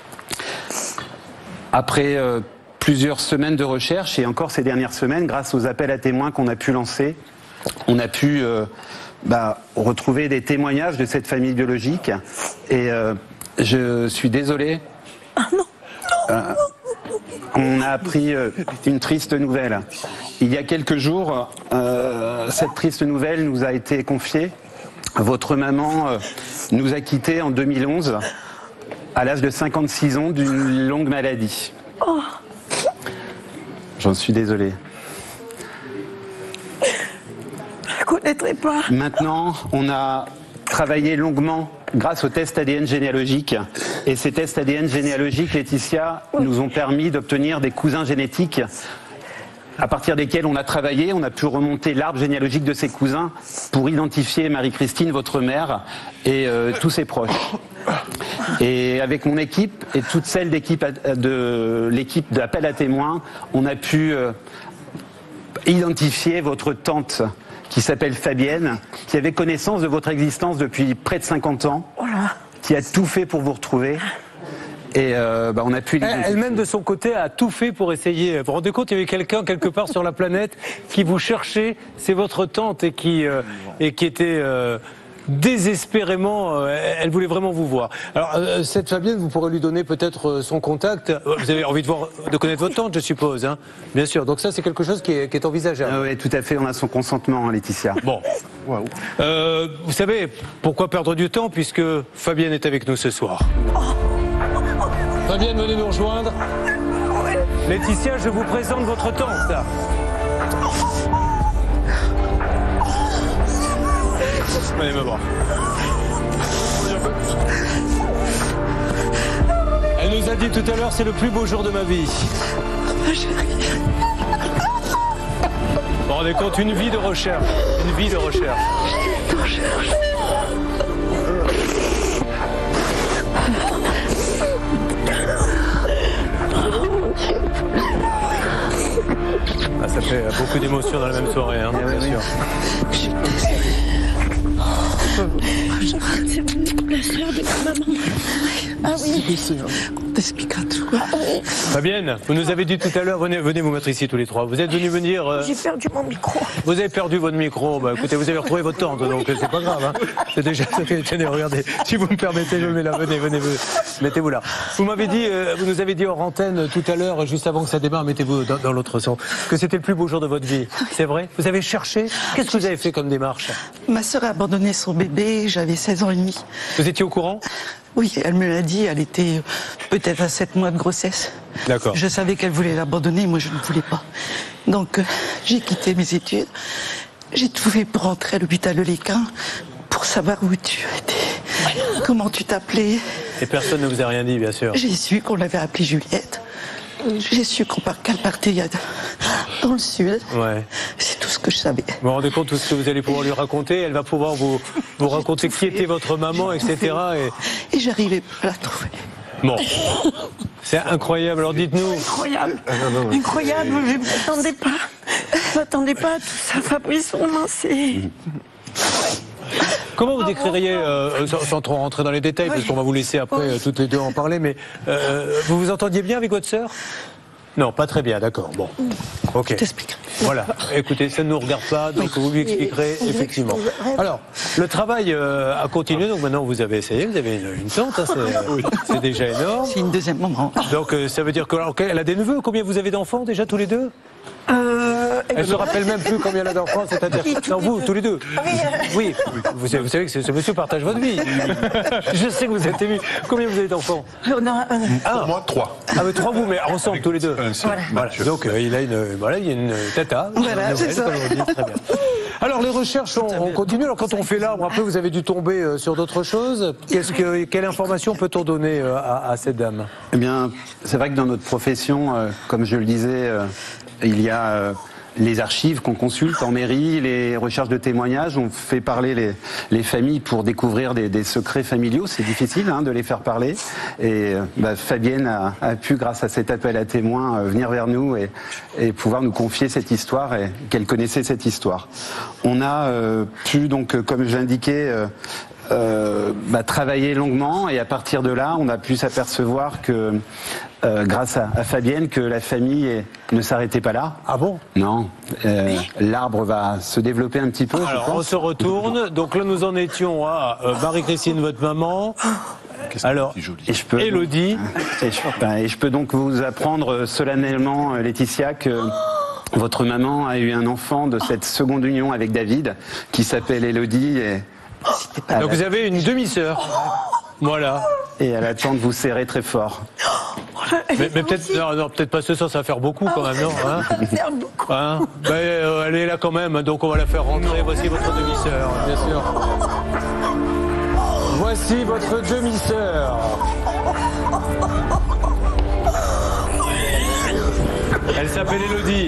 Après plusieurs semaines de recherche, et encore ces dernières semaines, grâce aux appels à témoins qu'on a pu lancer, on a pu retrouver des témoignages de cette famille biologique. Et je suis désolé. Ah non, on a appris une triste nouvelle. Il y a quelques jours, cette triste nouvelle nous a été confiée. Votre maman nous a quittés en 2011, à l'âge de 56 ans, d'une longue maladie. Oh. J'en suis désolé. Je ne connaîtrai pas. Maintenant, on a travaillé longuement grâce aux tests ADN généalogiques. Et ces tests ADN généalogiques, Laetitia, nous ont permis d'obtenir des cousins génétiques à partir desquels on a travaillé. On a pu remonter l'arbre généalogique de ces cousins pour identifier Marie-Christine, votre mère, et tous ses proches. Et avec mon équipe et toutes celles de l'équipe d'Appel à témoins, on a pu identifier votre tante, qui s'appelle Fabienne, qui avait connaissance de votre existence depuis près de 50 ans, qui a tout fait pour vous retrouver. Et on a pu... Elle-même, de son côté, a tout fait pour essayer. Vous vous rendez compte, il y avait quelqu'un, quelque part sur la planète, qui vous cherchait. C'est votre tante et qui était... désespérément, elle voulait vraiment vous voir. Alors, cette Fabienne, vous pourrez lui donner peut-être son contact. Vous avez envie de connaître votre tante, je suppose, hein? Bien sûr. Donc ça, c'est quelque chose qui est envisageable. Oui, tout à fait. On a son consentement, Laetitia. Bon. Wow. Vous savez, pourquoi perdre du temps, puisque Fabienne est avec nous ce soir. Fabienne, venez nous rejoindre. Laetitia, je vous présente votre tante. Allez me voir. Elle nous a dit tout à l'heure, c'est le plus beau jour de ma vie. Vous vous rendez compte, une vie de recherche. Une vie de recherche. Ah, ça fait beaucoup d'émotions dans la même soirée, hein, bien sûr. Je suis désolée. C'est la sœur de ma maman. Ah oui. On t'expliquera tout. Fabienne, vous nous avez dit tout à l'heure, venez vous mettre ici tous les trois. Vous êtes venus me dire... J'ai perdu mon micro. Vous avez perdu votre micro. Bah écoutez, vous avez retrouvé votre tante, donc c'est pas grave. Hein. C'est déjà... Tenez, regardez. Si vous me permettez, je me mets là. Venez, mettez-vous là. Vous m'avez dit, vous nous avez dit hors antenne tout à l'heure, juste avant que ça démarre, mettez-vous dans l'autre sens, que c'était le plus beau jour de votre vie. C'est vrai? Vous avez cherché? Qu'est-ce que vous avez fait comme démarche? Ma sœur a abandonné son bébé, j'avais 16 ans et demi. Vous étiez au courant? Oui, elle me l'a dit, elle était peut-être à 7 mois de grossesse. D'accord. Je savais qu'elle voulait l'abandonner, moi je ne voulais pas. Donc j'ai quitté mes études, j'ai tout fait pour rentrer à l'hôpital de Léquin, pour savoir où tu étais, comment tu t'appelais. Et personne ne vous a rien dit, bien sûr. J'ai su qu'on l'avait appelée Juliette. J'ai su qu'elle partait dans le sud. Ouais. C'est tout ce que je savais. Vous vous rendez compte de tout ce que vous allez pouvoir lui raconter? Elle va pouvoir vous raconter qui était votre maman, etc. Et j'arrivais pas à la trouver. Bon. C'est incroyable. Alors dites-nous. Incroyable. Incroyable. Je ne m'attendais pas à tout ça, Fabrice. Vraiment, c'est... Comment vous décririez, sans trop rentrer dans les détails, parce qu'on va vous laisser après toutes les deux en parler, mais vous vous entendiez bien avec votre sœur? Non, pas très bien, d'accord. Bon, ok. Je t'explique. Voilà. Écoutez, ça ne nous regarde pas, donc vous lui expliquerez effectivement. Alors, le travail a continué. Donc maintenant, vous avez essayé, vous avez une tante, hein, c'est déjà énorme. C'est une deuxième maman. Donc ça veut dire qu'elle a des neveux. Combien vous avez d'enfants déjà tous les deux? Elle se rappelle même plus combien elle a d'enfants, c'est-à-dire non, vous, tous les deux. Oui, vous savez que ce monsieur partage votre vie. Je sais que vous êtes ému. Combien vous avez d'enfants? On a Pour moi, 3. Ah, mais 3 vous, mais ensemble tous les deux. Voilà. Donc il a une tata. Voilà, c'est ça. Très bien. Alors les recherches ont continué. Alors quand on fait l'arbre, après vous avez dû tomber sur d'autres choses. Quelle information peut-on donner à cette dame? Eh bien, c'est vrai que dans notre profession, comme je le disais, il y a les archives qu'on consulte en mairie, les recherches de témoignages, on fait parler les familles pour découvrir des secrets familiaux. C'est difficile de les faire parler. Et Fabienne a pu, grâce à cet appel à témoins, venir vers nous et pouvoir nous confier cette histoire et qu'elle connaissait cette histoire. On a pu, donc, comme je l'indiquais, travailler longuement et à partir de là, on a pu s'apercevoir que grâce à Fabienne, que la famille ne s'arrêtait pas là. Ah bon? Non. L'arbre va se développer un petit peu. Alors, on se retourne. Donc là, nous en étions à Marie-Christine, votre maman. Alors, Élodie. Et je peux donc vous apprendre solennellement, Laetitia, que votre maman a eu un enfant de cette seconde union avec David, qui s'appelle Élodie. Donc vous avez une demi-sœur. Voilà. Et elle attend de vous serrer très fort. Mais peut-être pas ce soir, ça va faire beaucoup quand même, non hein? Ça va faire beaucoup. Hein elle est là quand même, donc on va la faire rentrer. Voici votre demi-sœur, bien sûr. Voici votre demi-sœur. Elle s'appelle Élodie.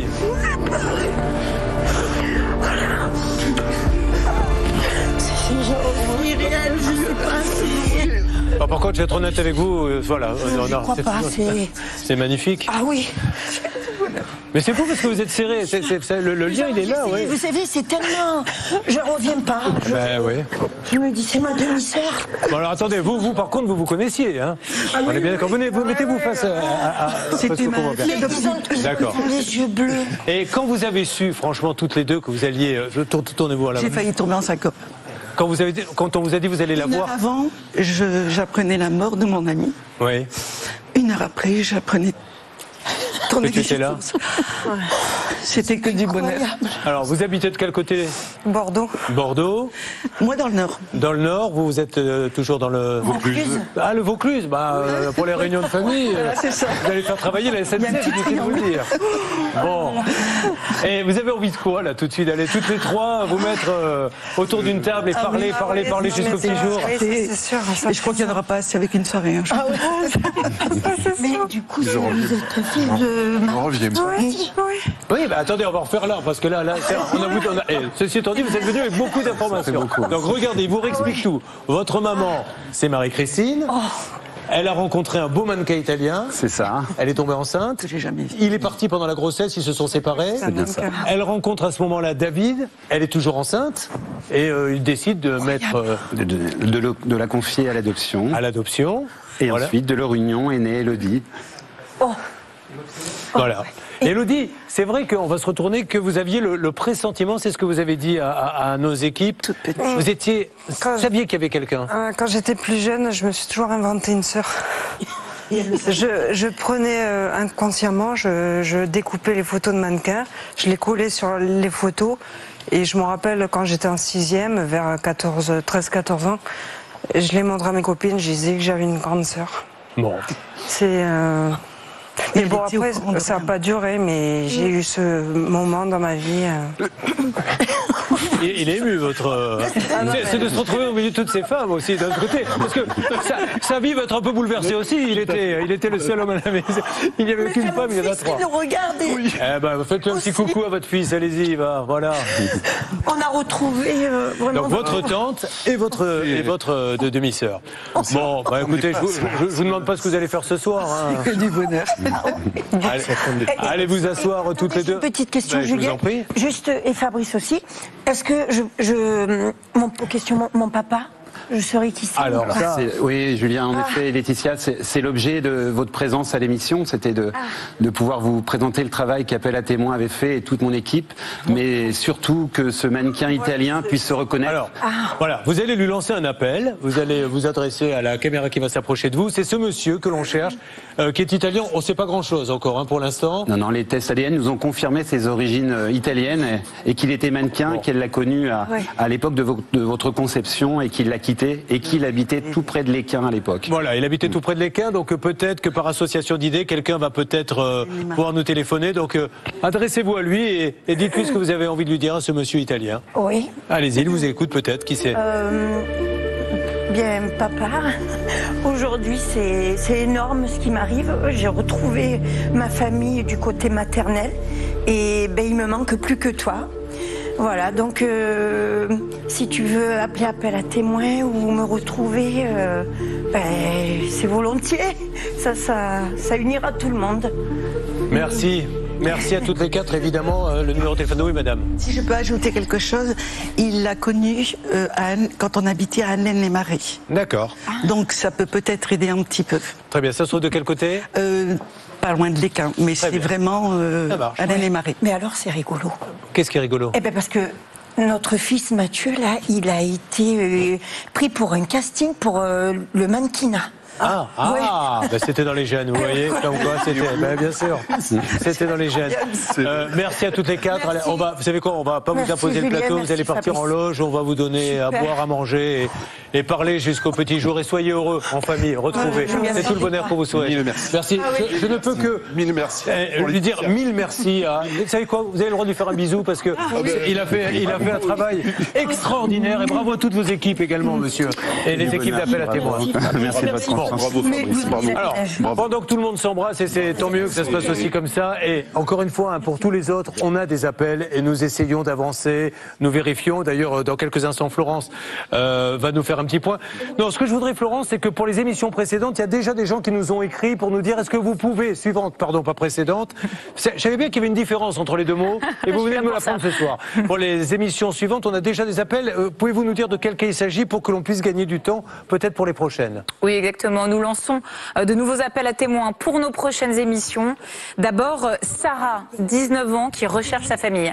Par contre, je vais être honnête avec vous, voilà. C'est magnifique. Ah oui. Mais c'est fou parce que vous êtes serrés. Le lien, il est là, oui. Vous savez, c'est tellement. Je reviens pas. Je me dis, c'est ma demi-sœur. Bon, alors attendez, vous, par contre, vous vous-connaissiez, hein. On est bien d'accord. Vous mettez-vous face à. C'était ma fille. D'accord. Les yeux bleus. Et quand vous avez su, franchement, toutes les deux, que vous alliez. Tournez-vous à la main. J'ai failli tomber en syncope. Quand on vous a dit vous allez la voir. Avant, j'apprenais la mort de mon ami. Oui. 1 heure après, j'apprenais ton existence. C'était que du bonheur. Alors, vous habitez de quel côté? Bordeaux. Bordeaux. Moi, dans le Nord. Dans le Nord, vous êtes toujours dans le Vaucluse. Ah, le Vaucluse. Pour les réunions de famille, c'est ça. Vous allez faire travailler la SNCF, je vais vous le dire. Bon. Et vous avez envie de quoi, là, tout de suite? D'aller toutes les trois vous mettre autour d'une table et parler jusqu'au petit jour? C'est sûr. Et je crois qu'il n'y en aura pas assez avec une soirée. Mais du coup, vous êtes fille de. On revient. Oui, attendez, on va en refaire là, parce que là, ceci étant dit, vous êtes venu avec beaucoup d'informations. Donc regardez, il vous réexplique tout. Votre maman, c'est Marie-Christine. Elle a rencontré un beau mannequin italien. C'est ça. Elle est tombée enceinte. Que j'ai jamais vu. Il est parti pendant la grossesse, ils se sont séparés. C'est bien ça. Elle rencontre à ce moment-là David. Elle est toujours enceinte. Et il décide de mettre. De la confier à l'adoption. À l'adoption. Et ensuite, de leur union est née Élodie. Voilà. Élodie, c'est vrai qu'on va se retourner, que vous aviez le pressentiment, c'est ce que vous avez dit à nos équipes. Vous saviez qu'il y avait quelqu'un. Quand j'étais plus jeune, je me suis toujours inventé une sœur. Je prenais inconsciemment, je découpais les photos de mannequins, je les collais sur les photos, et je me rappelle quand j'étais en 6e, vers 13-14 ans, je les montrais à mes copines, je disais que j'avais une grande sœur. Bon. Mais bon, après, ça n'a pas duré, mais j'ai eu ce moment dans ma vie. Il est ému, votre. C'est de se retrouver au milieu de toutes ces femmes aussi, d'un côté. Parce que sa vie va être un peu bouleversée aussi. Il était le seul homme à la maison. Il n'y avait qu'une femme, il y en a 3. Regardez. Oui. Faites-le un petit coucou à votre fils, allez-y, voilà. On a retrouvé vraiment. Donc votre tante et votre demi-sœur. Bon, écoutez, je vous demande pas ce que vous allez faire ce soir. Hein. C'est que du bonheur. Allez vous asseoir toutes les deux. Petite question, Julien. Je vous en prie. Juste, et Fabrice aussi. Est-ce que mon papa, je saurais qui c'est. Alors, oui, Julien, en effet, Laetitia, c'est l'objet de votre présence à l'émission, c'était de pouvoir vous présenter le travail qu'Appel à témoins avait fait et toute mon équipe, mais surtout que ce mannequin italien puisse se reconnaître. Alors, voilà, vous allez lui lancer un appel, vous allez vous adresser à la caméra qui va s'approcher de vous. C'est ce monsieur que l'on cherche, qui est italien. On ne sait pas grand-chose encore pour l'instant. Non, les tests ADN nous ont confirmé ses origines italiennes et qu'il était mannequin, qu'elle l'a connu à l'époque de votre conception et qu'il l'a quitté et qu'il habitait tout près de l'Équin à l'époque. Voilà, il habitait tout près de l'Équin, donc peut-être que par association d'idées, quelqu'un va peut-être pouvoir nous téléphoner. Donc adressez-vous à lui et dites-lui ce que vous avez envie de lui dire à ce monsieur italien. Oui. Allez-y, il vous écoute peut-être, qui sait. Bien, papa, aujourd'hui c'est énorme ce qui m'arrive. J'ai retrouvé ma famille du côté maternel et il me manque plus que toi. Voilà, donc si tu veux appeler appel à témoins ou me retrouver, c'est volontiers. Ça unira tout le monde. Merci. Merci à toutes les quatre, évidemment. Le numéro de téléphone, oui, madame. Si je peux ajouter quelque chose, il l'a connu quand on habitait à Anne-les-Marais. D'accord. Donc ça peut-être aider un petit peu. Très bien. Ça se trouve de quel côté? Pas loin de l'Équin, mais c'est vraiment Anne-les-Marais. Mais alors c'est rigolo. Qu'est-ce qui est rigolo? Parce que notre fils Mathieu, là, il a été pris pour un casting pour le mannequinat. C'était dans les gènes, vous voyez, comme quoi c'était, bien sûr, c'était dans les gènes. Merci à toutes les quatre. Allez, vous savez quoi, on va pas vous imposer le plateau, vous allez partir en loge, on va vous donner à boire, à manger et parler jusqu'au petit jour et soyez heureux en famille, retrouvez. C'est tout le bonheur qu'on vous souhaite. Merci. Je ne peux que lui dire mille merci. Vous savez quoi, vous avez le droit de lui faire un bisou parce que il a fait un travail extraordinaire et bravo à toutes vos équipes également, monsieur, et les équipes d'appel à témoins. Merci de votre confiance. Bravo. Alors, pendant que tout le monde s'embrasse, et c'est tant mieux que ça se passe aussi comme ça, et encore une fois, pour tous les autres, on a des appels et nous essayons d'avancer, nous vérifions. D'ailleurs, dans quelques instants, Florence va nous faire un petit point. Non, ce que je voudrais, Florence, c'est que pour les émissions précédentes, il y a déjà des gens qui nous ont écrit pour nous dire est-ce que vous pouvez, pas précédente. Je savais bien qu'il y avait une différence entre les deux mots, et vous venez de me l'apprendre ce soir. Pour les émissions suivantes, on a déjà des appels. Pouvez-vous nous dire de quel cas il s'agit pour que l'on puisse gagner du temps, peut-être pour les prochaines? Oui, exactement. Nous lançons de nouveaux appels à témoins pour nos prochaines émissions. D'abord, Sarah, 19 ans, qui recherche sa famille.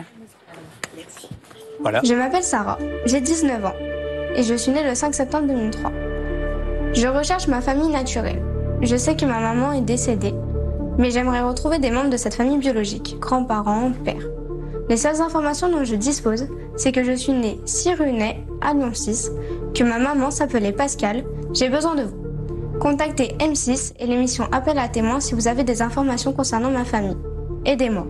Voilà. Je m'appelle Sarah, j'ai 19 ans et je suis née le 5 septembre 2003. Je recherche ma famille naturelle. Je sais que ma maman est décédée, mais j'aimerais retrouver des membres de cette famille biologique, grands-parents, pères. Les seules informations dont je dispose, c'est que je suis née 6 rue Ney, à Lyon 6, que ma maman s'appelait Pascal. J'ai besoin de vous. Contactez M6 et l'émission Appel à témoins si vous avez des informations concernant ma famille. Aidez-moi.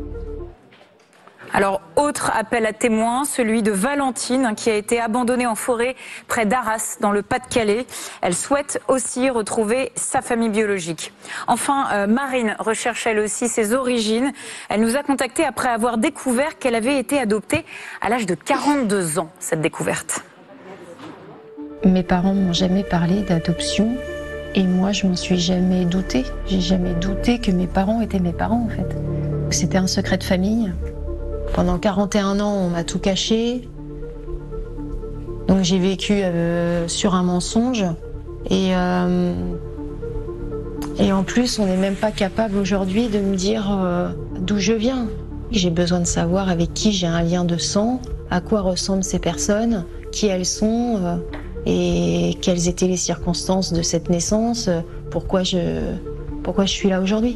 Alors, autre appel à témoins, celui de Valentine, qui a été abandonnée en forêt près d'Arras, dans le Pas-de-Calais. Elle souhaite aussi retrouver sa famille biologique. Enfin, Marine recherche elle aussi ses origines. Elle nous a contactés après avoir découvert qu'elle avait été adoptée à l'âge de 42 ans, cette découverte. Mes parents m'ont jamais parlé d'adoption et moi, je m'en suis jamais doutée. J'ai jamais douté que mes parents étaient mes parents, en fait. C'était un secret de famille. Pendant 41 ans, on m'a tout caché. Donc j'ai vécu sur un mensonge. Et en plus, on n'est même pas capable aujourd'hui de me dire d'où je viens. J'ai besoin de savoir avec qui j'ai un lien de sang, à quoi ressemblent ces personnes, qui elles sont, et quelles étaient les circonstances de cette naissance, pourquoi je suis là aujourd'hui.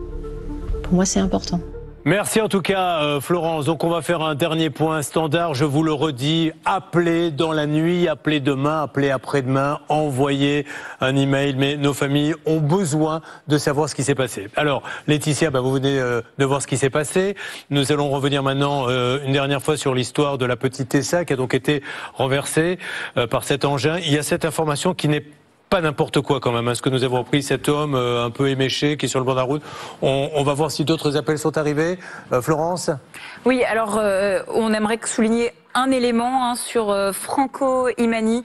Pour moi, c'est important. Merci en tout cas Florence. Donc on va faire un dernier point standard, je vous le redis, appelez dans la nuit, appelez demain, appelez après-demain, envoyez un email, mais nos familles ont besoin de savoir ce qui s'est passé. Alors Laetitia, vous venez de voir ce qui s'est passé. Nous allons revenir maintenant une dernière fois sur l'histoire de la petite Tessa qui a donc été renversée par cet engin. Il y a cette information qui n'est pas n'importe quoi quand même, ce que nous avons pris, cet homme un peu éméché qui est sur le bord de la route. On va voir si d'autres appels sont arrivés. Florence ? Oui, alors on aimerait souligner un élément sur Franco Imani.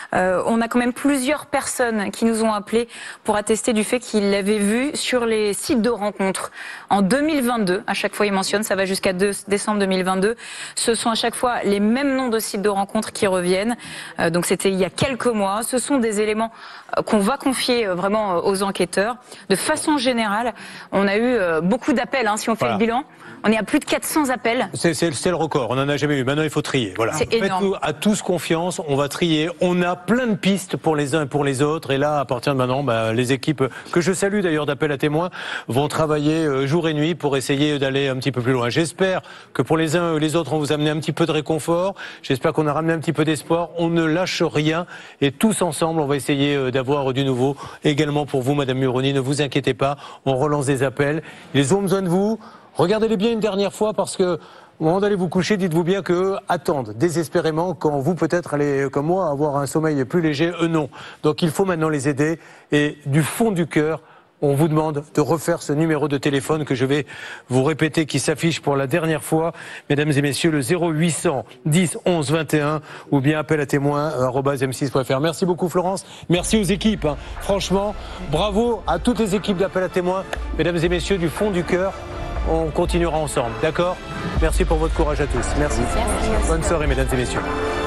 On a quand même plusieurs personnes qui nous ont appelés pour attester du fait qu'ils l'avaient vu sur les sites de rencontres. En 2022, à chaque fois il mentionne, ça va jusqu'à décembre 2022, ce sont à chaque fois les mêmes noms de sites de rencontres qui reviennent. Donc c'était il y a quelques mois. Ce sont des éléments qu'on va confier vraiment aux enquêteurs. De façon générale, on a eu beaucoup d'appels, si on fait le bilan. On est à plus de 400 appels. C'est le record, on n'en a jamais eu. Maintenant, il faut trier. Voilà. Faites-nous à tous confiance, on va trier. On a plein de pistes pour les uns et pour les autres. Et là, à partir de maintenant, les équipes, que je salue d'ailleurs d'appel à témoins, vont travailler jour et nuit pour essayer d'aller un petit peu plus loin. J'espère que pour les uns et les autres, on vous a amené un petit peu de réconfort. J'espère qu'on a ramené un petit peu d'espoir. On ne lâche rien. Et tous ensemble, on va essayer d'avoir du nouveau. Également pour vous, Madame Muroni, ne vous inquiétez pas. On relance des appels. Ils ont besoin de vous. Regardez-les bien une dernière fois parce que au moment d'aller vous coucher, dites-vous bien qu'eux attendent désespérément quand vous peut-être allez, comme moi, avoir un sommeil plus léger, eux non. Donc il faut maintenant les aider et du fond du cœur, on vous demande de refaire ce numéro de téléphone que je vais vous répéter qui s'affiche pour la dernière fois. Mesdames et messieurs, le 0800 10 11 21 ou bien appel à témoins @m6.fr. Merci beaucoup Florence, merci aux équipes. Franchement, bravo à toutes les équipes d'appel à témoins. Mesdames et messieurs, du fond du cœur, on continuera ensemble, d'accord ? Merci pour votre courage à tous. Merci. Bonne soirée, mesdames et messieurs.